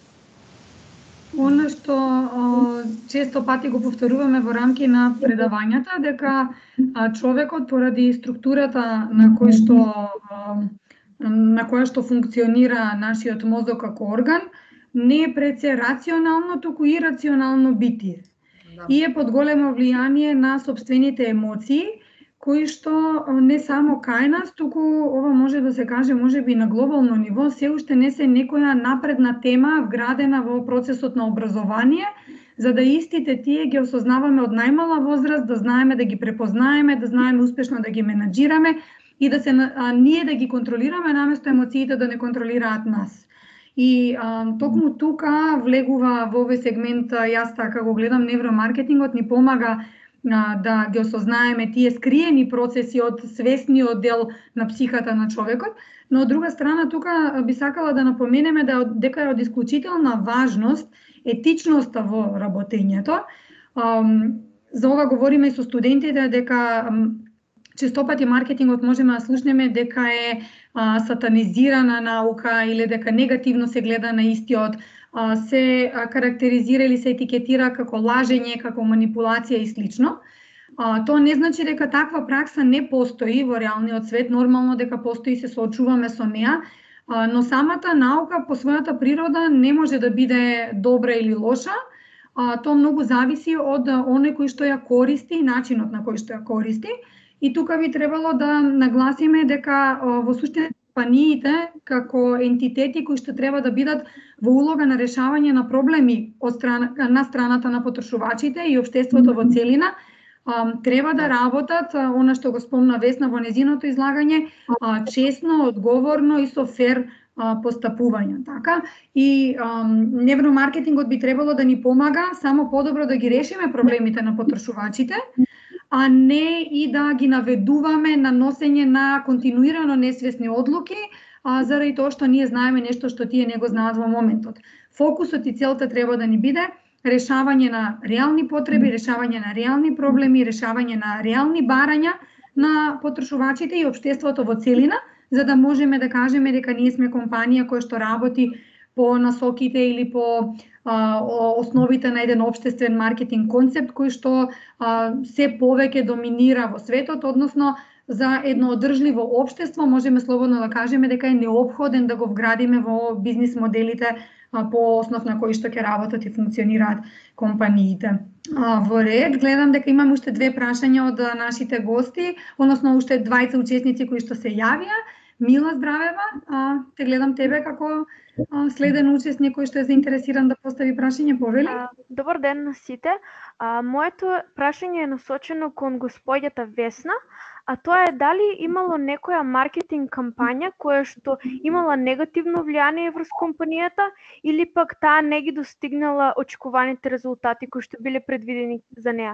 Оно што о, често пати го повторуваме во рамки на предавањата, дека а, човекот поради структурата на кој што о, на која што функционира нашиот мозок како орган, не е пред се рационално, туку и рационално битие. Да. И е под големо влијание на собствените емоции, кои што не само кај нас, туку ова може да се каже можеби на глобално ниво, се уште не се некоја напредна тема вградена во процесот на образование, за да истите тие ги осознаваме од најмала возраст, да знаеме да ги препознаеме, да знаеме успешно да ги менаџираме, и да се а, ние да ги контролираме наместо емоциите да не контролираат нас. И а, токму тука влегува во овој сегмент, јас така го гледам, невромаркетингот ни помага а, да ги осознаеме тие скриени процеси од свесниот дел на психата на човекот, но од друга страна тука би сакала да напоменеме да дека е од исклучителна важност етичноста во работењето. А, за ова говориме и со студентите дека често пати маркетингот можеме да слушнеме дека е а, сатанизирана наука или дека негативно се гледа на истиот, а, се а, карактеризира или се етикетира како лажење, како манипулација и слично. А, тоа не значи дека таква пракса не постои во реалниот свет, нормално дека постои, се соочуваме со неа, а, но самата наука по својата природа не може да биде добра или лоша. А, тоа многу зависи од оној кој што ја користи и начинот на кој што ја користи. И тука би требало да нагласиме дека во суштина компаниите како ентитети кои што треба да бидат во улога на решавање на проблеми од страна на страната на потрошувачите и општеството во целина, треба да работат, она што го спомна Весна во незиното излагање, честно, одговорно и со фер постапувања, така? И ам, невромаркетингот би требало да ни помага само подобро да ги решиме проблемите на потрошувачите, а не и да ги наведуваме на носење на континуирано несвесни одлуки, а, заради тоа што ние знаеме нешто што тие не го знаат во моментот. Фокусот и целта треба да ни биде решавање на реални потреби, решавање на реални проблеми, решавање на реални барања на потрошувачите и општеството во целина, за да можеме да кажеме дека ние сме компанија која што работи по насоките или по а, основите на еден општествен маркетинг концепт кој што а, се повеќе доминира во светот, односно за едно одржливо општество можеме слободно да кажеме дека е неопходен да го вградиме во бизнис моделите а, по основ на кои што ќе работат и функционираат компаниите. А, во ред, гледам дека имам уште две прашања од нашите гости, односно уште двајца учесници кои што се јавија. Мила, здравева, а, те гледам тебе како а, следен учесник кој што е заинтересиран да постави прашање, повели. А, добар ден на сите. А, моето прашање е насочено кон господјата Весна, а тоа е дали имало некоја маркетинг кампања која што имала негативно влијание врз компанијата или пак таа не ги достигнала очекуваните резултати кои што биле предвидени за неа?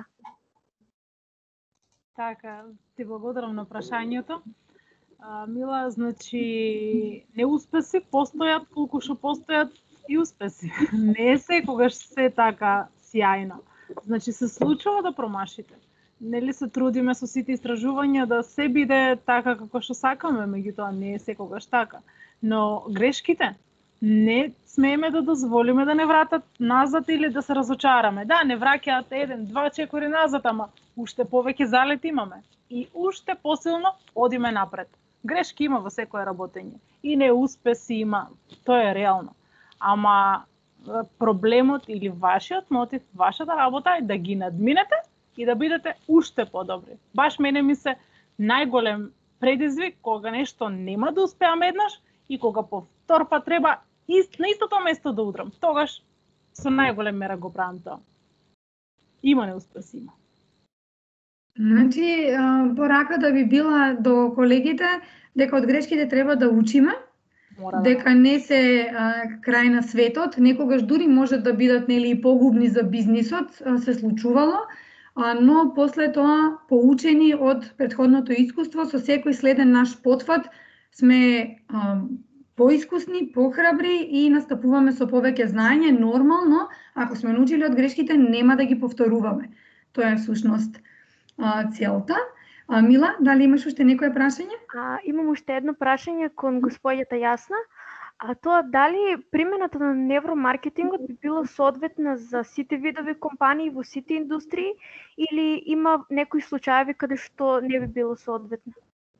Така, ти благодарам на прашањето. А, Мила, значи, неуспеси постојат колку што постојат и успеси. Не е секогаш се така сјајно. Значи, се случува да промашите. Нели се трудиме со сите истражувања да се биде така како што сакаме, меѓутоа не е секогаш така. Но грешките не смееме да дозволиме да не вратат назад или да се разочараме. Да, не враќаат еден, два чекори назад, ама уште повеќе залет имаме. И уште посилно одиме напред. Грешки има во секое работење. И неуспеси има. Тоа е реално. Ама проблемот или вашиот мотив, вашата работа е да ги надминете и да бидете уште подобри. Баш мене ми се најголем предизвик кога нешто нема да успеам еднаш и кога повтор пат треба ист, на истото место да удрам. Тогаш со најголем мера го правам тоа. Има неуспеси, има. Значи, пораката би била до колегите дека од грешките треба да учиме, Мора дека не се а, крај на светот, некогаш дури можат да бидат нели и погубни за бизнисот, а, се случувало, а, но после тоа поучени од претходното искуство со секој следен наш потфат сме а, поискусни, похрабри и настапуваме со повеќе знаење. Нормално, ако сме научили од грешките, нема да ги повторуваме. Тоа е всушност целта. А, Мила, дали имаш уште некое прашање? А, имам уште едно прашање кон господјата Јасна. А тоа дали примената на невромаркетингот би била соодветна за сите видови компании во сите индустрии или има некои случаеви каде што не би било соодветна?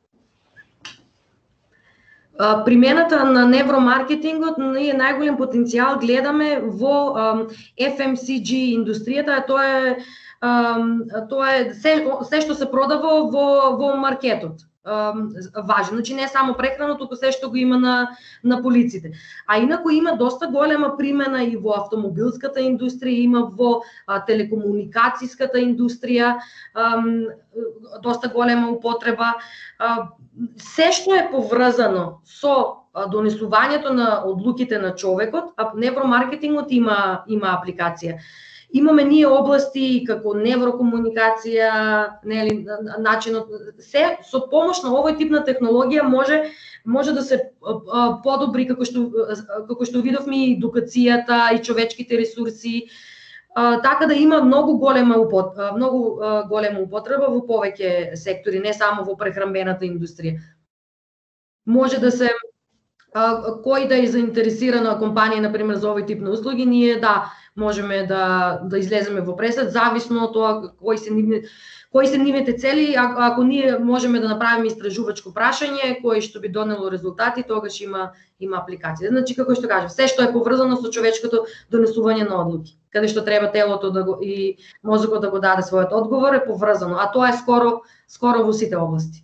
Примената на невромаркетингот ние најголем потенцијал гледаме во Еф Ем Си Джи индустријата, тоа е Um, тоа е се, се што се продава во, во маркетот. Um, важно, значи не само прехрана, туку се што го има на, на полиците. А инаку има доста голема примена и во автомобилската индустрија, има во а, телекомуникацијската индустрија, um, доста голема употреба. А, се што е поврзано со донесувањето на одлуките на човекот, а невромаркетингот има, има апликација. Имаме ние области како неврокомуникација, нели, начинот се со помош на овој тип на технологија може може да се подобри како што како што видовме и едукацијата и човечките ресурси, така да има многу голема упот, многу голема употреба во повеќе сектори, не само во прехранбената индустрија. Може да се кој да е заинтересирана компанија на пример за овој тип на услуги, ние да можеме да да излеземе во пресад зависно од тоа кои се нивни кои се нивните цели. Ако, ако ние можеме да направиме истражувачко прашање кој што би донело резултати, тогаш има има апликација. Значи како што кажав, се што е поврзано со човечкото донесување на одлуки, каде што треба телото да го и мозокот да го даде својот одговор е поврзано, а тоа е скоро скоро во сите области.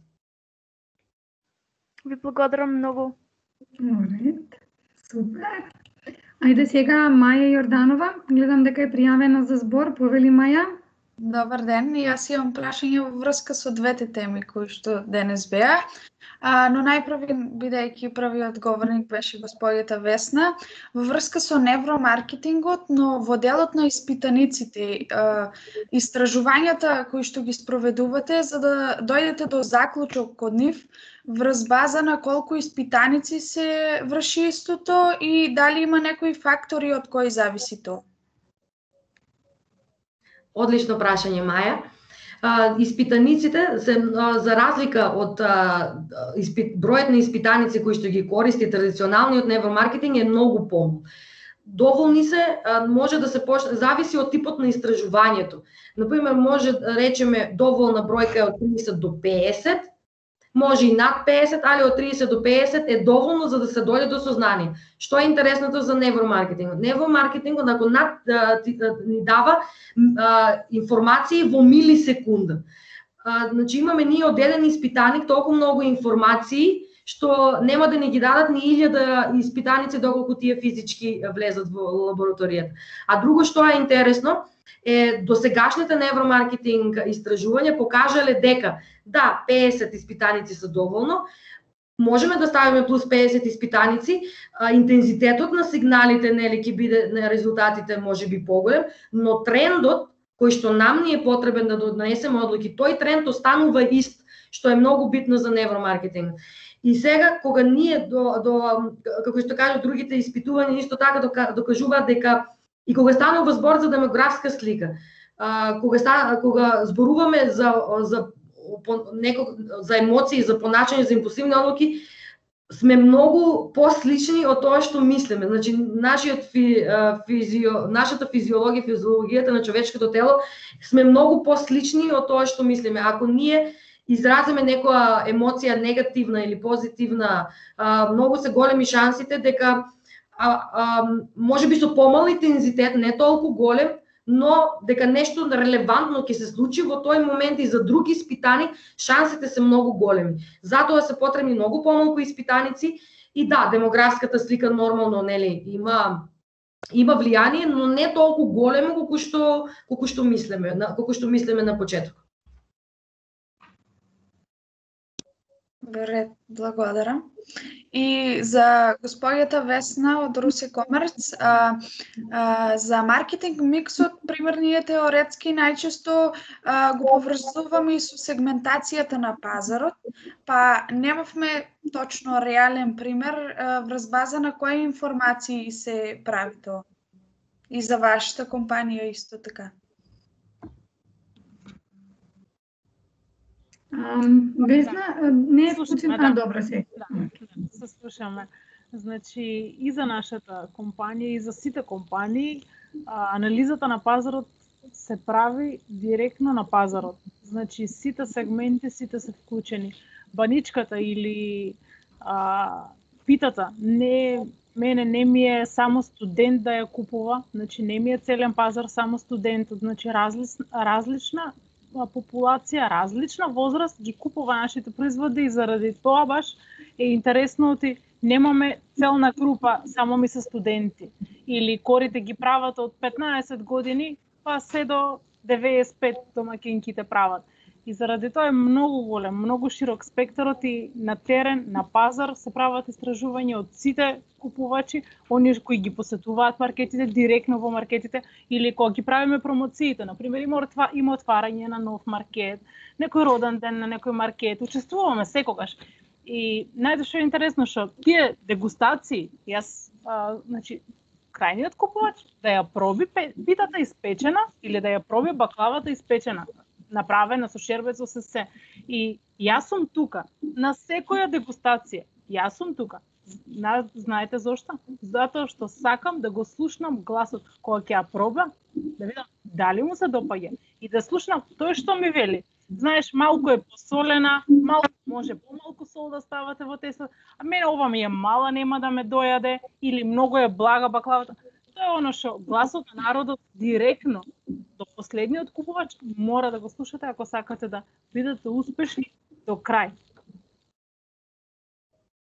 Ви благодарам многу. Ред, супер. Ајде сега Маја Јорданова, гледам дека е пријавена за збор, повели Маја. Добар ден, и јас имам прашање во врска со двете теми кои што денес беа. А, но најпрви, бидејќи првиот говорник беше господјата Весна, во врска со невромаркетингот, но во делот на испитаниците, а, истражувањата кои што ги спроведувате, за да дојдете до заклучок од нив, врз база на колку испитаници се врши истото и дали има некои фактори од кои зависи тоа? Одлично прашање, Маја. А, испитаниците, се, а, за разлика од а, испит, бројот на испитаници кои што ги користи традиционалниот невромаркетинг е многу помал. Доволни се, а, може да се почне, зависи од типот на истражувањето. Например, може да речеме доволна бројка е од тридесет до пеесет, може и над пеесет, али од тридесет до пеесет е доволно за да се дојде до сознание. Што е интересното за невромаркетингот? Невромаркетингот ако над, а, ти, а, ни дава а, информации во милисекунда. А, значи имаме ние од еден испитаник толку многу информации што нема да ни ги дадат ни илјада испитаници доколку тие физички влезат во лабораторијата. А друго што е интересно е досегашните невромаркетинг истражувања покажале дека да, пеесет испитаници се доволно, можеме да ставиме плюс пеесет испитаници, а, интензитетот на сигналите нели ќе биде на резултатите можеби поголем, но трендот кој што нам ни е потребен да донесеме одлуки, тој тренд останува ист, што е многу битно за невромаркетинг. И сега кога ние до до како што кажа другите испитувања исто така докажуваат дека и кога станува збор за демографска слика, а, кога ста, кога зборуваме за за некој за емоции, за поначање, за импулсивни одлуки, сме многу послични од тоа што мислиме. Значи нашиот фи, физио, нашата физиологија, физиологијата на човечкото тело сме многу послични од тоа што мислиме. Ако ние изразиме некоја емоција негативна или позитивна, а, многу се големи шансите дека а, а, може би со помал интензитет, не толку голем, но дека нешто релевантно ќе се случи во тој момент и за други испитани, шансите се многу големи. Затоа се потребни многу помалку испитаници и да, демографската слика нормално нели има има влијание, но не толку големо колку што колку што мислиме, колку што мислиме на почеток. Добре, благодарам. И за господјата Весна од Руси Комерц, а, а, за маркетинг миксот, пример, ние теоретски најчесто а, го поврзуваме и со сегментацијата на пазарот, па немавме точно реален пример а, врз база на кои информации се прави тоа. И за вашата компанија исто така. Весна, не е случайно, да. Добро се. Да, се слушаме. Значи, и за нашата компанија, и за сите компании, а, анализата на пазарот се прави директно на пазарот. Значи, сите сегменти, сите се вклучени. Баничката или а, питата, не, мене не ми е само студент да ја купува, значи не ми е целен пазар само студентот, значи различ, различна популација, различна возраст ги купува нашите производи и заради тоа баш е интересно оти немаме целна група само ми се студенти или корите ги прават од петнаесет години па се до деветдесет и пет домаќинките прават. И заради тоа е многу голем, многу широк спектарот и на терен, на пазар се прават истражувања од сите купувачи, оние кои ги посетуваат маркетите директно во маркетите или кога ги правиме промоциите, например има отва, има отварање на нов маркет, некој роден ден на некој маркет, учествуваме секогаш. И најде што е интересно што тие дегустации, јас а, значи крајниот купувач да ја проби питата испечена или да ја проби баклавата испечена, направена со шербет со се. И јас сум тука на секоја дегустација. Јас сум тука. Знаете зошто? Затоа што сакам да го слушнам гласот кога ќе ја пробам, да видам дали му се допаѓа и да слушнам тој што ми вели. Знаеш, малку е посолена, малку може помалку сол да ставате во теста, а мене ова ми е мала, нема да ме дојаде, или многу е блага баклавата. Тоа е оно што гласот на народот директно до последниот купувач мора да го слушате ако сакате да бидете успешни до крај.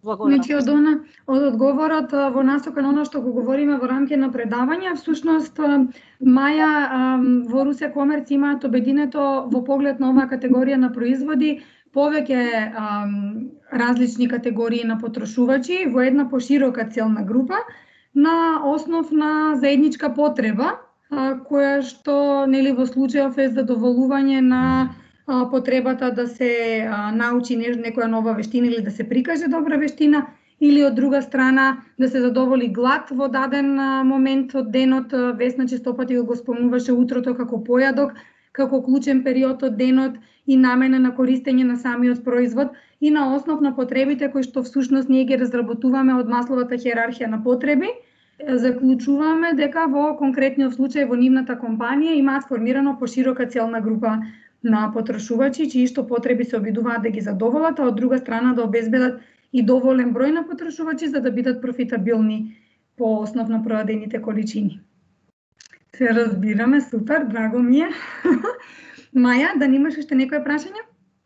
Благодарам. Значи од она, од одговорот во насока на она што го говориме во рамки на предавања, всушност Маја во Русе Комерц имаат обединето во поглед на оваа категорија на производи повеќе различни категории на потрошувачи во една поширока целна група на основ на заедничка потреба, која што нели во случајов е задоволување на потребата да се научи некоја нова вештина или да се прикаже добра вештина, или од друга страна да се задоволи глад во даден момент од денот. Весна честопати го спомнуваше утрото како појадок, како клучен период од денот и намена на користење на самиот производ и на основ на потребите кои што всушност ние ги разработуваме од Масловата хиерархија на потреби. Заклучуваме дека во конкретниот случај во нивната компанија имаат формирано поширока целна група на потрошувачи, чии што потреби се обидуваат да ги задоволат, а од друга страна да обезбедат и доволен број на потрошувачи за да бидат профитабилни по основ на продадените количини. Се разбираме, супер, драго ми е. Маја, да немаш уште некој прашање?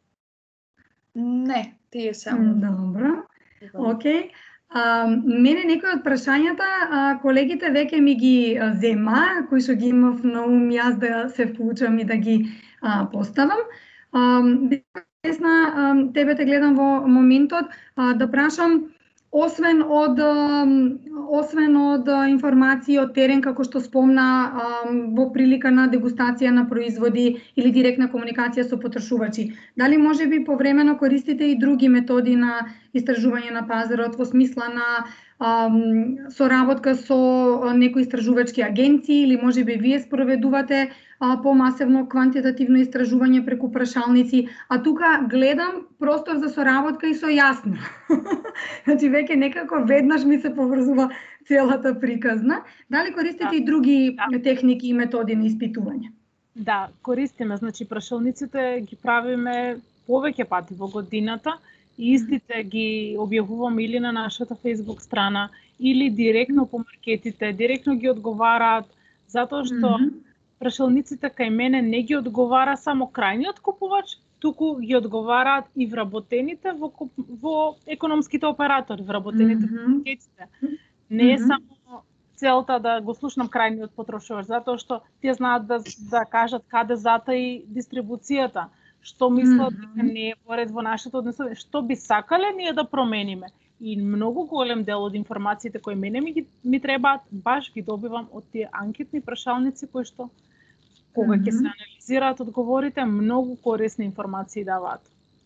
Не, тие само. Добро. Океј. А, мене некои од прашањата а, колегите веќе ми ги а, зема, кои што ги имав на ум јас да се вклучам и да ги а, поставам. Весна, тебе те гледам во моментот а, да прашам, освен од освен од информации од терен како што спомна а, во прилика на дегустација на производи или директна комуникација со потрошувачи, дали можеби повремено користите и други методи на истражување на пазарот во смисла на а, соработка со некои истражувачки агенции или можеби вие спроведувате а, помасивно квантитативно истражување преку прашалници, а тука гледам простор за соработка и со Јасна. Значи веќе некако веднаш ми се поврзува целата приказна. Дали користите да. и други да. техники и методи на испитување? Да, користиме, значи прашалниците ги правиме повеќе пати во годината и истите ги објавуваме или на нашата Facebook страна или директно по маркетите, директно ги одговараат, затоа што mm -hmm. прашалниците кај мене не ги одговара само крајниот купувач, туку ги одговараат и вработените во, во економските оператори, вработените mm-hmm. во маркетите. Не е mm-hmm. само целта да го слушнам крајниот потрошувач, затоа што тие знаат да, да кажат каде затаи дистрибуцијата, што мислат дека mm-hmm. не е во ред во нашето однесување, што би сакале ние да промениме. И многу голем дел од информациите кои мене ми, ги, ми требаат, баш ги добивам од тие анкетни прашалници кои што кога ќе се анализираат одговорите, многу корисни информации даваат.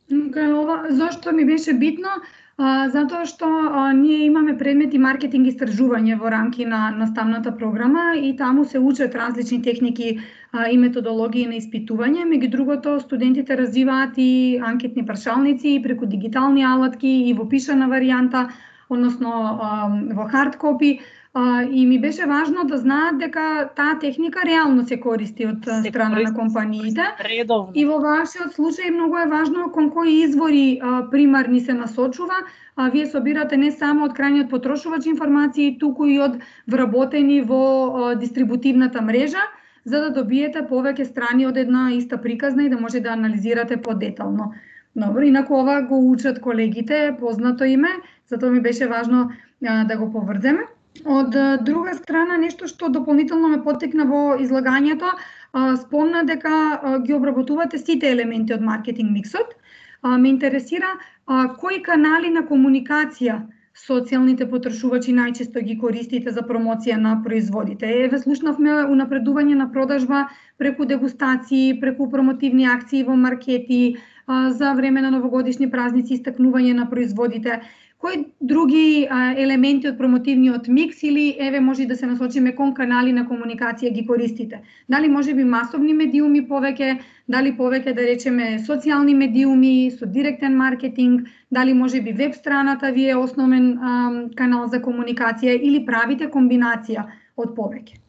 Ова, зошто ми беше битно? А, затоа што а, ние имаме предмети маркетинг и истражување во рамки на наставната програма и таму се учат различни техники а, и методологии на испитување. Меѓу другото, студентите развиваат и анкетни прашалници и преку дигитални алатки и во пишана варијанта, односно а, во хард копи. Uh, и ми беше важно да знаат дека таа техника реално се користи од се страна користи, на компаниите. Редовно. И во вашиот случај многу е важно кон кои извори uh, примарни се насочува. А вие собирате не само од крајниот потрошувач информации, туку и од вработени во uh, дистрибутивната мрежа, за да добиете повеќе страни од една иста приказна и да може да анализирате подетално. Добро, инаку ова го учат колегите, познато име, затоа ми беше важно uh, да го поврземе. Од друга страна, нешто што дополнително ме поттекна во излагањето, спомна дека ги обработувате сите елементи од маркетинг миксот. Ме интересира кои канали на комуникација социјалните потрошувачи најчесто ги користите за промоција на производите. Еве слушнавме унапредување на продажба преку дегустации, преку промотивни акции во маркети, за време на новогодишни празници, истакнување на производите. Кои други а, елементи од промотивниот микс или еве може да се насочиме кон канали на комуникација ги користите? Дали може би масовни медиуми повеќе, дали повеќе да речеме социјални медиуми со директен маркетинг, дали може би веб страната ви е основен а, канал за комуникација или правите комбинација од повеќе?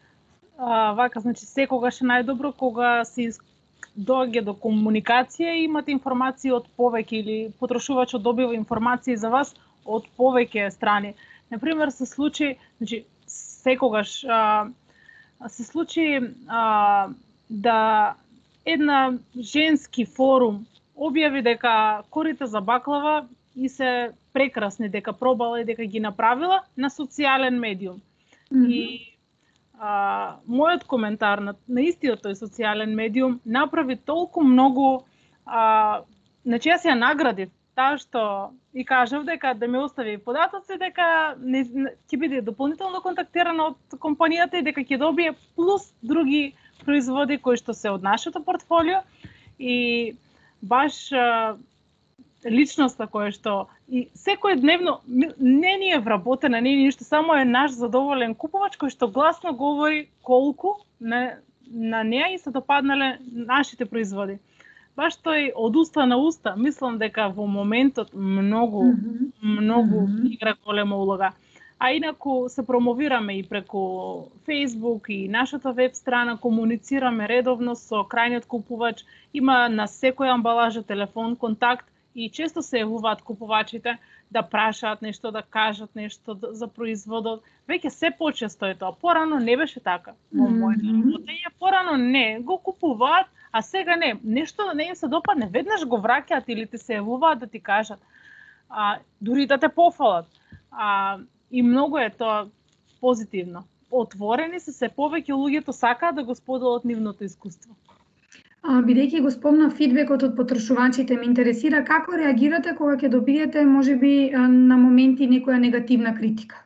А, вака, значи секогаш е најдобро кога се доаѓа до комуникација и имате информации од повеќе или потрошувачот добива информации за вас од повеќе страни. Например, се случи, значи секогаш а, се случи а, да една женски форум објави дека корите за баклава и се прекрасни дека пробала и дека ги направила на социјален медиум. Mm -hmm. И а, мојот коментар на, на истиот тој социјален медиум направи толку многу, а, значи јас ја наградив таа што и кажав дека да ми остави податоци, дека не, ќе биде дополнително контактирана од компанијата и дека ќе добие плюс други производи кои што се од нашето портфолио. И баш а, личноста која што и секој дневно не ни е вработена, не ни ништо, само е наш задоволен купувач кој што гласно говори колку на, на неа и се допаднале нашите производи. Баш тој од уста на уста, мислам дека во моментот многу, mm -hmm. многу mm -hmm. игра голема улога. А инаку се промовираме и преку Facebook и нашата веб страна, комуницираме редовно со крајниот купувач, има на секоја амбалажа телефон, контакт и често се јавуваат купувачите да прашаат нешто, да кажат нешто за производот. Веќе се почесто е тоа. Порано не беше така во мојата работење, порано не, го купуваат, а сега не. Нешто да не им се допадне, веднаш го враќаат или ти се јавуваат да ти кажат. А, дури да те пофалат. А, и многу е тоа позитивно. Отворени се, се повеќе луѓето сакаат да го споделат нивното искуство. Бидејќи го спомна фидбекот од потрошувачите, ме интересира како реагирате кога ќе добиете можеби на моменти некоја негативна критика?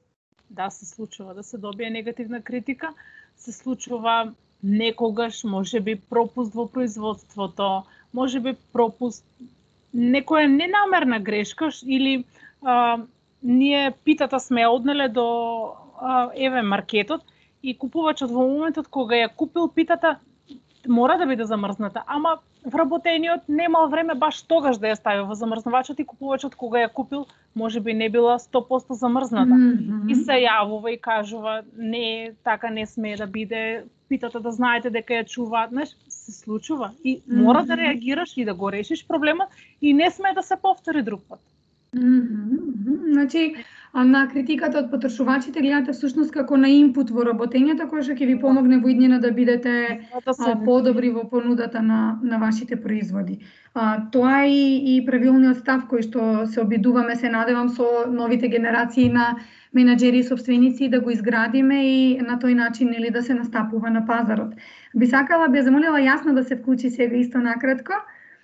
Да, се случува да се добие негативна критика, се случува некогаш можеби пропуст во производството, можеби пропуст, некоја ненамерна грешка или а, ние питата сме однеле до а, еве маркетот и купувачот во моментот кога ја купил питата мора да биде замрзната, ама вработениот немал време баш тогаш да ја стави во замрзнувачот и купувачот кога ја купил можеби не била сто проценти замрзната. Mm -hmm. И се јавува и кажува не, така не смее да биде, питата да знаете дека ја чуваат, знаеш, се случува и mm -hmm. мора да реагираш и да го решиш проблемот и не смее да се повтори друг пат. Mm -hmm. Значи, на критиката од потрошувачите гледате всушност како на инпут во работењето кој што ќе ви помогне во иднина да бидете а, подобри во понудата на, на вашите производи. А, тоа е и, и правилниот став кој што се обидуваме, се надевам, со новите генерации на менаџери и собственици да го изградиме и на тој начин нели да се настапува на пазарот. Би сакала, би замолила Јасна да се вклучи сега исто накратко.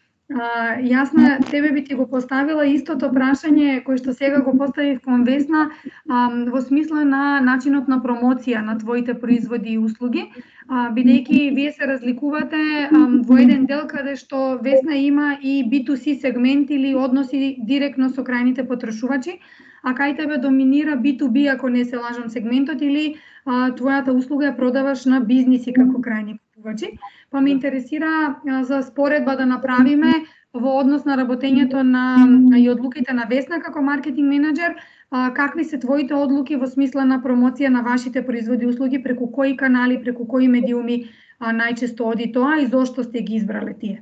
Uh, Јасна, тебе би ти го поставила истото прашање кој што сега го поставив кон Весна um, во смисла на начинот на промоција на твоите производи и услуги, uh, бидејќи вие се разликувате um, во еден дел каде што Весна има и би ту си сегмент или односи директно со крајните потрошувачи, а кај тебе доминира би ту би, ако не се лажам, сегментот или uh, твојата услуга ја продаваш на бизниси како крајни купувачи. Па ме интересира за споредба да направиме во однос на работењето на и одлуките на Весна како маркетинг менаџер, какви се твоите одлуки во смисла на промоција на вашите производи и услуги, преку кои канали, преку кои медиуми најчесто оди тоа и зошто сте ги избрале тие?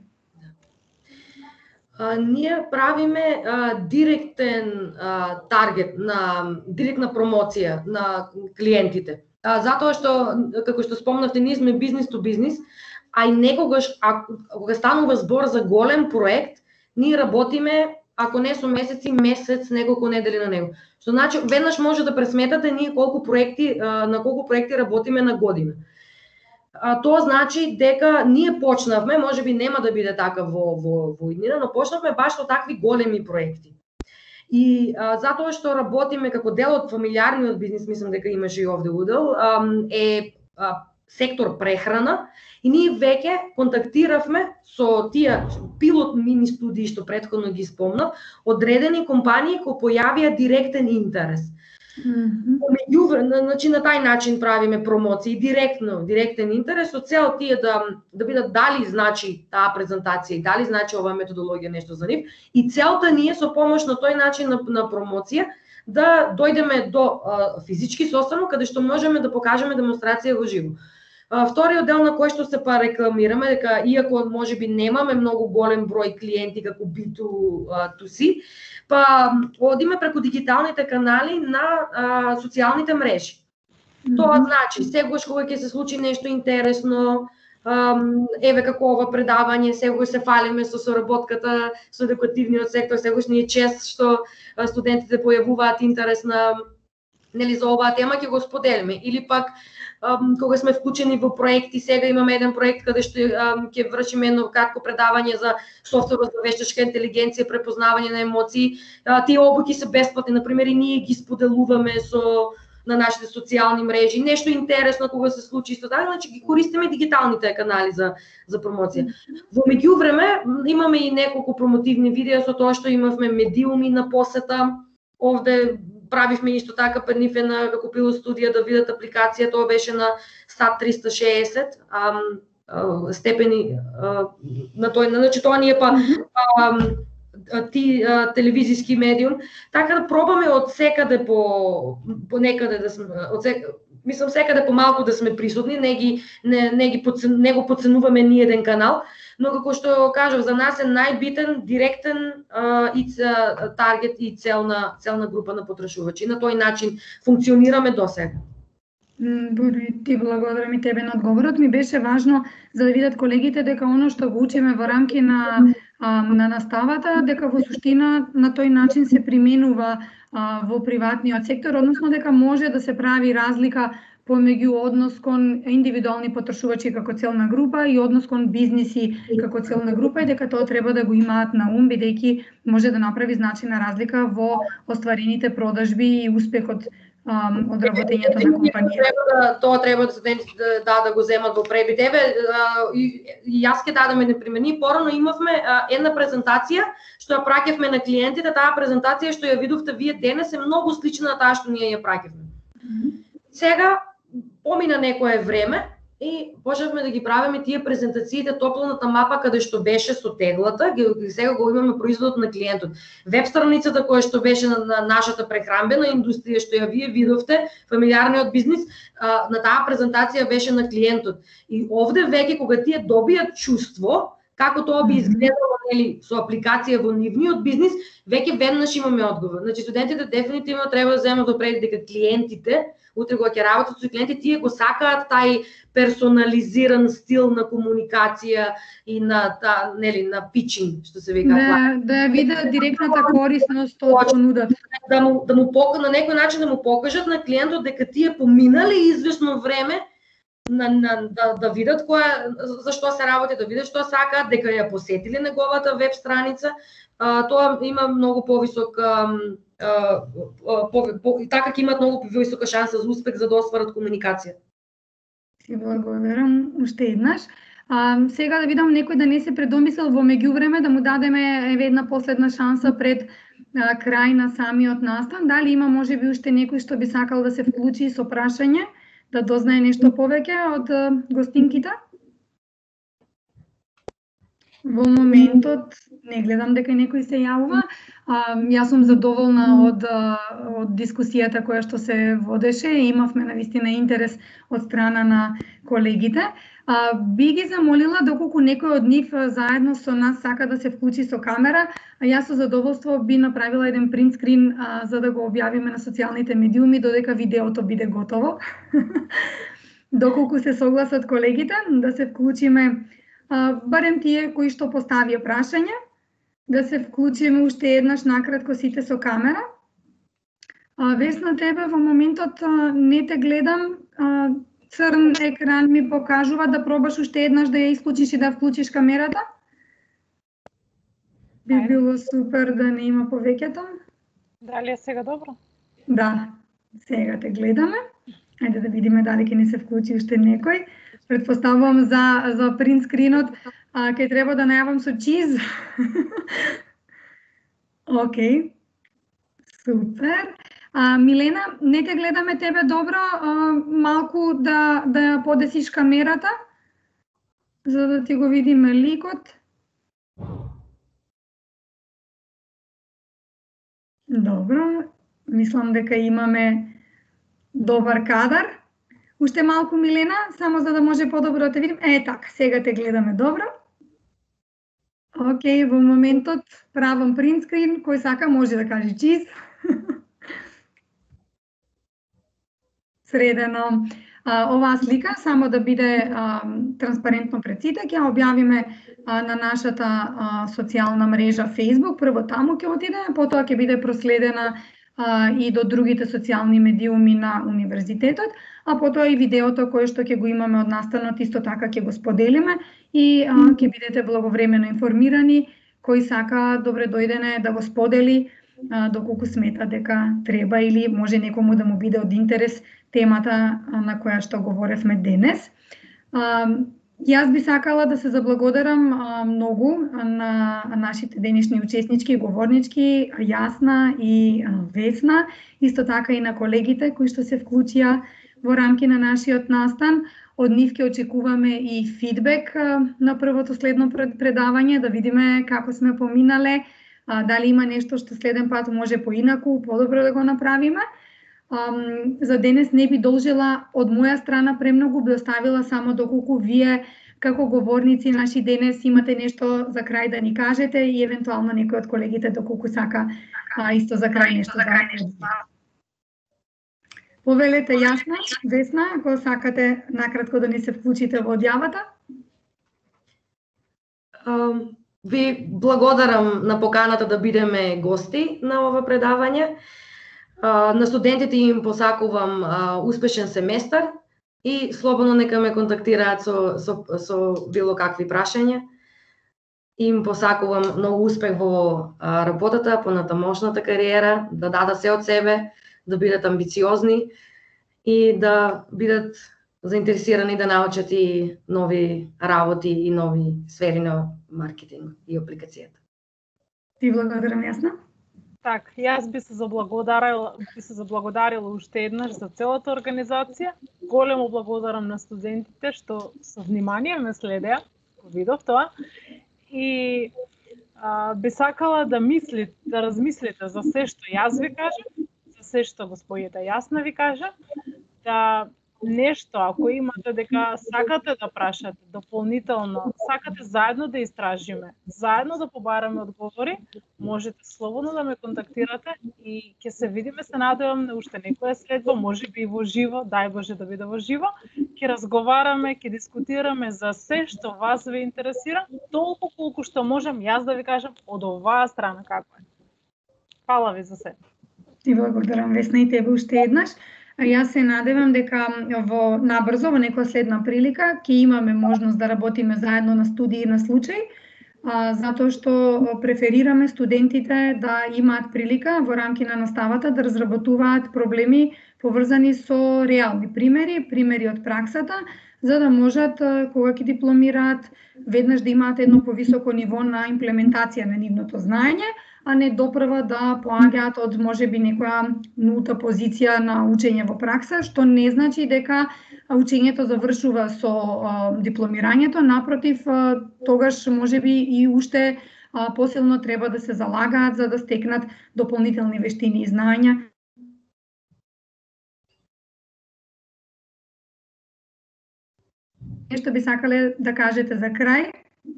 А, ние правиме а, директен а, таргет на директна промоција на клиентите. А, затоа што, како што спомнавте, ние сме бизнес ту бизнес, а и некогаш, а, кога станува збор за голем проект, ние работиме, ако не со месеци, месец, неколку недели на него. Што значи, веднаш може да пресметате ние колку проекти, на колку проекти работиме на година. А, тоа значи дека ние почнавме, можеби нема да биде така во, во, во иднина, но почнавме баш со такви големи проекти. И а, затоа што работиме како дел од фамилиарниот бизнес, мислам дека имаше и овде удел, а, е а, сектор прехрана и ние веќе контактиравме со тие пилот мини студии што претходно ги спомнав, одредени компании кои појавија директен интерес. Mm-hmm. Значи на тај начин правиме промоции директно, директен интерес со цел тие да да бидат дали значи таа презентација и дали значи оваа методологија нешто за нив и целта ние со помош на тој начин на, на промоција да дојдеме до а, физички состано каде што можеме да покажеме демонстрација во живо. А, вториот дел на кој што се па рекламираме дека иако можеби немаме многу голем број клиенти како би ту си, па одиме преку дигиталните канали на а, социјалните мрежи. Mm-hmm. Тоа значи, сегогаш кога ќе се случи нешто интересно, еве како ова предавање, сегогаш се фалиме со соработката со едукативниот сектор, сегогаш ни е чест што студентите појавуваат интерес на нели за оваа тема, ќе го споделиме. Или пак кога сме вклучени во проекти, сега имаме еден проект каде што ќе вршиме едно кратко предавање за софтверот за вештачка интелигенција, препознавање на емоции. Тие обуки се бесплатни, например, и ние ги споделуваме со на нашите социјални мрежи. Нешто интересно кога се случи исто така, значи ги користиме дигиталните канали за за промоција. Во меѓувреме имаме и неколку промотивни видеа со тоа што имавме медиуми на посета. Овде правивме исто така пред нив една како пилот студија да видат апликација, тоа беше на сат триста шеесет ам, а, степени а, на тој, значи тоа ни е па ам, ти а, телевизиски медиум, така да пробаме од секаде по по некаде да сме од сек... мислам секаде помалку да сме присутни, не ги не не ги подцен... не го подценуваме ни еден канал, но како што кажав, за нас е најбитен директен а, и а, таргет и целна целна група на потрашувачи. На тој начин функционираме досега. Бори, ти благодарам и тебе на одговорот. Ми беше важно за да видат колегите дека оно што го учиме во рамки на на наставата, дека во суштина на тој начин се применува а, во приватниот сектор, односно дека може да се прави разлика помеѓу однос кон индивидуални потрошувачи како целна група и однос кон бизниси како целна група и дека тоа треба да го имаат на ум, бидејќи може да направи значајна разлика во остварените продажби и успехот Um, од работењето на компанија. Треба да, тоа треба да студентите да, да, да го земат во пребит. Еве, и, и јас ќе дадам еден пример. Ние порано имавме а, една презентација што ја праќавме на клиентите. Таа презентација што ја видовте вие денес е многу слична на таа што ние ја праќавме. Mm -hmm. Сега помина некое време и почнавме да ги правиме тие презентациите, топлата мапа каде што беше со теглата, сега го имаме производот на клиентот. Веб страницата која што беше на, на нашата прехранбена индустрија што ја вие видовте, фамилиарниот бизнис, на таа презентација беше на клиентот. И овде веќе кога тие добијат чувство како тоа би изгледало нели со апликација во нивниот бизнис, веќе веднаш имаме одговор. Значи студентите дефинитивно треба да земат до пред дека клиентите утре кога ќе работат со клиенти, тие го сакаат тај персонализиран стил на комуникација и на та нели на питчинг што се вика. Да, да видат директната корисност од понудата. Да му да му покажат на некој начин да му покажат на клиентот дека тие поминале извесно време на, на да да видат која зашто се работи, да видат што сакаат, дека ја посетиле неговата веб страница. А, тоа има многу повисок а, а, по, по, така ќе имат многу повисока шанса за успех за да остварат комуникација. Ти благодарам уште еднаш. А, сега да видам некој да не се предомислил во меѓувреме, да му дадеме еве една последна шанса пред а, крај на самиот настан. Дали има можеби уште некој што би сакал да се вклучи со прашање, да дознае нешто повеќе од а, гостинките? Во моментот не гледам дека некој се јавува. А, јас сум задоволна од, од дискусијата која што се водеше и имавме навистина интерес од страна на колегите. А, би ги замолила доколку некој од нив заедно со нас сака да се вклучи со камера, а јас со задоволство би направила еден принт скрин а, за да го објавиме на социјалните медиуми додека видеото биде готово. Доколку се согласат колегите да се вклучиме Uh, барем тие кои што поставија прашање, да се вклучиме уште еднаш накратко сите со камера. Uh, Весна, тебе во моментот uh, не те гледам, uh, црн екран ми покажува, да пробаш уште еднаш да ја исклучиш и да вклучиш камерата. Би било супер да не има повеќето. Дали е сега добро? Да, сега те гледаме. Ајде да видиме дали ќе не се вклучи уште некој. Предпоставувам за за принт скринот, а ќе треба да најавам со чиз. Океј. Супер. А, Милена, не те гледаме тебе добро, а, малку да да ја подесиш камерата за да ти го видиме ликот. Добро. Мислам дека имаме добар кадар. Уште малку, Милена, само за да може подобро да те видим. Е, така, сега те гледаме добро. Океј, во моментот правам принт скрин, кој сака може да каже чиз. Средено. А, оваа слика, само да биде а, транспарентно пред сите, ќе ја објавиме а, на нашата а, социјална мрежа Facebook. Прво таму ќе отиде, потоа ќе биде проследена а, и до другите социјални медиуми на универзитетот, а потоа и видеото кое што ќе го имаме од настанот исто така ќе го споделиме и а, ќе бидете благовремено информирани. Кој сака, добре дојдене да го сподели а, доколку смета дека треба или може некому да му биде од интерес темата на која што говоревме денес. А, јас би сакала да се заблагодарам а, многу на нашите денешни учеснички и говорнички, Јасна и а, Весна, исто така и на колегите кои што се вклучија во рамки на нашиот настан. Од нив ќе очекуваме и фидбек на првото следно предавање, да видиме како сме поминале, дали има нешто што следен пат може поинаку, подобро да го направиме. За денес не би должела од моја страна премногу, би оставила само доколку вие како говорници наши денес имате нешто за крај да ни кажете и евентуално некој од колегите доколку сака исто за крај нешто да кажете. Повелете, Јасна, Весна, ако сакате накратко да ни се вклучите во одјавата. Uh, ви благодарам на поканата да бидеме гости на ова предавање. Uh, на студентите им посакувам uh, успешен семестар и слободно нека ме контактираат со, со, со било какви прашања. Им посакувам многу успех во uh, работата, понатамошната кариера, да дадат се од себе, да бидат амбициозни и да бидат заинтересирани да научат и нови работи и нови сфери на маркетинг и апликацијата. Ти благодарам, Јасна. Так, јас би се заблагодарила, би се заблагодарила уште еднаш за целата организација. Големо благодарам на студентите што со внимание ме следеа, видов тоа. И а, би сакала да мислите, да размислите за се што јас ви кажам, се што господјата Јасна ви кажа, да нешто, ако имате дека сакате да прашате дополнително, сакате заедно да истражиме, заедно да побараме одговори, можете слободно да ме контактирате и ќе се видиме, се надевам на уште некоја следба, може би и во живо, дај Боже да биде во живо, ќе разговараме, ќе дискутираме за се што вас ве интересира, толку колку што можам јас да ви кажам од оваа страна како е. Фала ви за се. Ти благодарам, Весна, и тебе уште еднаш. Јас се надевам дека во набрзо, во некоја следна прилика, ќе имаме можност да работиме заедно на студии на случај, затоа што преферираме студентите да имаат прилика во рамки на наставата да разработуваат проблеми поврзани со реални примери, примери од праксата, за да можат, кога ќе дипломираат, веднаш да имаат едно повисоко ниво на имплементација на нивното знаење, а не допрва да поаѓаат од можеби некоја нулта позиција на учење во пракса, што не значи дека учењето завршува со а, дипломирањето, напротив, а, тогаш можеби и уште а, посилно треба да се залагаат за да стекнат дополнителни вештини и знаења. Нешто би сакале да кажете за крај?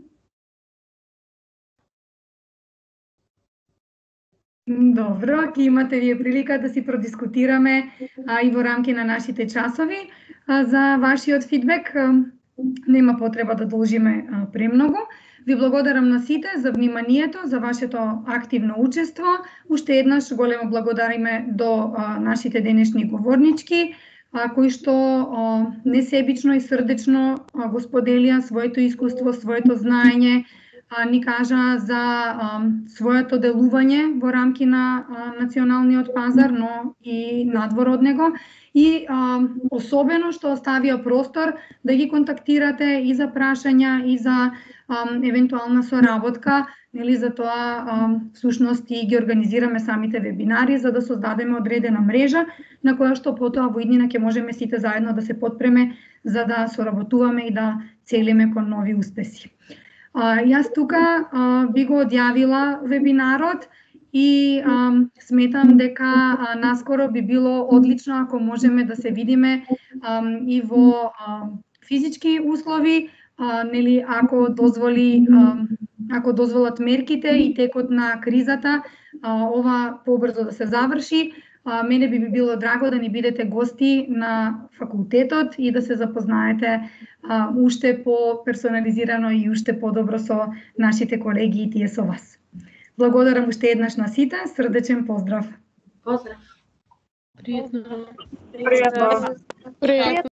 Добро, ќе имате вие прилика да си продискутираме а, и во рамки на нашите часови. А, за вашиот фидбек а, нема потреба да должиме а, премногу. Ви благодарам на сите за вниманието, за вашето активно учество. Уште еднаш големо благодариме до а, нашите денешни говорнички, а, кои што а, несебично и срдечно а, го споделија своето искуство, своето знаење, ни кажа за а, своето делување во рамки на а, националниот пазар, но и надвор од него. И а, особено што оставија простор да ги контактирате и за прашања, и за а, евентуална соработка, нели за тоа а, всушност и ги организираме самите вебинари за да создадеме одредена мрежа на која што потоа во иднина ќе можеме сите заедно да се потпреме за да соработуваме и да целиме кон нови успеси. А, јас тука а, би го одјавила вебинарот и а, сметам дека а, наскоро би било одлично ако можеме да се видиме а, и во а, физички услови, а, нели ако дозволи а, ако дозволат мерките и текот на кризата, а, ова побрзо да се заврши. А, мене би било драго да ни бидете гости на факултетот и да се запознаете а, уште по-персонализирано и уште подобро со нашите колеги и тие со вас. Благодарам уште еднаш на сите, срдечен поздрав. Поздрав. Пријатно. Пријатно.